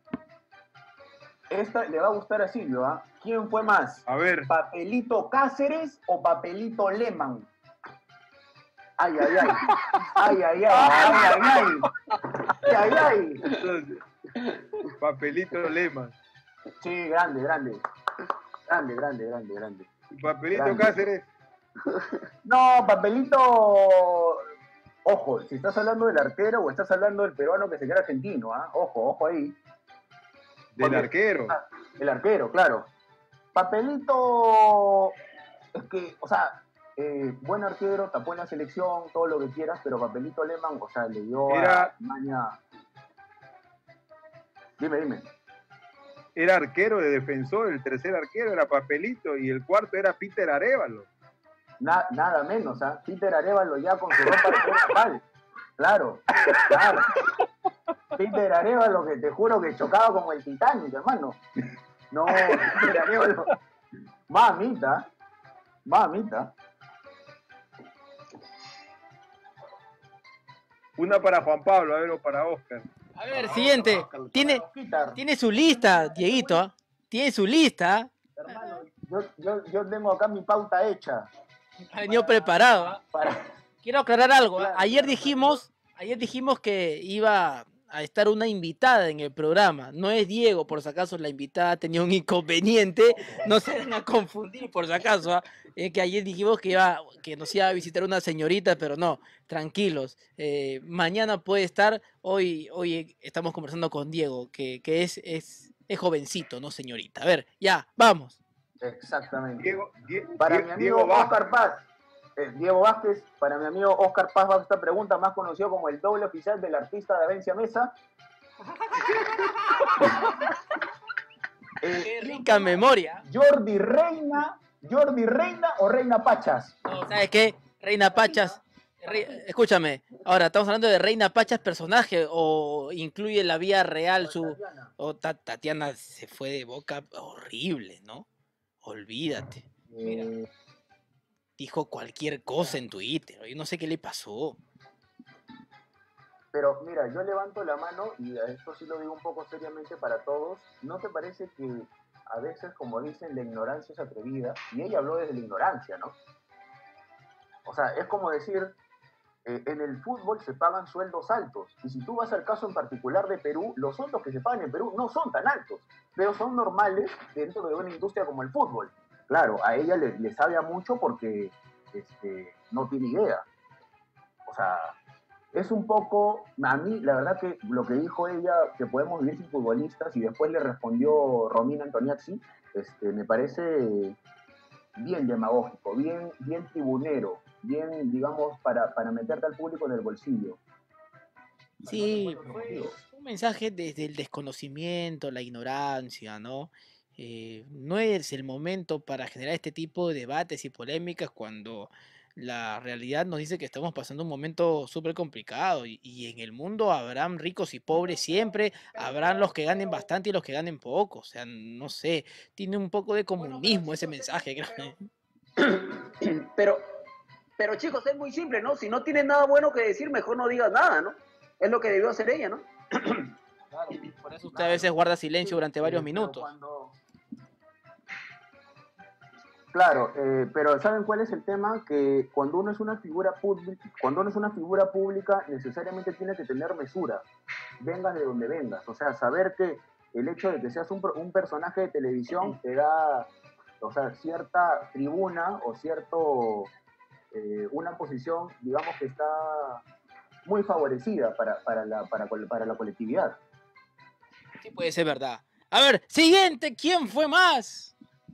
Esta le va a gustar a Silvio, ¿ah? ¿Quién fue más? A ver. ¿Papelito Cáceres o Papelito Lehmann? Ay, ay, ay. Ay, ay, ay. Ay, ay, ay. Ay, ay, ay. Entonces, papelito Lema. Sí, grande, grande. Grande, grande, grande, grande. Papelito Grande. Cáceres. No, Papelito... Ojo, si estás hablando del arquero o estás hablando del peruano que se queda argentino, ¿ah? Ojo, ojo ahí. Del Porque- arquero. Ah, el arquero, claro. Papelito... Es que, o sea, eh, buen arquero, tapó en la selección, todo lo que quieras, pero Papelito Lehmann, o sea, le dio Era- a Maña. Dime, dime. Era arquero de defensor, el tercer arquero era Papelito y el cuarto era Peter Arévalo. Na- nada menos, ¿ah? Peter Arévalo ya con su ropa de Pierna Pal. Claro, claro. Peter Arévalo, que te juro que chocaba como el Titanic, hermano. No, Peter Arévalo. Mamita, mamita. Una para Juan Pablo, a ver, o para Oscar. A ver, siguiente. Tiene, tiene su lista, Dieguito. ¿ah? Tiene su lista. Hermano, yo, yo, yo tengo acá mi pauta hecha. Ha venido preparado. ¿ah? Para... Quiero aclarar algo. ¿ah? Ayer dijimos, ayer dijimos que iba a estar una invitada en el programa. No es Diego, por si acaso la invitada tenía un inconveniente. No se van a confundir, por si acaso. ¿ah? Es que ayer dijimos que iba, que nos iba a visitar una señorita, pero no, tranquilos. Eh, mañana puede estar. Hoy, hoy estamos conversando con Diego, que, que es, es, es jovencito, no señorita. A ver, ya, vamos. Exactamente. Diego, Die- Para Die- mi amigo Diego Vázquez. Oscar Paz, eh, Diego Vázquez, para mi amigo Oscar Paz va esta pregunta, más conocido como el doble oficial del artista de Avencia Mesa. Eh, Qué rica memoria. Jordi Reina, Jordi Reina o Reina Pachas. No, ¿sabes qué? Reina Pachas. Re- escúchame, ahora estamos hablando de Reina Pachas personaje o incluye la vía real su o Ta- Tatiana se fue de boca horrible, ¿no? Olvídate. Mira, Eh, dijo cualquier cosa en Twitter. Yo no sé qué le pasó. pero mira, yo levanto la mano y a esto sí lo digo un poco seriamente para todos. ¿No te parece que a veces, como dicen, la ignorancia es atrevida? Y ella habló desde la ignorancia, ¿no? O sea, es como decir, eh, en el fútbol se pagan sueldos altos. Y si tú vas al caso en particular de Perú, los sueldos que se pagan en Perú no son tan altos, pero son normales dentro de una industria como el fútbol. Claro, a ella le, le sabe a mucho porque este, no tiene idea. O sea, es un poco, a mí la verdad que lo que dijo ella, que podemos vivir sin futbolistas, y después le respondió Romina Antoniazzi, este, me parece bien demagógico, bien, bien tribunero, bien, digamos, para, para meterte al público en el bolsillo. Sí, fue un mensaje desde el desconocimiento, la ignorancia, ¿no? Eh, no es el momento para generar este tipo de debates y polémicas cuando la realidad nos dice que estamos pasando un momento súper complicado y, y en el mundo habrán ricos y pobres siempre, habrán los que ganen bastante y los que ganen poco, o sea, no sé, tiene un poco de comunismo ese mensaje, creo. Pero, pero chicos, es muy simple, ¿no? Si no tienes nada bueno que decir, mejor no digas nada, ¿no? Es lo que debió hacer ella, ¿no? Claro, por eso usted a veces guarda silencio durante varios Eh, pero minutos. cuando- Claro, eh, pero ¿saben cuál es el tema? Que cuando uno es una figura pública, cuando uno es una figura pública, necesariamente tiene que tener mesura, vengas de donde vengas. O sea, saber que el hecho de que seas un, un personaje de televisión te da, o sea, cierta tribuna o cierto, eh, una posición, digamos, que está muy favorecida para, para, la, para, para la colectividad. Sí, puede ser verdad. A ver, siguiente, ¿quién fue más?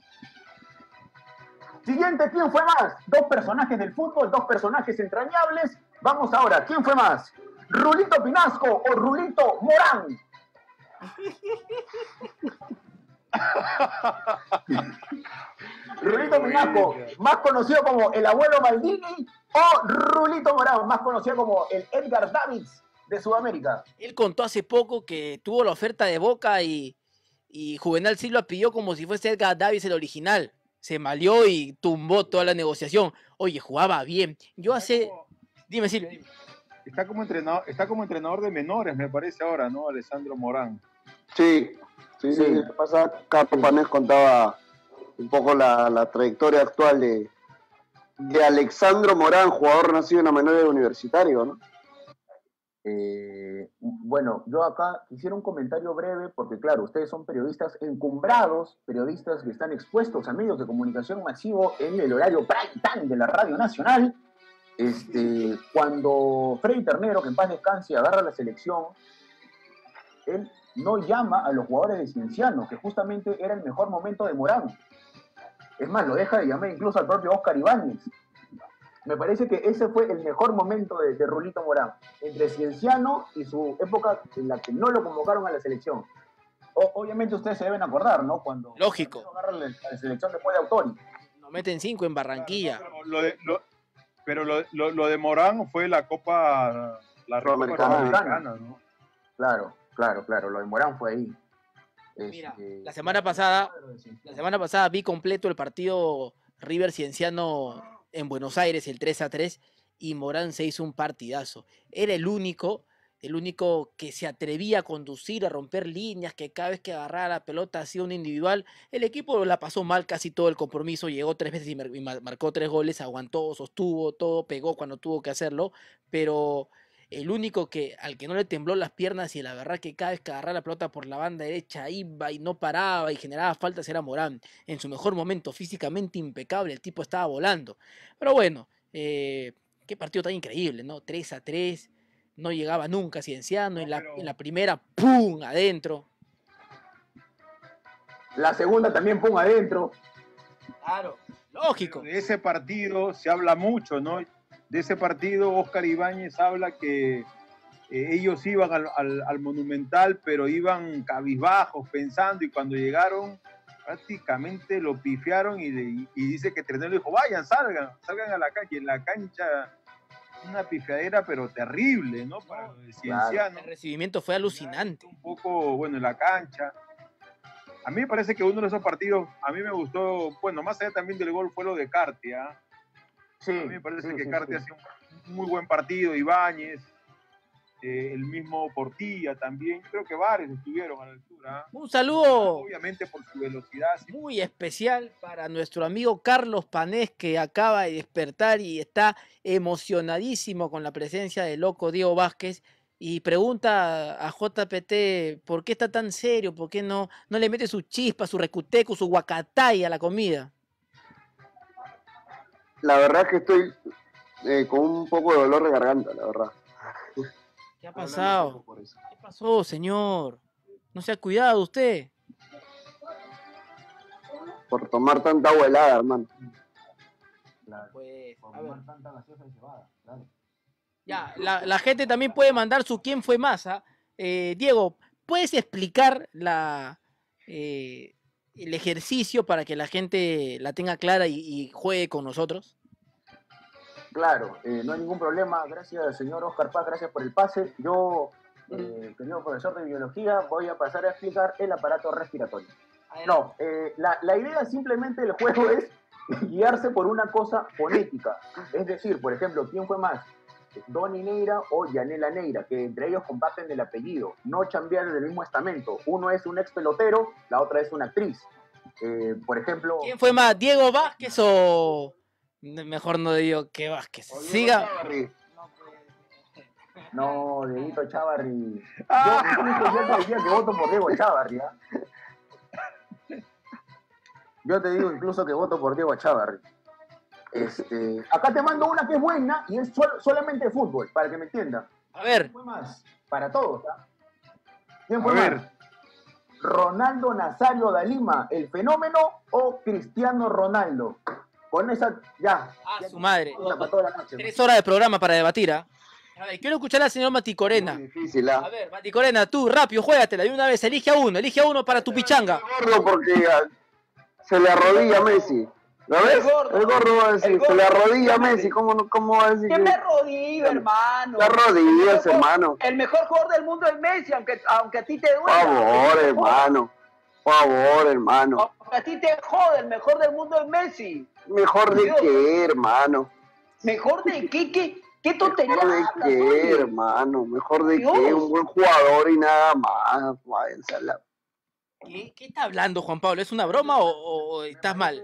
Siguiente, ¿quién fue más? Dos personajes del fútbol, dos personajes entrañables. Vamos ahora, ¿quién fue más? ¿Rulito Pinasco o Rulito Morán? Rulito Pinasco, más conocido como el abuelo Maldini, o Rulito Morán, más conocido como el Edgar Davids de Sudamérica. Él contó hace poco que tuvo la oferta de Boca y, y Juvenal Silva pidió como si fuese Edgar Davids el original. Se malió y tumbó toda la negociación. Oye, jugaba bien. Yo hace... Dime, Silvia, dime. Está como entrenador, está como entrenador de menores, me parece ahora, ¿no? Alessandro Morán. Sí, sí, sí. Lo que pasa, Carlos Panés contaba un poco la, la trayectoria actual de, de Alexandro Morán, jugador nacido en la menor universitario, ¿no? Eh, bueno, yo acá quisiera un comentario breve porque claro, ustedes son periodistas encumbrados, periodistas que están expuestos a medios de comunicación masivo en el horario prime time de la Radio Nacional. Este, cuando Freddy Ternero, que en paz descanse, agarra la selección, él no llama a los jugadores de Cienciano, que justamente era el mejor momento de Morán. Es más, lo deja de llamar incluso al propio Oscar Ibáñez. Me parece que ese fue el mejor momento de, de Rulito Morán, entre Cienciano y su época en la que no lo convocaron a la selección. O, obviamente ustedes se deben acordar, ¿no? Cuando Lógico. agarra la, la selección después de Autori. Nos meten cinco en Barranquilla. Claro, pero lo de, lo, pero lo, lo, lo de Morán fue la Copa, la Copa Sudamericana. Sudamericana, ¿no? Claro, claro, claro. Lo de Morán fue ahí. Mira, Este, la semana pasada, la semana pasada vi completo el partido River Cienciano en Buenos Aires, el tres a tres, y Morán se hizo un partidazo. Era el único, el único que se atrevía a conducir, a romper líneas, que cada vez que agarraba la pelota hacía un individual. El equipo la pasó mal casi todo el compromiso, llegó tres veces y mar- y mar- marcó tres goles, aguantó, sostuvo todo, pegó cuando tuvo que hacerlo, pero el único que al que no le tembló las piernas y la verdad que cada vez que agarraba la pelota por la banda derecha iba y no paraba y generaba faltas era Morán. En su mejor momento, físicamente impecable, el tipo estaba volando. Pero bueno, eh, qué partido tan increíble, ¿no? tres a tres, no llegaba nunca Cienciano, en la, en la primera, ¡pum!, adentro. La segunda también pum adentro. Claro, lógico. De ese partido se habla mucho, ¿no? De ese partido, Óscar Ibáñez habla que eh, ellos iban al, al, al Monumental, pero iban cabizbajos, pensando, y cuando llegaron, prácticamente lo pifiaron, y, y, y dice que Trenero dijo, vayan, salgan, salgan a la cancha. Y en la cancha, una pifiadera, pero terrible, ¿no? Para lo de Cienciano. El recibimiento fue alucinante. Un poco, bueno, en la cancha. A mí me parece que uno de esos partidos, a mí me gustó, bueno, más allá también del gol, fue lo de Cartia. Sí, a mí me parece sí, que sí, Cartia sí. hace un muy buen partido, Ibáñez, eh, el mismo Portilla también, creo que varios estuvieron a la altura. Un saludo Obviamente por su velocidad. Sí. muy especial para nuestro amigo Carlos Panés, que acaba de despertar y está emocionadísimo con la presencia del loco Diego Vázquez, y pregunta a J P T por qué está tan serio, por qué no, no le mete su chispa, su recuteco, su guacatay a la comida. La verdad es que estoy eh, con un poco de dolor de garganta, la verdad. ¿Qué ha pasado? ¿Qué pasó, señor? ¿No se ha cuidado usted? Por tomar tanta agua helada, hermano. Claro. Pues, Por a ver. tomar tanta gaseosa y cebada, claro. Ya, la, la gente también puede mandar su quién fue más. ¿Ah? Eh, Diego, ¿puedes explicar la, eh, el ejercicio para que la gente la tenga clara y, y juegue con nosotros? Claro, eh, no hay ningún problema. Gracias, señor Oscar Paz, gracias por el pase. Yo, eh, querido profesor de biología, voy a pasar a explicar el aparato respiratorio. No, eh, la, la idea simplemente del juego es guiarse por una cosa fonética. Es decir, por ejemplo, ¿quién fue más? Donny Neira o Yanela Neira, que entre ellos comparten el apellido, no chambean del mismo estamento. Uno es un ex pelotero, la otra es una actriz. Eh, por ejemplo... ¿Quién fue más, Diego Vázquez o...? Mejor no digo que Vázquez. Siga. No, Dieguito Chávarri. Yo incluso yo te decía que voto por Diego Chávarri, ¿ah? Yo te digo incluso que voto por Diego Chávarri. Este, acá te mando una que es buena y es sol- solamente de fútbol, para que me entiendan. A ver. ¿Quién fue más? Para todos, ¿ah? ¿Quién A fue ver. más? ¿Ronaldo Nazario da Lima, el fenómeno, o Cristiano Ronaldo? Con esa, ya. A su madre. Para toda la noche. Tres horas de programa para debatir, ¿ah? A ver, quiero escuchar al señor Maticorena. Muy difícil, A ¿ah? ver, Maticorena, tú, rápido, juégatela de una vez, elige a uno, elige a uno para tu pichanga. Gordo porque ah, se le arrodilla a Messi. ¿Lo ves? El gordo. El gordo va a decir, El gordo. se le arrodilla a Messi. ¿Cómo, no- cómo va a decir ¿Qué que me rodillo, hermano? te arrodillas, El mejor- hermano? El mejor jugador del mundo es Messi, aunque, aunque a ti te Por duela. favor, hermano. Por favor, hermano. Aunque a ti te jode, el mejor del mundo es Messi. ¿Mejor de Dios. qué, hermano? ¿Mejor de qué? ¿Qué, qué tontería ¿Mejor de hablas, qué, oye? hermano? ¿Mejor de Dios. qué? Un buen jugador y nada más. Váyanse a la... ¿Qué, qué está hablando, Juan Pablo? ¿Es una broma o, o- o estás mal?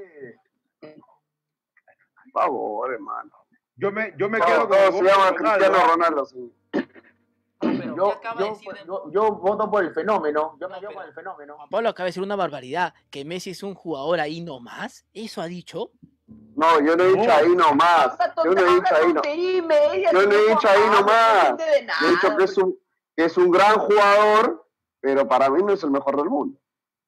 Por favor, hermano. Yo me, yo me No, quedo con no, el se gol de llama Ronaldo, Cristiano ¿ah? Ronaldo, sí. Pero, Yo, ¿qué acaba de yo, decir? yo, yo voto por el fenómeno. Yo me No, quedo pero- con el fenómeno. Juan Pablo acaba de decir una barbaridad, que Messi es un jugador ahí nomás. ¿Eso ha dicho? No, yo no he dicho ahí nomás. Habla Yo no he dicho ahí nomás. tontería y media, Yo no he señor dicho ahí Juan Pablo, nomás. no entiende de nada. He dicho que es un, que es un gran jugador, pero para mí no es el mejor del mundo.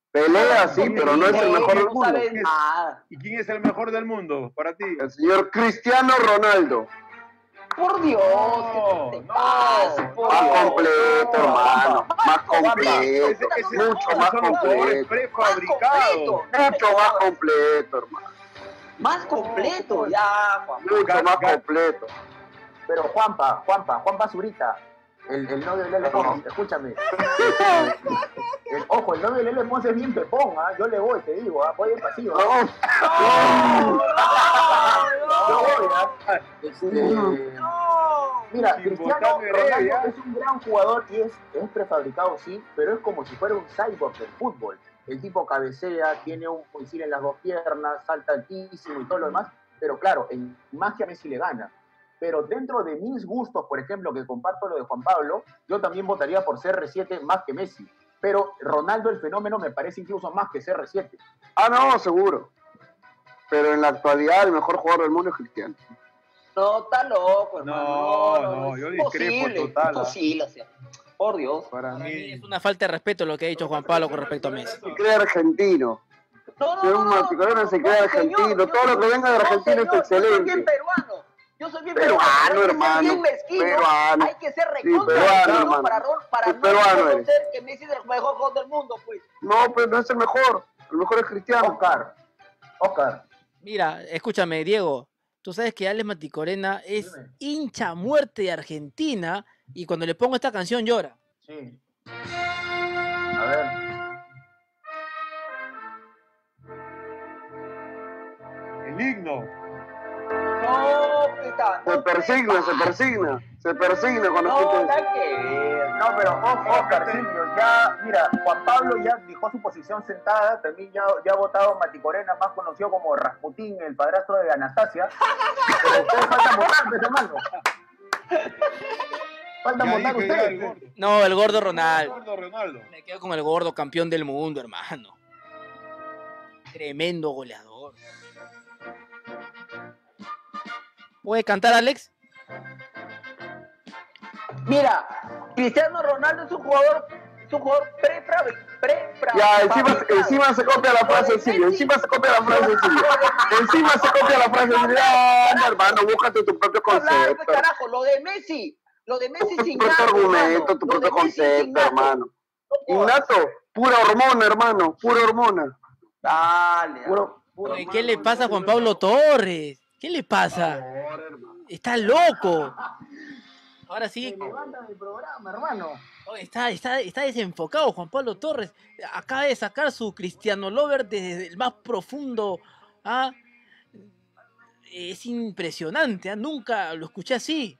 Pelea, sí, pero no es el mejor del No mundo. sabes nada. ¿Y quién es el mejor del mundo para ti? El señor Cristiano Ronaldo. Por Dios, No, ¿qué te no, pasa? Por Más Dios. completo, hermano. Más completo. Ese- ese- Mucho más son los jugadores completo. prefabricados. Mucho más completo, hermano. Más completo, ya, Juan. Mucho Gat- más gat- completo. Pero Juanpa, Juanpa, Juan Basurita, el, el novio de Lele Pons, escúchame. El- ojo, el novio de Lele Pons es bien pepón, ¿ah? Yo le voy, te digo, ¿ah? Voy pasivo. No, Yo voy, ¿ah? Este, Mira, Sin Cristiano botarme Heredia. Ronaldo es un gran jugador y es, es prefabricado, sí, pero es como si fuera un cyborg del fútbol. El tipo cabecea, tiene un misil en las dos piernas, salta altísimo y todo lo demás, pero claro, en magia Messi le gana. Pero dentro de mis gustos, por ejemplo, que comparto lo de Juan Pablo, yo también votaría por C R siete más que Messi. Pero Ronaldo el fenómeno me parece incluso más que C R siete. Ah, no, seguro. Pero en la actualidad el mejor jugador del mundo es Cristiano. No, está loco, hermano. No, No, no, es yo discrepo imposible, total, ¿ah? imposible, o sea, por Dios. Para Para mí mí. es una falta de respeto lo que ha dicho Juan Pablo con respecto a Messi. Se cree argentino. No, no, Si es no, un no, Maticorena, no, se no, cree no, argentino. señor, yo Todo lo soy- que venga de no, Argentina señor, es Yo soy bien excelente. peruano. Yo soy bien Peruano, peruano. Hay que ser hermano, bien mezquino. peruano. Hay que ser Sí, recontra peruano, mezquino hermano. para, ro- para Sí, no peruano eres. reconocer que Messi es el mejor jugador del mundo, pues. No, pero no es el mejor. El mejor es Cristiano. Oscar, Oscar, Mira, escúchame, Diego. Tú sabes que Alex Maticorena es Dime. hincha a muerte de Argentina y cuando le pongo esta canción llora. sí. A ver. El himno. No, peta. Se no, persigna, peta. se persigna. Se persigna cuando No, escucha eso. nada que ver. No, pero ojo, Oscar, Silvio, ya, mira, Juan Pablo ya dejó su posición sentada, también ya, ya ha votado Maticorena, más conocido como Rasputín, el padrastro de Anastasia. Pero ustedes faltan votar, pues, hermano. Faltan Ya votar dije, ya, el ustedes. gordo. No, el gordo El Ronaldo. gordo Ronaldo. Me quedo con el gordo campeón del mundo, hermano. Tremendo goleador. ¿Puede cantar, Alex? Mira, Cristiano Ronaldo es un jugador, es un jugador pre-fabricado. Ya, encima, encima se copia la frase de Silvio. Encima se copia la frase de Silvio. Encima se copia la frase de Silvio. Ah, no, hermano, búscate tu propio Hablar, pues, concepto. carajo, lo de Messi, lo de Messi Tu sin propio gato, argumento, hermano. tu Lo de propio Messi sin concepto, gato. hermano. No jodas. Innato, pura hormona, hermano. Pura hormona. Dale, Puro, puro Oye, ¿qué le pasa a Juan Pablo Torres? ¿Qué le pasa? Está loco. Ahora sí, Me levantan el programa, hermano. oye, está, está, está desenfocado Juan Pablo Torres. Acaba de sacar su Cristiano Lover desde el más profundo. ¿Ah? Es impresionante, ¿ah? Nunca lo escuché así.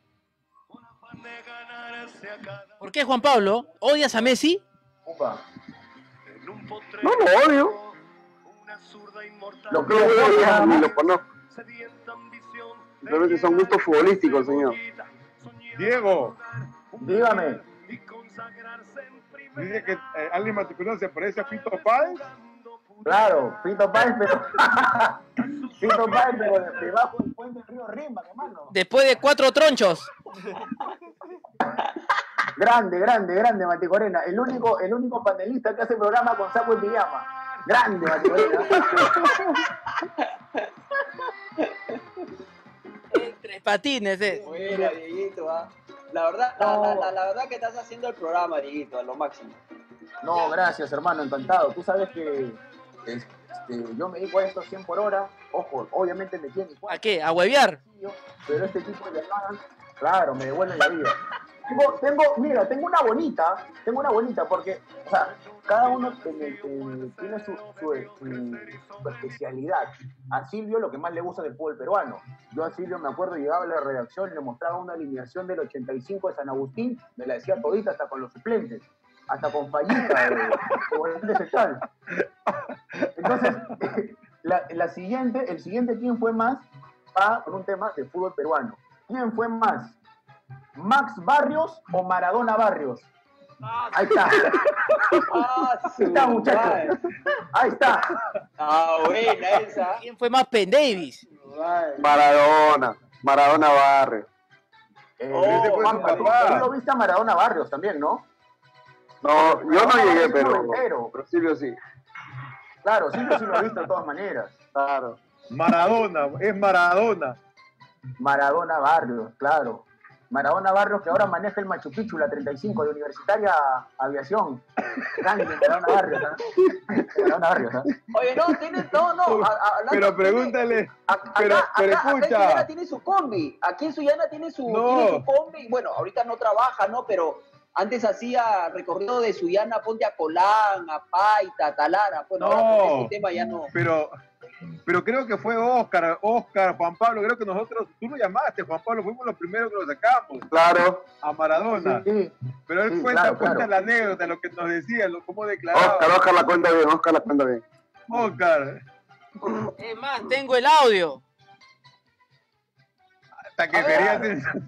¿Por qué, Juan Pablo? ¿Odias a Messi? Upa. No lo odio. Lo No que lo odio odio nada ni más. lo conozco. Simplemente son gustos futbolísticos, señor. Diego, Dígame. dice que eh, Alex Maticorena se parece a Fito Páez. Claro, Fito Páez, pero. Fito Páez, pero de- debajo del puente del río Rimba, hermano. Después de cuatro tronchos. Grande, grande, grande, Maticorena. El único, el único panelista que hace programa con saco en pijama. Grande, Maticorena. Tres patines, eh. Buena, Dieguito, ¿ah? La verdad, la, la, la, la verdad que estás haciendo el programa, Dieguito, a lo máximo. No, gracias, hermano, encantado. Tú sabes que este, yo me dedico a esto cien por hora. Ojo, obviamente me tiene ¿A qué? ¿A huevear? pero este tipo de llamadas, claro, me devuelven la vida. Tengo, tengo, mira, tengo una bonita, tengo una bonita, porque, o sea, cada uno tiene, tiene- tiene su, su- su- su especialidad. A Silvio lo que más le gusta del fútbol peruano. Yo a Silvio me acuerdo, llegaba a la redacción y le mostraba una alineación del ochenta y cinco de San Agustín, me la decía todita hasta con los suplentes, hasta con Fallita, de, de volante central. Entonces, la, la siguiente, el siguiente ¿quién fue más? Va con un tema de fútbol peruano. ¿Quién fue más? ¿Max Barrios o Maradona Barrios? Ahí está. Ah, Ahí está, muchachos. Ahí está. Ah, buena esa. ¿Quién fue más Penn Davis? Maradona. Maradona Barrio. Eh, Oh, ese fue su Juanpa, papá. tú- Tú lo viste a Maradona Barrios también, ¿no? No, yo no llegué, pero, Noventero. pero Silvio sí. Claro, sí, yo sí lo he visto de todas maneras. Claro. Maradona, es Maradona. Maradona Barrios, claro. Maradona Barrios, que ahora maneja el Machu Picchu, la treinta y cinco de Universitaria Aviación. Grande, Maradona Barrios, ¿eh? Maradona Barrios, ¿eh? Oye, no, tiene, no, no. a- a- hablando- Pero pregúntale, A- Acá, pero, pero acá, acá en escucha. Sullana tiene su combi. Aquí en Sullana tiene su, No. tiene su combi. Bueno, ahorita no trabaja, ¿no? Pero antes hacía recorrido de Sullana, ponte a Colán, a Paita, a Talara. Bueno, ahora con No, este tema ya no. pero, pero creo que fue Oscar, Oscar, Juan Pablo, creo que nosotros, tú lo llamaste, Juan Pablo, fuimos los primeros que lo sacamos Claro. a Maradona. Sí, Pero él Sí, cuenta, claro, cuenta claro. la anécdota, lo que nos decía, lo, cómo declaraba. Oscar, Oscar la cuenta bien, Oscar la cuenta bien. Oscar, Es más, tengo el audio. hasta que A ver. quería hacer-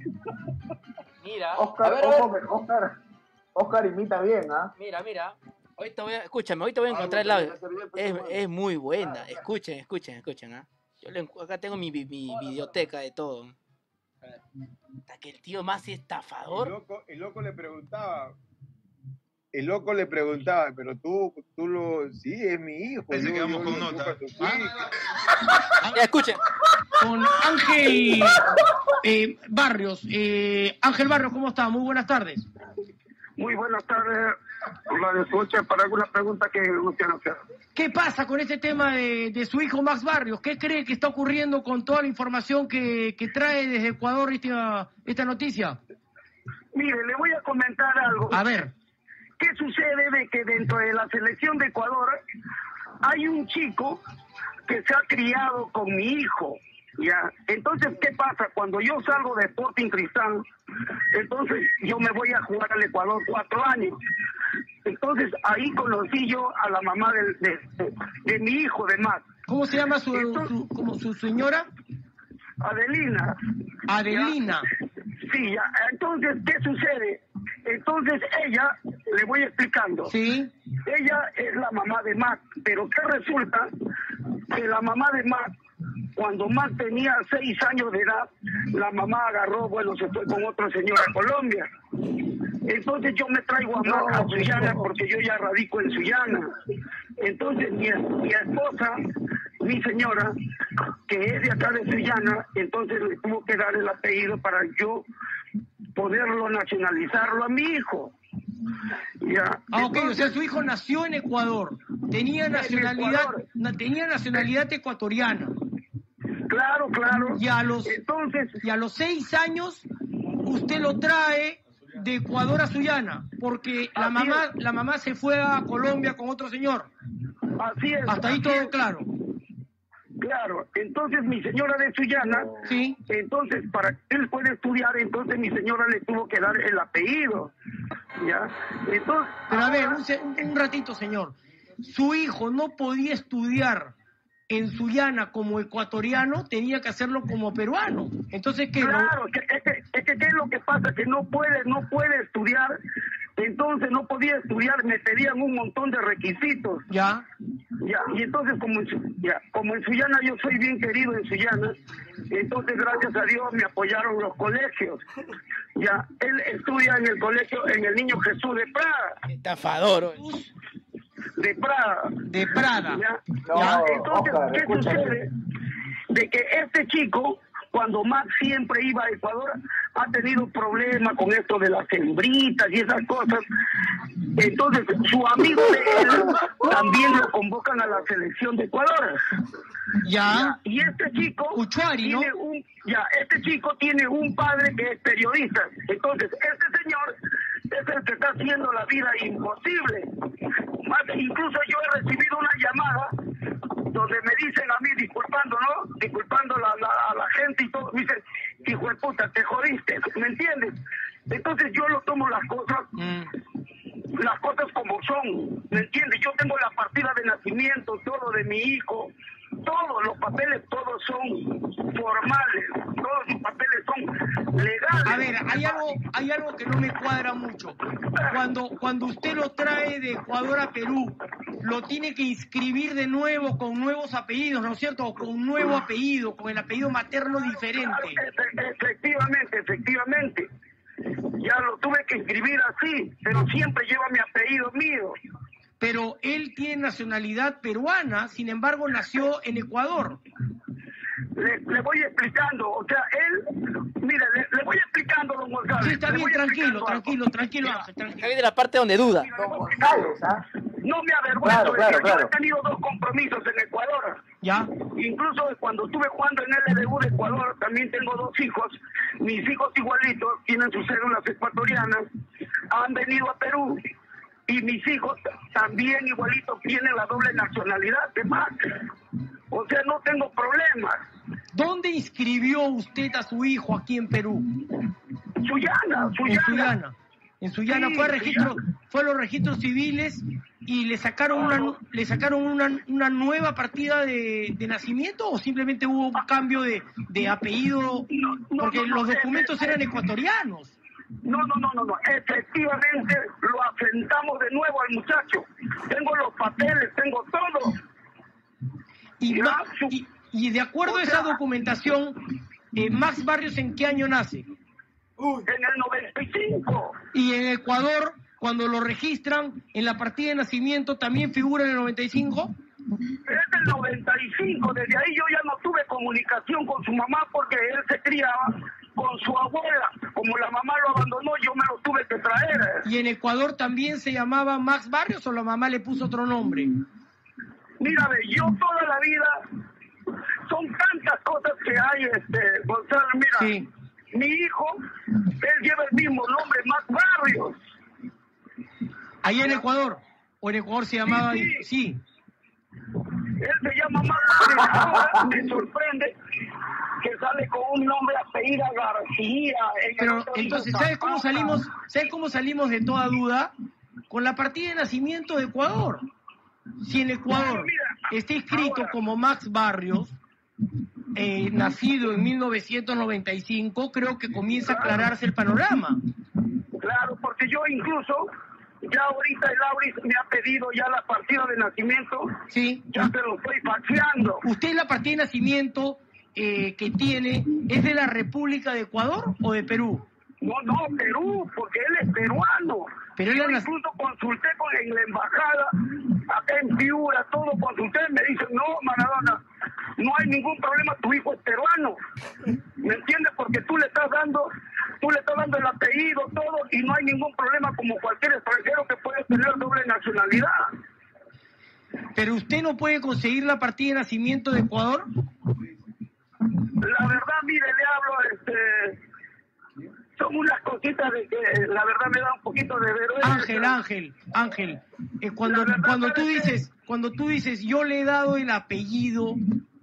Mira, Oscar, A ver, a ojo, que Oscar, Oscar imita bien, ¿ah? mira, mira. Ahorita voy a, escúchame, ahorita voy a encontrar el audio. Es, es muy buena. Escuchen, escuchen, escuchen, ¿ah? Yo le encu- acá tengo mi, vi- mi videoteca de todo. Hasta que el tío más El estafador. loco, el loco le preguntaba, el loco le preguntaba, pero tú, tú lo, sí, es mi hijo. Pensé yo- que vamos yo con lo nota. educo a tu Ah. hijo. Ya, escuchen. Con Ángel eh, Barrios. Eh, Ángel Barrios, ¿cómo está? Muy buenas tardes. Muy buenas tardes, Radio Escucha, para alguna pregunta que usted nos haga. ¿Qué pasa con este tema de, de su hijo Max Barrios? ¿Qué cree que está ocurriendo con toda la información que, que trae desde Ecuador esta, esta noticia? Mire, le voy a comentar algo. A ver, ¿Qué sucede de que dentro de la selección de Ecuador hay un chico que se ha criado con mi hijo? Ya, entonces, ¿qué pasa? Cuando yo salgo de Sporting Cristal, entonces yo me voy a jugar al Ecuador cuatro años. Entonces, ahí conocí yo a la mamá del- de, de, de mi hijo, de Max, ¿cómo se llama su, su, como su señora? Adelina. Adelina. Sí, ya. Entonces, ¿qué sucede? Entonces, ella, le voy explicando. Sí. Ella es la mamá de Max, pero ¿qué resulta? Que la mamá de Max, cuando Max tenía seis años de edad, la mamá agarró, bueno, se fue con otro señor a Colombia. Entonces yo me traigo a Max a Sullana porque yo ya radico en Sullana. Entonces mi, mi esposa, mi señora, que es de acá de Sullana, entonces le tuvo que dar el apellido para yo poderlo nacionalizarlo a mi hijo. Ya. Ah, ok, o Entonces, sea, su hijo nació en Ecuador. Tenía nacionalidad, Ecuador. na- tenía nacionalidad ecuatoriana. claro, claro. Y a los Entonces, Y a los seis años, usted lo trae de Ecuador a Sullana, porque la Así mamá, es. la mamá se fue a Colombia con otro señor. así es. Hasta ahí así todo es, claro. Claro. Entonces mi señora de Sullana, Sí. entonces para que él pueda estudiar, entonces mi señora le tuvo que dar el apellido. ¿Ya? Entonces, Pero a ver, ahora- un, se- un- un ratito, señor. Su hijo no podía estudiar en Sullana como ecuatoriano, tenía que hacerlo como peruano. Entonces, ¿qué? ¿No? Claro, que- es que, es que ¿qué es lo que pasa? Que no puede, no puede estudiar, entonces no podía estudiar, me pedían un montón de requisitos. Ya. Ya, y entonces como en, Su- ya, como en Sullana yo soy bien querido en Sullana, entonces gracias a Dios me apoyaron los colegios. Ya, él estudia en el colegio, en el Niño Jesús de Prada, Estafador. de Prada. De Prada. Ya, No, ya, entonces, Oscar, ¿qué escúchame. sucede? De que este chico, cuando Max siempre iba a Ecuador, ha tenido problemas con esto de las hembritas y esas cosas. Entonces, su amigo de él también lo convocan a la selección de Ecuador. Ya. Y este chico Uchuari, ¿no? tiene un, ya, este chico tiene un padre que es periodista. Entonces, este señor es el que está haciendo la vida imposible. Más, incluso yo he recibido una llamada donde me dicen a mí, disculpando, ¿no? Disculpando la, la, a la gente y todo, me dicen, hijo de puta, te jodiste, ¿me entiendes? Entonces yo lo tomo las cosas, Mm. las cosas como son, ¿me entiendes? Yo tengo la partida de nacimiento, todo de mi hijo, todos los papeles, todos son formales, todos los papeles son legales. A ver, hay algo, hay algo que no me cuadra mucho. Cuando, cuando usted lo trae de Ecuador a Perú, lo tiene que inscribir de nuevo con nuevos apellidos, ¿no es cierto? O con un nuevo apellido, con el apellido materno diferente. Efe- Efectivamente, efectivamente. Ya lo tuve que escribir así, pero siempre lleva mi apellido mío. pero él tiene nacionalidad peruana, sin embargo nació en Ecuador. Le, le voy explicando, o sea, él, mire, le, le voy explicando, don González. Sí, está le bien, voy tranquilo, tranquilo, algo. tranquilo, Ángel, tranquilo. Ahí viene la parte donde duda. Mira, le voy explicando. No me avergüenzo Claro, de claro, que claro. yo he tenido dos compromisos en Ecuador. ¿Ya? Incluso cuando estuve jugando en L D U de Ecuador, también tengo dos hijos. Mis hijos igualitos, tienen sus cédulas ecuatorianas, han venido a Perú. Y mis hijos también igualitos tienen la doble nacionalidad de Max. O sea, no tengo problemas. ¿Dónde inscribió usted a su hijo aquí en Perú? Suyana, En Suyana. Sullana. En Sullana Sí, fue a registro, Sullana. fue a los registros civiles y le sacaron una nu- le sacaron una, una nueva partida de, de nacimiento, o simplemente hubo un cambio de, de apellido No, no, porque no, no, los eh, documentos eh, eran ecuatorianos. No, no, no, no, no. Efectivamente lo afrentamos de nuevo al muchacho. Tengo los papeles, tengo todo. Y, Ya, Ma- su- y, y de acuerdo a esa documentación, eh, Max Barrios, ¿en qué año nace? En el noventa y cinco. Y en Ecuador, cuando lo registran en la partida de nacimiento, ¿también figura en el noventa y cinco? Es del noventa y cinco. Desde ahí yo ya no tuve comunicación con su mamá porque él se criaba con su abuela. Como la mamá lo abandonó, yo me lo tuve que traer. ¿Y en Ecuador también se llamaba Max Barrios o la mamá le puso otro nombre? Mira, ve, yo toda la vida, son tantas cosas que hay, este, Gonzalo, mira, Sí. mi hijo, él lleva el mismo nombre, Max Barrios. Ahí en Ecuador. ¿O en Ecuador se llamaba? Sí, sí. Sí. Él se llama Max Barrios. Ahora me sorprende que sale con un nombre apellido García. En el Pero otro entonces, dice ¿sabes cómo Zapata. salimos? ¿Sabes cómo salimos de toda duda? Con la partida de nacimiento de Ecuador. Si en Ecuador está escrito como Max Barrios, eh, nacido en mil novecientos noventa y cinco, creo que comienza a aclararse el panorama. Claro, porque yo incluso, ya ahorita el Auris me ha pedido ya la partida de nacimiento, Sí. ya se lo estoy faxeando. ¿Usted la partida de nacimiento eh, que tiene es de la República de Ecuador o de Perú? No, no, Perú, porque él es peruano. Pero él yo era- incluso consulté con en la embajada, acá en Piura, todo consulté, me dicen, no, Maradona, no hay ningún problema, tu hijo es peruano. ¿Me entiendes? Porque tú le estás dando, tú le estás dando el apellido, todo, y no hay ningún problema como cualquier extranjero que puede tener doble nacionalidad. ¿Pero usted no puede conseguir la partida de nacimiento de Ecuador? La verdad, mire, le hablo, este... son unas cositas de que la verdad me da un poquito de vergüenza. Ángel, Ángel, Ángel, eh, cuando, La verdad cuando tú parece- dices, cuando tú dices, yo le he dado el apellido,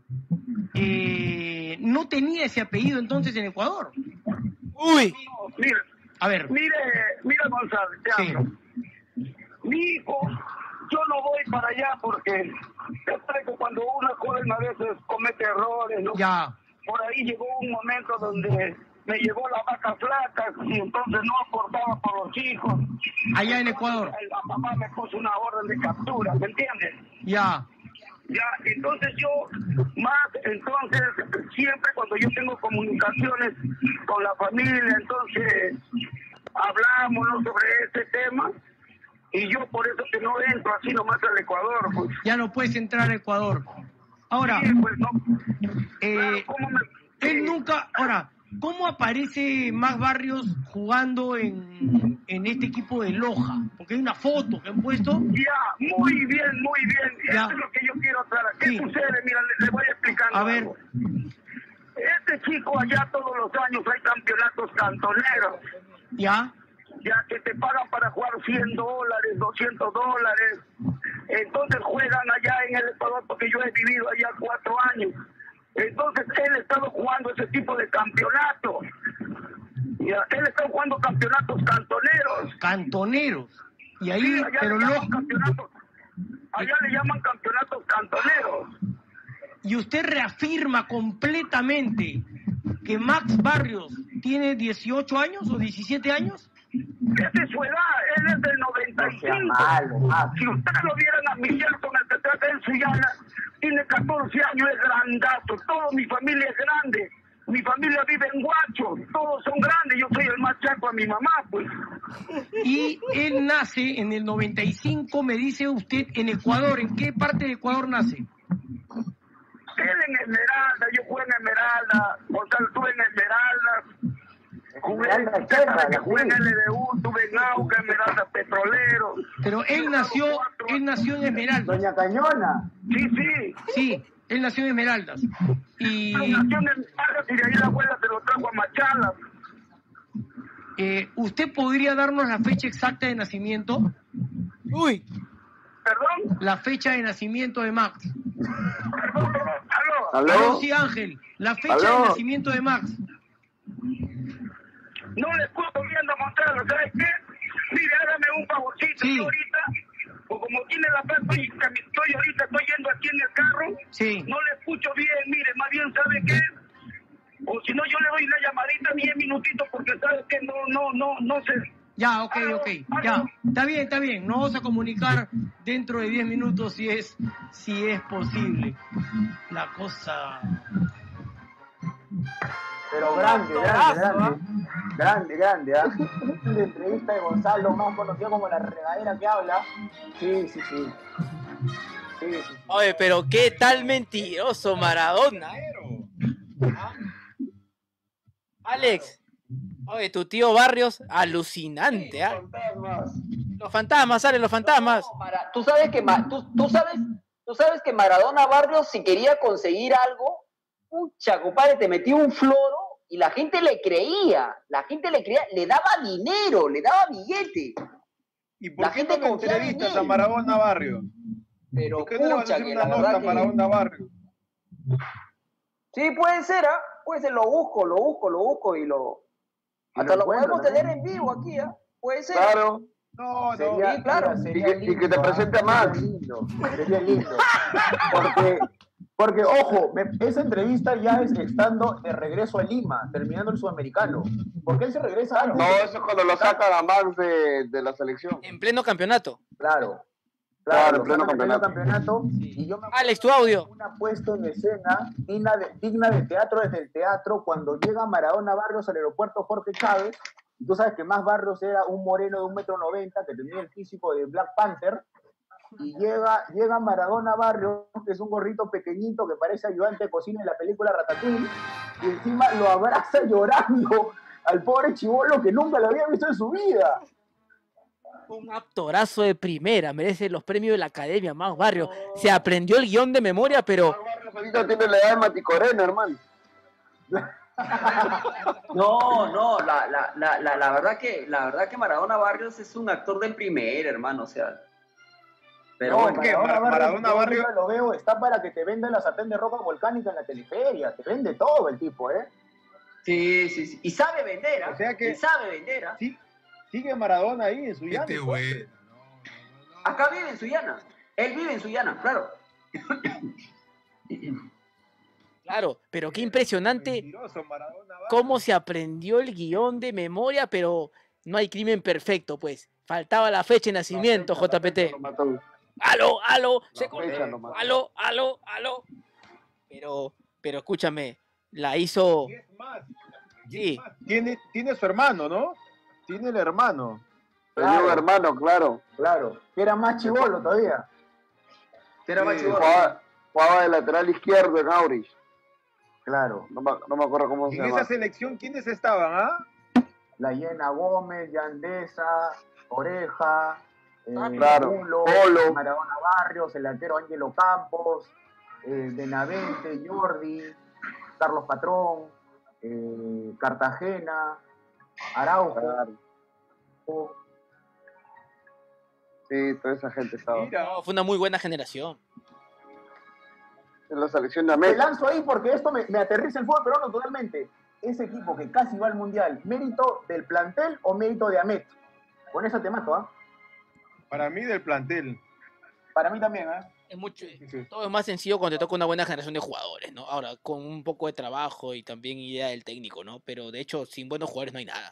eh, no tenía ese apellido entonces en Ecuador. Uy, No, mire, A ver, mire, mire González, te Sí. hablo. Mi hijo, yo no voy para allá porque yo creo que cuando uno es joven a veces comete errores, ¿no? ya, Por ahí llegó un momento donde me llegó la vaca flaca y entonces no aportaba por los hijos. allá en Ecuador, La mamá me puso una orden de captura, ¿me entiendes? ya. Ya, entonces yo, más, entonces, siempre cuando yo tengo comunicaciones con la familia, entonces hablamos, ¿no?, sobre este tema, y yo por eso que no entro así nomás al Ecuador, pues. Ya no puedes entrar a Ecuador. Ahora, Sí, pues no. eh, Claro, ¿cómo me- él nunca, ahora, ¿cómo aparece Max Barrios jugando en, en este equipo de Loja? Porque hay una foto que han puesto. Ya, muy bien, muy bien. Ya. Eso es lo que yo quiero aclarar. ¿Qué Sí. sucede? Mira, le, le voy explicando A ver. algo. Este chico allá todos los años hay campeonatos cantoneros. Ya, Ya que te pagan para jugar cien dólares, doscientos dólares. Entonces juegan allá en el Ecuador porque yo he vivido allá cuatro años. Entonces él ha estado jugando ese tipo de campeonatos. Ya, él está jugando campeonatos cantoneros. cantoneros. Y ahí, Sí, allá pero le no. llaman campeonatos. Allá le llaman campeonatos cantoneros. Y usted reafirma completamente que Max Barrios tiene dieciocho años o diecisiete años. Esa es su edad, él es del noventa y cinco. malo, malo. Si ustedes lo vieran a mi yerno en el que trata en Suyana, tiene catorce años, es grandazo, toda mi familia es grande. mi familia vive en Huacho, todos son grandes, yo soy el más chaco a mi mamá, pues. Y él nace en el noventa y cinco, me dice usted, en Ecuador. ¿En qué parte de Ecuador nace? Él en Esmeralda, yo jugué en Esmeralda, Gonzalo, estuve en Esmeralda, jugué, Esmeralda, usted sabe ¿qué? que jugué en L D U, estuve en Auca, Esmeralda Petrolero. Pero él nació, él nació en Esmeraldas. Doña Cañona. Sí, sí. Sí, él nació en Esmeraldas. Y Nació en Esmeraldas y de ahí la abuela se lo trajo a Machala. eh, ¿usted podría darnos la fecha exacta de nacimiento? Uy, ¿Perdón? La fecha de nacimiento de Max. ¿Perdón? ¿Aló? ¿Aló? Aló, sí, Ángel. La fecha ¿Aló? de nacimiento de Max. No le puedo viendo Gonzalo, ¿sabes qué? Mire, hágame un favorcito, Sí. yo ahorita, o como tiene la paz, estoy, estoy ahorita, estoy yendo aquí en el carro, Sí. no le escucho bien, mire, más bien, ¿sabe qué? O si no, yo le doy una llamadita diez minutitos, porque ¿sabe qué? No, no, no, no sé. Ya, ok, ok. Ya. Está bien, está bien. Nos vamos a comunicar dentro de diez minutos si es, si es posible. La cosa... Pero grande, grande, grande. Grande, grande, ¿ah? La entrevista de Gonzalo, más conocido como la regadera que habla. Sí, sí, sí. Sí, sí, sí. oye, pero qué tal mentiroso Maradona. ¿Ah? Alex, oye, tu tío Barrios, alucinante, ¿ah? Los fantasmas, salen los fantasmas. No, Mara- tú sabes que Ma- tú, tú sabes tú sabes que Maradona Barrios, si quería conseguir algo, pucha, compadre, te metía un floro y la gente le creía, la gente le creía, le daba dinero, le daba billete. ¿Y por La qué gente no le confiaba en entrevistas él. a Maradona Barrio? Pero ¿Por qué no le vas a pucha, hacer que una la nota verdad a que... Maradona Barrio? Sí, puede ser, ¿ah? Puede ser, lo busco, lo busco, lo busco y lo... Y Hasta lo lo encuentro podemos tener también. en vivo aquí, ¿ah? Puede ser. Claro. No, no. Sería, Sí, claro. mira, sería Y que- y que te lindo, presente ¿ah? a Max. Sería lindo, sería lindo. Porque, porque ojo, me- esa entrevista ya es estando de regreso a Lima, terminando el sudamericano. Porque él se regresa antes. No, de- eso es cuando lo sacan a Max de, de la selección. En pleno campeonato. Claro. Claro, Claro, en pleno lo sacan campeonato. Y yo me acuerdo Alex, tu audio. una puesta en escena digna de, digna de teatro desde el teatro cuando llega Maradona Barrios al aeropuerto Jorge Chávez. Y tú sabes que más Barrios era un moreno de un metro noventa que tenía el físico de Black Panther. Y llega, llega Maradona Barrios, que es un gorrito pequeñito que parece ayudante de cocina en la película Ratatouille, y encima lo abraza llorando al pobre chibolo que nunca lo había visto en su vida. Un actorazo de primera, merece los premios de la Academia, Max Barrio. Se aprendió el guión de memoria, pero Ahorita tiene la edad de Maticorena, hermano. No, no, la, la, la, la, la verdad que la verdad que Maradona Barrios es un actor de primera, hermano, o sea. Pero No, bueno, ¿qué? Maradona Mar- Barrios, Maradona yo Barrios- nunca lo veo, está para que te venda la sartén de roca volcánica en la teleferia, te vende todo el tipo, ¿eh? sí, sí, sí. Y sabe vender, ¿ah? O sea que- Y sabe vender, ¿ah? Sí, sigue Maradona ahí en su llano. Este güey. Acá vive en Sullana. Él vive en Sullana, claro. claro, pero qué impresionante Mentiroso, Maradona Barrios. cómo se aprendió el guión de memoria, pero no hay crimen perfecto, pues. Faltaba la fecha de nacimiento, La fecha, J P T. lo mató. Aló, aló, se La cortó. fecha lo mató. Aló, aló, aló. Pero, pero escúchame, la hizo. Y es más, y Sí. es más, Tiene, tiene su hermano, ¿no? Tiene el hermano. Tenía un Claro. hermano, claro. Claro, que era más chivolo todavía. Era más Sí, chibolo. Jugaba, jugaba de lateral izquierdo en Aurich. Claro, No me, no me acuerdo cómo se En llama. esa selección, ¿quiénes estaban, ah? la Llena Gómez, Yandesa, Oreja, eh, Claro, Pulo, Polo. Maradona Barrios, el arquero Ángelo Campos, eh, Benavente, Jordi, Carlos Patrón, eh, Cartagena, Araujo. Claro. Sí, toda esa gente estaba. Mira, No, fue una muy buena generación. En la selección de Me América. lanzo ahí porque esto me, me aterriza el fútbol peruano totalmente. Ese equipo que casi va al Mundial, ¿mérito del plantel o mérito de Amet? Con eso te mato, ¿ah? para mí del plantel. Para mí también, ¿ah? Es mucho, sí. todo es más sencillo cuando te toca una buena generación de jugadores, ¿no? Ahora, con un poco de trabajo y también idea del técnico, ¿no? Pero de hecho, sin buenos jugadores no hay nada.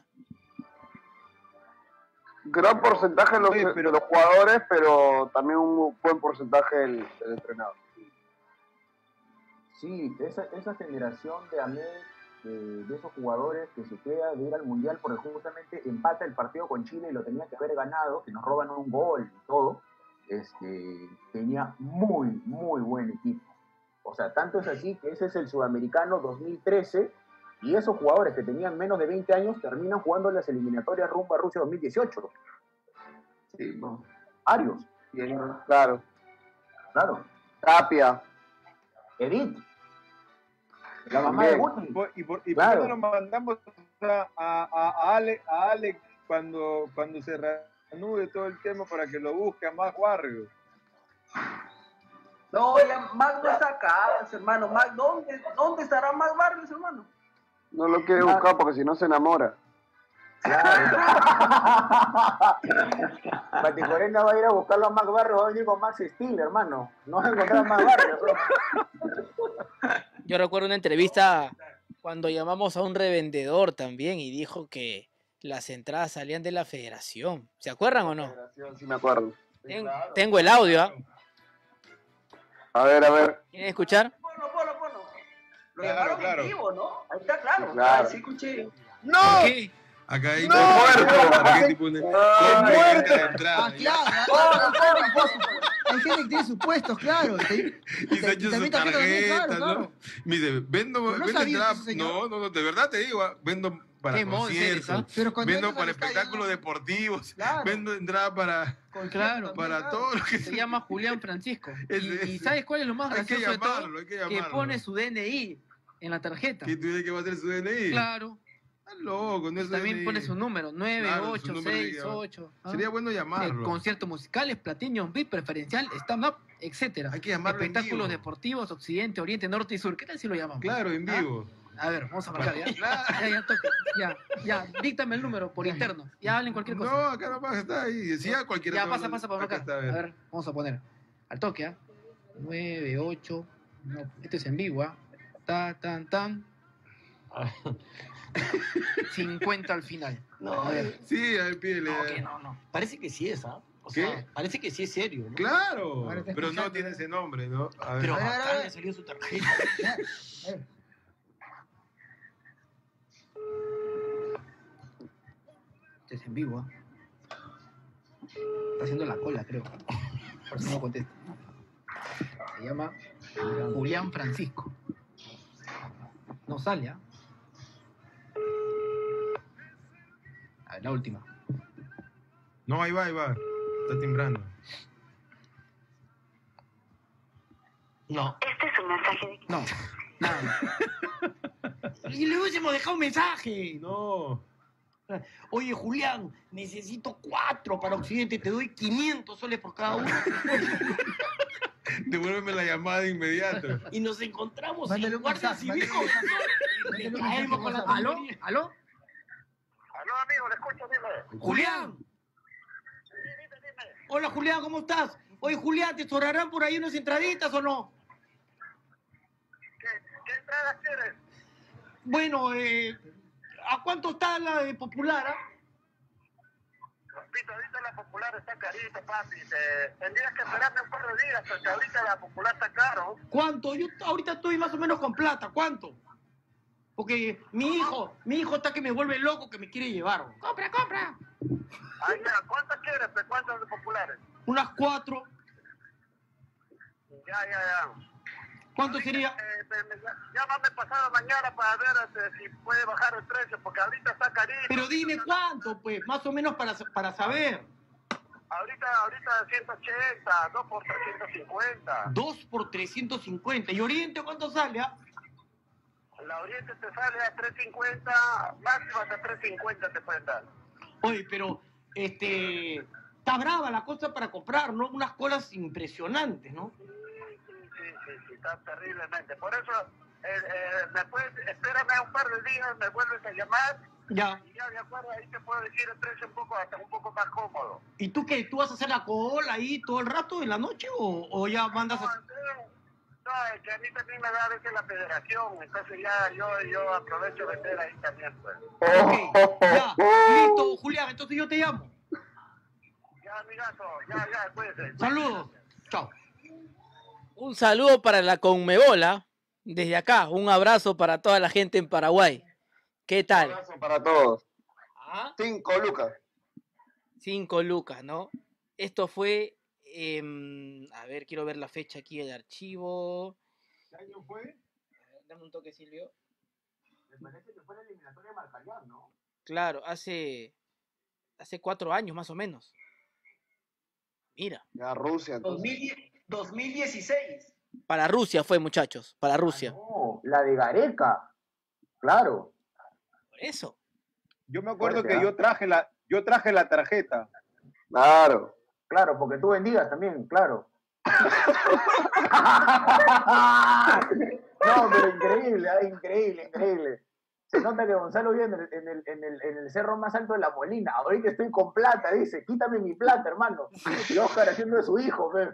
Gran porcentaje de los, Oye, pero- de los jugadores, pero también un buen porcentaje del, del entrenador. Sí, esa, esa generación de Amet, eh, de esos jugadores que se queda de ir al Mundial porque justamente empata el partido con Chile y lo tenía que haber ganado, que nos roban un gol y todo, este, tenía muy, muy buen equipo. O sea, tanto es así que ese es el Sudamericano dos mil trece y esos jugadores que tenían menos de veinte años terminan jugando las eliminatorias rumbo a Rusia dos mil dieciocho. Sí, no. Arios. Bien, claro. Claro. Tapia. Edith. La mamá de Guti. ¿Y por, y por, y Claro. por qué no lo mandamos a, a, a, Ale, a Alex cuando, cuando se reanude todo el tema para que lo busque a más barrios? No, ya Mac no está acá, hermano. Mac, ¿dónde, ¿dónde estará Mac Barrios, hermano? No lo quiere buscar porque si no se enamora. Mati Corena va a ir a buscarlo a Max Barrios, va a venir con Max Steel, hermano. No va a encontrar a Max Barrios. Yo recuerdo una entrevista cuando llamamos a un revendedor también y dijo que las entradas salían de la federación. ¿Se acuerdan o no? Sí, me acuerdo. Ten- tengo el audio, ¿ah? A ver, a ver. ¿Quieren escuchar? Ponlo, ponlo, ponlo. Lo Claro, llamaron claro. en vivo, ¿no? Ahí está claro. Sí, claro. Ah, sí, escuché. ¡No! ¿Qué? Acá hay ¡No! ¿Qué tipo de- ¡Ah, ¿Qué muerto! de entrada? Ah, claro. Hay gente que tiene supuestos, claro. Te- Y se ha hecho su también tarjeta también, tarjeta, claro, ¿no? claro. Me dice, vendo, Pero no vendo sabía entrada. ese señor. No, no, no, de verdad te digo, ah, vendo para Qué modo es esa. conciertos, Pero cuando vendo entras para al estadio, espectáculos no. deportivos, Claro. vendo entrada para, Con Claro. también, para claro. todo lo que Se llama Julián Francisco. Ese- Y, y ese. ¿sabes cuál es lo más Hay que gracioso de todo? llamarlo, hay que Que llamarlo. pone su D N I en la tarjeta. ¿Qué tiene que va a hacer su D N I? Claro. Está loco, no es su También D N I. pone su número, nueve, Claro, su ocho, número hay que seis, llamar. ocho. ¿ah? Sería bueno Eh, llamarlo. conciertos musicales, Platinum, V I P, preferencial, stand-up, etcétera. Hay que llamarlo en Espectáculos vivo. deportivos, Occidente, Oriente, Norte y Sur. ¿Qué tal si lo llamamos? Claro, en ¿Ah? vivo. A ver, vamos a marcar ya. Ya, ya, toque. Ya, ya, díctame el número por interno. Ya hablen cualquier cosa. No, acá nomás está ahí. Decía cualquiera. Ya, pasa, pasa para acá marcar. está, A ver, vamos a poner. Al toque, ¿ah? nueve, ocho. No, este es en vivo, ¿ah? Ta, tan, tan. cincuenta al final. No, A ver. Sí, a ver, pídele. No, que no, no. parece que sí es, ¿ah? O ¿Qué? sea, parece que sí es serio, ¿no? Claro, Ahora está pero no escuchando, tiene ¿eh? ese nombre, ¿no? A ver. Pero A ver, a ver, a acá ver. le salió su tarjeta. Eh, Este es en vivo, ¿ah? Está haciendo la cola, creo. Por si no contesta. Se llama Julián Francisco. No sale, ¿ah? A ver, la última. No, ahí va, ahí va. Está timbrando. No. Este es un mensaje de... No, nada. Y le hubiésemos dejado un mensaje. No. Oye, Julián, necesito cuatro para Occidente. Te doy quinientos soles por cada uno. Devuélveme la llamada de inmediato. Y nos encontramos Mándale en un Guardia mensaje, Civil. mándale un mensaje. Le caemos con la ¿Aló? tubería. ¿Aló? Aló, amigo, le escucho, dime. Julián. Hola, Julián, ¿cómo estás? Oye, Julián, ¿te sobrarán por ahí unas entraditas o no? ¿Qué, qué entradas quieres? Bueno, eh, ¿a cuánto está la de Popular? ah? Repito, ahorita la popular está carita, papi. Te, tendrías que esperarme un par de días porque ahorita la popular está caro. ¿Cuánto? Yo ahorita estoy más o menos con plata. ¿Cuánto? Porque mi hijo, mi hijo está que me vuelve loco, que me quiere llevar. ¡Compra, compra! Ay, mira, ¿cuántas quieres? Pues, ¿cuántas de populares? Unas cuatro. Ya, ya, ya. ¿Cuánto sería? Eh, me- me- llámame pasado mañana para ver este, si puede bajar el precio, porque ahorita está carito. Pero dime cuánto, pues, más o menos para, para saber. Ahorita, ahorita ciento ochenta, dos por trescientos cincuenta. Dos por trescientos cincuenta. ¿Y Oriente cuánto sale? ah? La Oriente te sale a trescientos cincuenta, máximo hasta trescientos cincuenta te pueden dar. Oye, pero, este, está brava la cosa para comprar, ¿no? Unas colas impresionantes, ¿no? Sí, sí, sí, sí, está terriblemente. Por eso, eh, eh, me puedes, espérame un par de días, me vuelves a llamar Ya. y ya de acuerdo ahí te puedo decir el precio un poco, hasta un poco más cómodo. ¿Y tú qué? ¿Tú vas a hacer la cola ahí todo el rato en la noche o, o ya mandas No, a... eh, no, es que a mí también me da a veces la federación, entonces ya yo, yo aprovecho de vender ahí también, pues. Ok, ya, listo, Julián, entonces yo te llamo. Ya, amigazo, ya, ya, cuídese. Saludos. Chao. Un saludo para la Conmebola. Desde acá, un abrazo para toda la gente en Paraguay. ¿Qué tal? Un abrazo para todos. ¿Ah? Cinco lucas. Cinco lucas, ¿no? Esto fue, eh, a ver, quiero ver la fecha aquí del archivo. ¿Qué año fue? A ver, dame un toque, Silvio. Me parece que fue la eliminatoria de Marcarián, ¿no? Claro, hace, hace cuatro años más o menos. Mira. Ya Rusia. dos mil dieciséis. Para Rusia fue, muchachos, para Rusia. Ah, no, la de Gareca. Claro. Por eso. Yo me acuerdo Fuerte, que ¿eh? yo traje la, yo traje la tarjeta. Claro. Claro, porque tú bendigas también, claro. No, pero increíble, ¿eh? increíble, increíble. Se nota que Gonzalo vive en el, en, el, en, el, en el cerro más alto de La Molina. Ahorita estoy con plata, dice. Quítame mi plata, hermano. Y Oscar haciendo de su hijo, fe.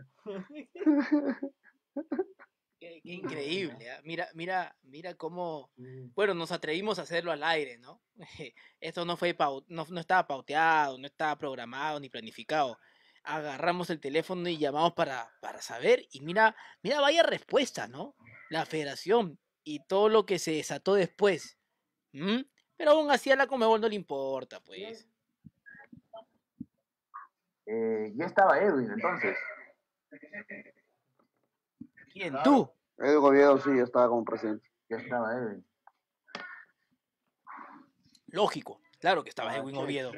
Qué, qué increíble, ¿eh? Mira, mira, mira cómo, bueno, nos atrevimos a hacerlo al aire, ¿no? Esto no fue pau- no, no estaba pauteado, no estaba programado ni planificado. Agarramos el teléfono y llamamos para, para saber, y mira, mira, vaya respuesta, ¿no? La federación y todo lo que se desató después. ¿Mm? Pero aún así a la Conmebol no le importa, pues. Eh, ya estaba Edwin, entonces. ¿Quién? ¿Tú? Edu Oviedo sí, ya estaba como presidente. Ya estaba Edwin. Lógico, claro que estaba Edwin Oviedo.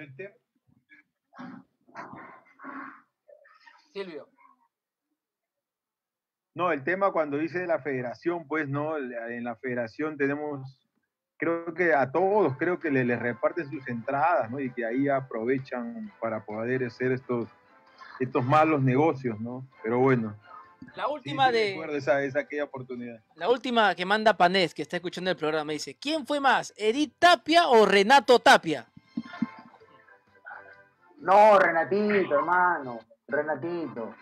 Silvio. No, el tema cuando dice de la federación, pues no, en la federación tenemos, creo que a todos, creo que les le reparten sus entradas, ¿no? Y que ahí aprovechan para poder hacer estos, estos malos negocios, ¿no? Pero bueno. La última sí, sí, de... recuerdo esa, esa aquella oportunidad. La última que manda Panés, que está escuchando el programa, dice, ¿quién fue más, Edith Tapia o Renato Tapia? No, Renatito, hermano. Renatito.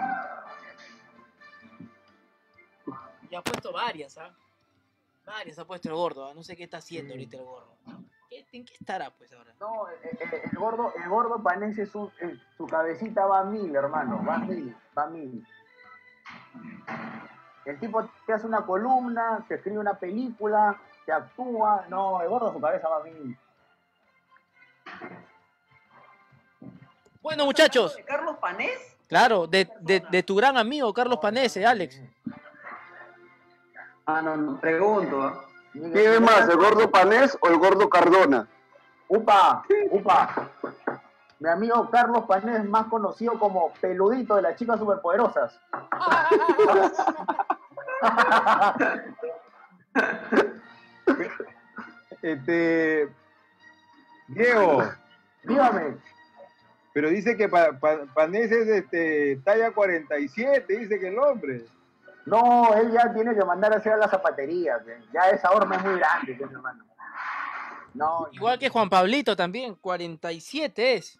Y ha puesto varias, ¿ah? Varias ha puesto el gordo, ¿ah? No sé qué está haciendo ahorita el gordo. ¿Qué- ¿En qué estará, pues, ahora? No, eh, eh, el gordo, el gordo Panense, su, eh, su cabecita va a mil, hermano. Va a mil, va a mil. El tipo te hace una columna, te escribe una película, te actúa. No, el gordo su cabeza va a mil. Bueno, muchachos. ¿De Carlos Panés? Claro, de, de, de tu gran amigo Carlos Panese, Alex. Ah, no, no, pregunto. ¿eh? ¿Quién es más, el gordo Panés o el gordo Cardona? Upa, upa. Mi amigo Carlos Panés, más conocido como Peludito de las chicas superpoderosas. Este, Diego, Dígame. pero dice que pa, pa, Panés es este, talla cuarenta y siete, dice que el hombre. No, él ya tiene que mandar a hacer a la zapatería. ¿Ve? Ya esa horma es muy grande, ¿ve, hermano? No, Igual que Juan Pablito también, cuarenta y siete es.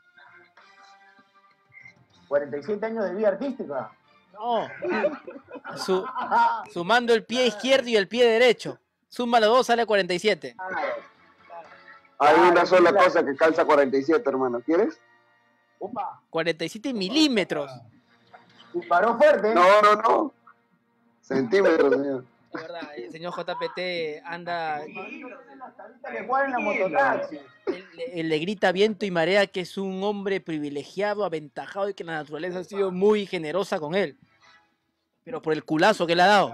cuarenta y siete años de vida artística. No. Su, sumando el pie izquierdo y el pie derecho. Suma los dos, sale cuarenta y siete. Hay Ah, una sola la- cosa que calza cuarenta y siete, hermano. ¿Quieres? Upa, cuarenta y siete milímetros. disparó fuerte. No, no, no. Centímetros, señor. De verdad, el señor J P T anda, Le cuadra en la mototaxi. él, él le grita viento y marea que es un hombre privilegiado, aventajado y que la naturaleza ha sido muy generosa con él. Pero por el culazo que le ha dado.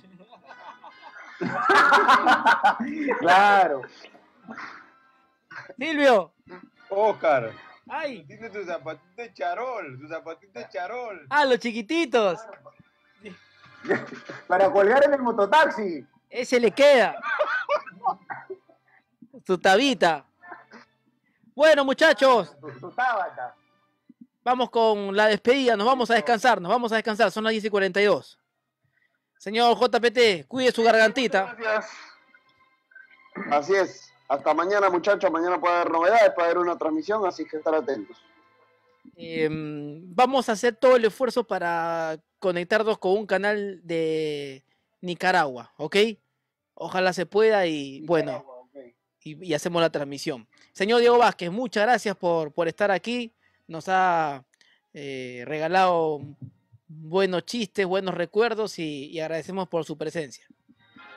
Claro. Silvio. Oscar, Ay. tiene tu zapatito de charol, tu zapatito de charol. Ah, los chiquititos. Para colgar en el mototaxi. Ese le queda. Su tabita. Bueno, muchachos, Tu, tu tábata. vamos con la despedida. Nos vamos a descansar, nos vamos a descansar. Son las diez y cuarenta y dos. Señor J P T, cuide su gargantita. Gracias. Así es. Hasta mañana, muchachos. Mañana puede haber novedades, puede haber una transmisión, así que estar atentos. Eh, vamos a hacer todo el esfuerzo para conectarnos con un canal de Nicaragua, ¿ok? Ojalá se pueda y bueno, y, y hacemos la transmisión. Señor Diego Vázquez, muchas gracias por, por estar aquí. Nos ha eh, regalado buenos chistes, buenos recuerdos y, y agradecemos por su presencia.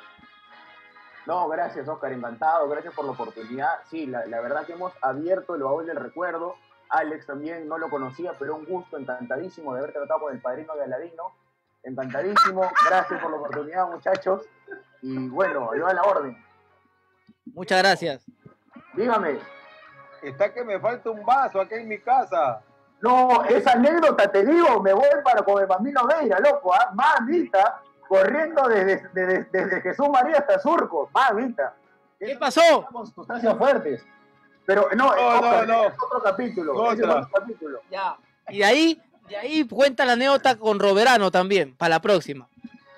No, gracias, Oscar, encantado, gracias por la oportunidad. Sí, la, la verdad que hemos abierto el baúl del recuerdo. Alex también no lo conocía, pero un gusto, encantadísimo de haber tratado con el padrino de Aladino. Encantadísimo, gracias por la oportunidad, muchachos. Y bueno, yo a la orden. Muchas gracias. Dígame. Está que me falta un vaso aquí en mi casa. No, esa anécdota, te digo, me voy para con el Bambino Veira, loco, ¿ah? Mamita, corriendo desde, desde, desde Jesús María hasta Surco, mamita. ¿Qué pasó? Sustancias fuertes. Pero no, no, Oscar, no, no. es otro capítulo. No, ese es otro capítulo. Ya. Y de ahí, de ahí cuenta la anécdota con Roberano también, para la próxima.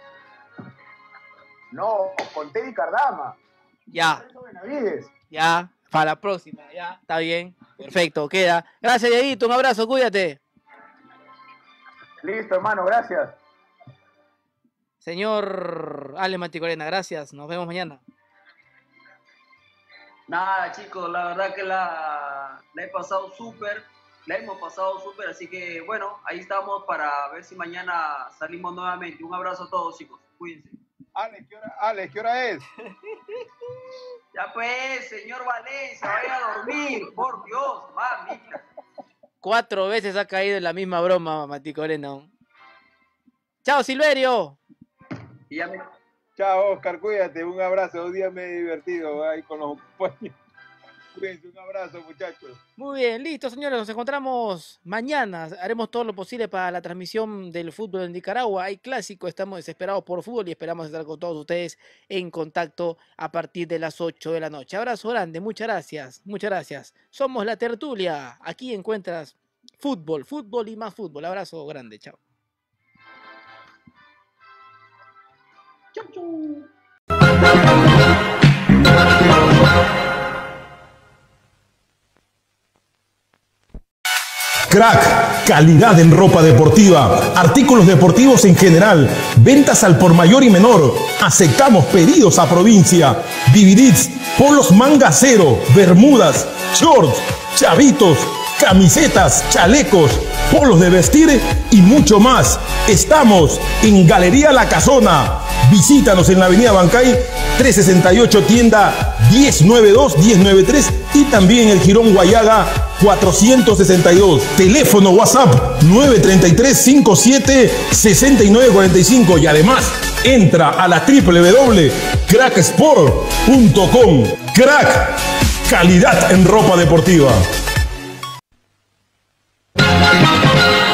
No, con Teddy Cardama. Ya. Benavides. Ya, para la próxima, ya. Está bien. Perfecto, queda. Gracias, Dieguito. Un abrazo, cuídate. Listo, hermano, gracias. Señor Ale Maticorena, gracias. Nos vemos mañana. Nada, chicos, la verdad que la, la he pasado súper, la hemos pasado súper, así que bueno, ahí estamos para ver si mañana salimos nuevamente. Un abrazo a todos, chicos, cuídense. Alex, ¿qué hora, Alex, ¿qué hora es? Ya pues, señor Valencia, vaya a dormir, por Dios, mamita. Cuatro veces ha caído en la misma broma, Maticorena. Chao, Silverio. Y ya me... Chao, Oscar, cuídate, un abrazo, un día me he divertido ahí con los compañeros. Cuídense, un abrazo, muchachos. Muy bien, listo, señores, nos encontramos mañana. Haremos todo lo posible para la transmisión del fútbol en Nicaragua. Hay clásico, estamos desesperados por fútbol y esperamos estar con todos ustedes en contacto a partir de las ocho de la noche. Abrazo grande, muchas gracias, muchas gracias. Somos La Tertulia, aquí encuentras fútbol, fútbol y más fútbol. Abrazo grande, chao. Crack, calidad en ropa deportiva, artículos deportivos en general, ventas al por mayor y menor. Aceptamos pedidos a provincia. D V Ds, polos manga cero, bermudas, shorts, chavitos, camisetas, chalecos, polos de vestir y mucho más. Estamos en Galería La Casona. Visítanos en la avenida Bancay trescientos sesenta y ocho, tienda diez noventa y dos, diez noventa y tres y también el Jirón Guayaga cuatrocientos sesenta y dos. Teléfono WhatsApp nueve tres tres, cinco siete, seis nueve cuatro cinco y además entra a la doble u doble u doble u punto crack sport punto com. Crack, calidad en ropa deportiva.